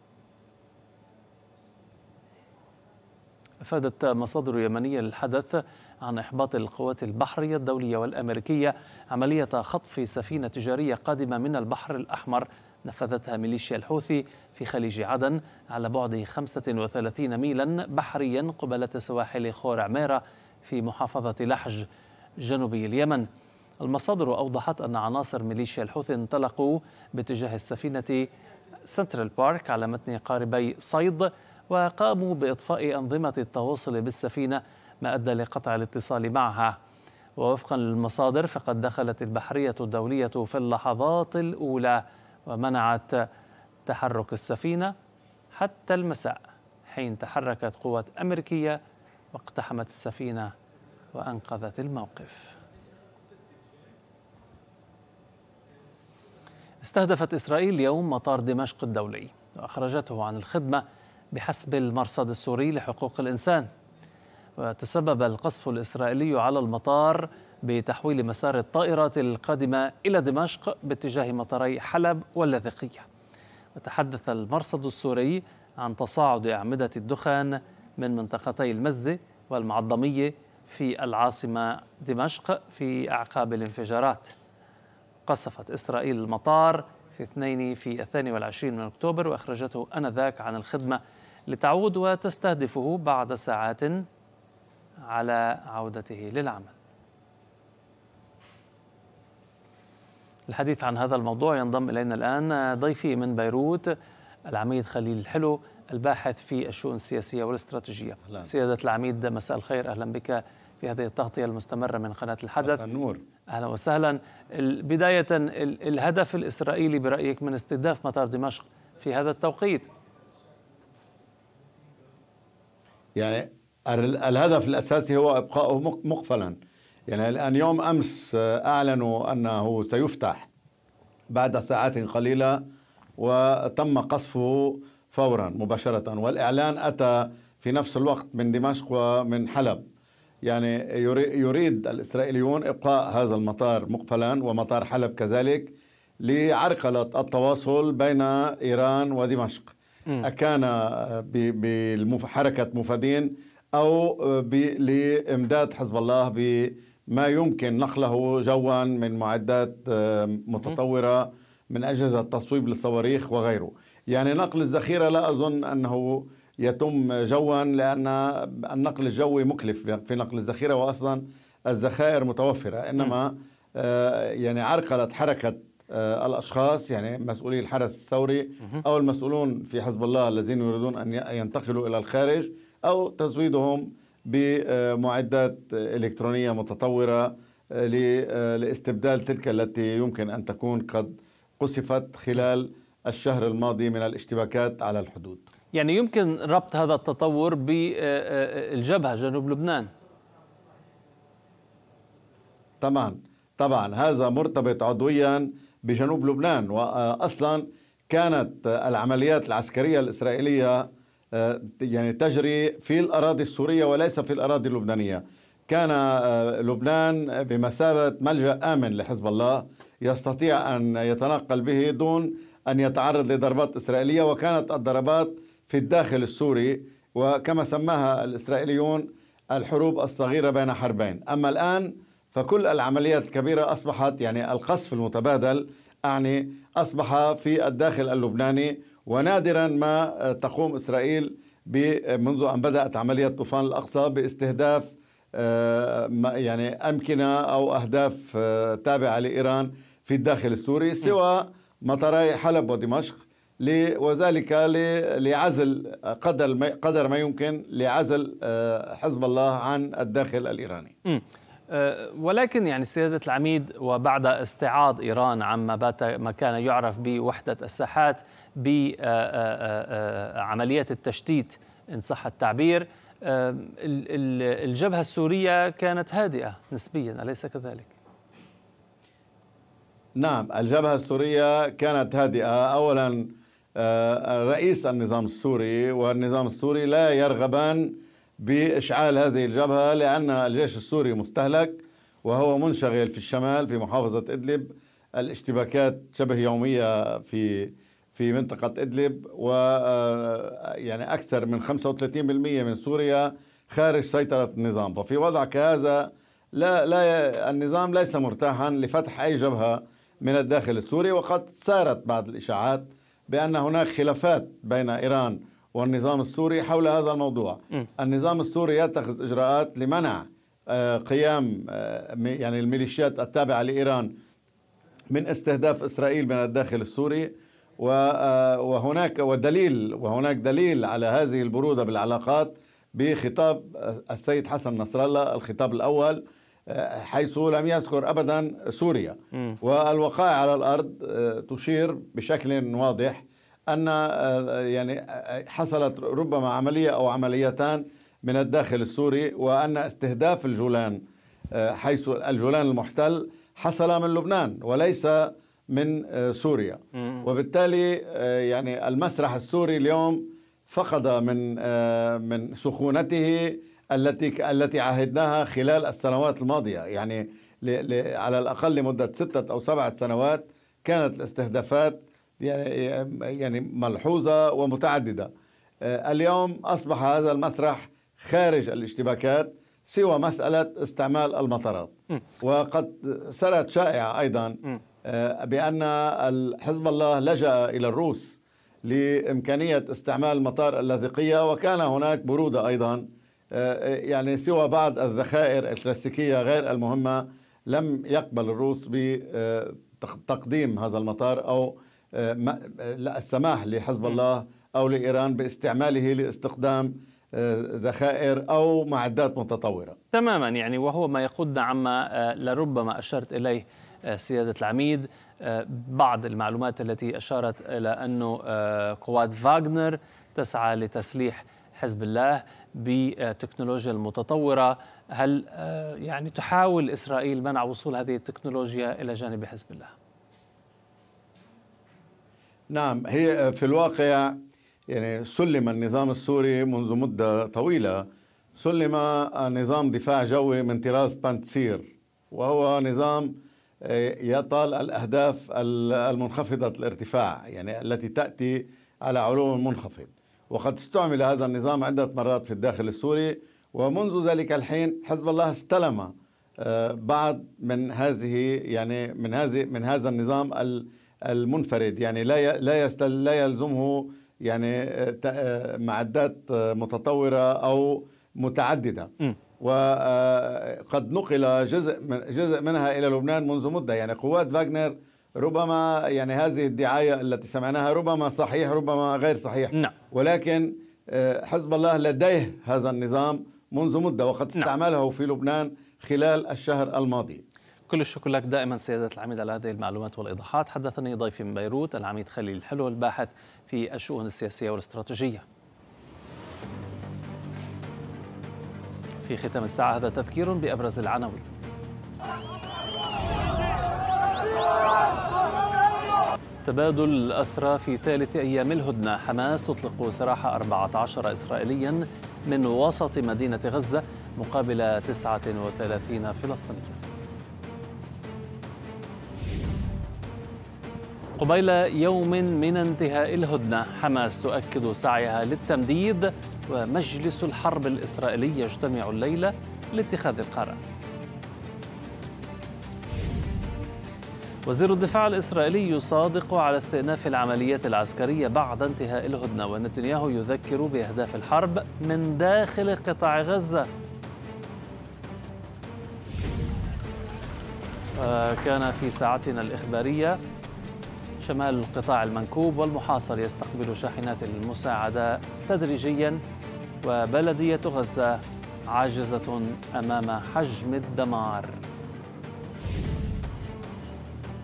أفادت مصادر يمنية للحدث عن إحباط القوات البحرية الدولية والأمريكية عملية خطف سفينة تجارية قادمة من البحر الأحمر نفذتها ميليشيا الحوثي في خليج عدن على بعد خمسة وثلاثين ميلا بحريا قبالة سواحل خور عميرة في محافظة لحج جنوبي اليمن. المصادر أوضحت أن عناصر ميليشيا الحوثي انطلقوا باتجاه السفينة سنترال بارك على متن قاربي صيد، وقاموا بإطفاء أنظمة التواصل بالسفينة ما أدى لقطع الاتصال معها. ووفقا للمصادر فقد دخلت البحرية الدولية في اللحظات الأولى ومنعت تحرك السفينة حتى المساء، حين تحركت قوات أمريكية واقتحمت السفينة وأنقذت الموقف. استهدفت إسرائيل اليوم مطار دمشق الدولي وأخرجته عن الخدمة بحسب المرصد السوري لحقوق الإنسان. وتسبب القصف الإسرائيلي على المطار بتحويل مسار الطائرات القادمة إلى دمشق باتجاه مطاري حلب واللاذقية. وتحدث المرصد السوري عن تصاعد أعمدة الدخان من منطقتي المزة والمعظمية في العاصمة دمشق في أعقاب الانفجارات. قصفت إسرائيل المطار في اثنين في الثاني والعشرين من أكتوبر وأخرجته آنذاك عن الخدمة لتعود وتستهدفه بعد ساعات على عودته للعمل. الحديث عن هذا الموضوع ينضم إلينا الآن ضيفي من بيروت العميد خليل الحلو الباحث في الشؤون السياسية والاستراتيجية. أهلا. سيادة العميد مساء الخير، أهلا بك في هذه التغطية المستمرة من قناة الحدث. النور. أهلا وسهلا. بداية الهدف الإسرائيلي برأيك من استهداف مطار دمشق في هذا التوقيت؟ يعني الهدف الأساسي هو إبقاؤه مقفلا. يعني الآن يوم أمس أعلنوا أنه سيفتح بعد ساعات قليلة وتم قصفه فورا مباشرة، والإعلان أتى في نفس الوقت من دمشق ومن حلب. يعني يريد الإسرائيليون إبقاء هذا المطار مقفلا ومطار حلب كذلك لعرقلة التواصل بين إيران ودمشق، أكان بحركة مفادين أو لإمداد حزب الله بما يمكن نقله جوا من معدات متطورة من أجهزة تصويب للصواريخ وغيره. يعني نقل الذخيرة لا أظن أنه يتم جوا، لأن النقل الجوي مكلف في نقل الذخيرة، وأصلا الذخائر متوفرة، إنما يعني عرقلة حركة الأشخاص، يعني مسؤولي الحرس الثوري أو المسؤولون في حزب الله الذين يريدون أن ينتقلوا إلى الخارج، أو تزويدهم بمعدات إلكترونية متطورة لاستبدال تلك التي يمكن أن تكون قد قصفت خلال الشهر الماضي من الاشتباكات على الحدود. يعني يمكن ربط هذا التطور بالجبهة جنوب لبنان؟ طبعا طبعا هذا مرتبط عضويا بجنوب لبنان، وأصلا كانت العمليات العسكرية الإسرائيلية يعني تجري في الأراضي السورية وليس في الأراضي اللبنانية. كان لبنان بمثابة ملجأ آمن لحزب الله يستطيع أن يتنقل به دون أن يتعرض لضربات إسرائيلية، وكانت الضربات في الداخل السوري، وكما سماها الإسرائيليون الحروب الصغيرة بين حربين. أما الآن فكل العمليات الكبيرة أصبحت يعني القصف المتبادل أعني أصبح في الداخل اللبناني، ونادرا ما تقوم إسرائيل منذ أن بدأت عملية طوفان الأقصى باستهداف يعني أمكنة أو أهداف تابعة لإيران في الداخل السوري سوى مطاري حلب ودمشق، وذلك لعزل قدر قدر ما يمكن لعزل حزب الله عن الداخل الإيراني. ولكن يعني سيادة العميد، وبعد استعاض إيران عما بات ما كان يعرف بوحدة الساحات بعمليات التشتيت إن صح التعبير، الجبهة السورية كانت هادئة نسبيا، أليس كذلك؟ نعم، الجبهة السورية كانت هادئة. أولا رئيس النظام السوري والنظام السوري لا يرغبان بإشعال هذه الجبهة، لأن الجيش السوري مستهلك وهو منشغل في الشمال في محافظة إدلب. الاشتباكات شبه يومية في في منطقة إدلب، و يعني أكثر من خمسة وثلاثين بالمئة من سوريا خارج سيطرة النظام. ففي وضع كهذا لا لا النظام ليس مرتاحا لفتح أي جبهة من الداخل السوري. وقد سارت بعض الإشاعات بأن هناك خلافات بين إيران والنظام السوري حول هذا الموضوع. م. النظام السوري يتخذ إجراءات لمنع قيام يعني الميليشيات التابعة لإيران من استهداف إسرائيل من الداخل السوري، وهناك ودليل وهناك دليل على هذه البرودة بالعلاقات بخطاب السيد حسن نصر الله، الخطاب الأول، حيث لم يذكر أبدا سوريا. م. والوقائع على الأرض تشير بشكل واضح أن يعني حصلت ربما عملية أو عمليتان من الداخل السوري، وأن استهداف الجولان حيث الجولان المحتل حصل من لبنان وليس من سوريا. وبالتالي يعني المسرح السوري اليوم فقد من من سخونته التي التي عهدناها خلال السنوات الماضية. يعني على الأقل لمدة ستة أو سبعة سنوات كانت الاستهدافات يعني يعني ملحوظة ومتعددة. اليوم أصبح هذا المسرح خارج الاشتباكات سوى مسألة استعمال المطارات. وقد سرت شائعة أيضا بأن حزب الله لجأ إلى الروس لإمكانية استعمال المطار اللاذقية، وكان هناك برودة أيضا يعني سوى بعض الذخائر الكلاسيكية غير المهمة لم يقبل الروس بتقديم هذا المطار أو السماح لحزب الله أو لإيران باستعماله لاستخدام ذخائر أو معدات متطورة. تماما، يعني وهو ما يقودنا عما لربما أشرت إليه سيادة العميد، بعض المعلومات التي أشارت إلى أنه قوات فاغنر تسعى لتسليح حزب الله بتكنولوجيا المتطورة. هل يعني تحاول إسرائيل منع وصول هذه التكنولوجيا إلى جانب حزب الله؟ نعم، هي في الواقع يعني سلم النظام السوري منذ مدة طويلة، سلم نظام دفاع جوي من طراز بانتسير، وهو نظام يطال الأهداف المنخفضة الارتفاع يعني التي تأتي على علو منخفض. وقد استعمل هذا النظام عدة مرات في الداخل السوري، ومنذ ذلك الحين حزب الله استلم بعض من هذه يعني من هذه من هذا النظام المنفرد، يعني لا لا لا يلزمه يعني معدات متطورة أو متعددة. م. وقد نقل جزء من جزء منها إلى لبنان منذ مدة. يعني قوات فاغنر ربما يعني هذه الدعاية التي سمعناها ربما صحيح ربما غير صحيح. نعم. ولكن حزب الله لديه هذا النظام منذ مدة، وقد استعمله في لبنان خلال الشهر الماضي. كل الشكر لك دائما سيادة العميد على هذه المعلومات والإيضاحات. حدثني ضيفي من بيروت العميد خليل الحلو الباحث في الشؤون السياسية والاستراتيجية. في ختام الساعة هذا تذكير بأبرز العناوين. تبادل الأسرى في ثالث أيام الهدنة. حماس تطلق سراح أربعة عشر إسرائيليا من وسط مدينة غزة مقابل تسعة وثلاثين فلسطينيا. قبيل يوم من انتهاء الهدنة، حماس تؤكد سعيها للتمديد، ومجلس الحرب الإسرائيلي يجتمع الليلة لاتخاذ القرار. وزير الدفاع الإسرائيلي يصادق على استئناف العمليات العسكرية بعد انتهاء الهدنة، ونتنياهو يذكر بأهداف الحرب من داخل قطاع غزة. كان في ساعتنا الإخبارية شمال القطاع المنكوب والمحاصر يستقبل شاحنات المساعدة تدريجيا، وبلدية غزة عاجزة أمام حجم الدمار.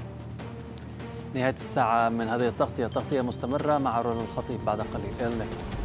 نهاية الساعة من هذه التغطية، تغطية مستمرة مع رون الخطيب بعد قليل. إلى اللقاء.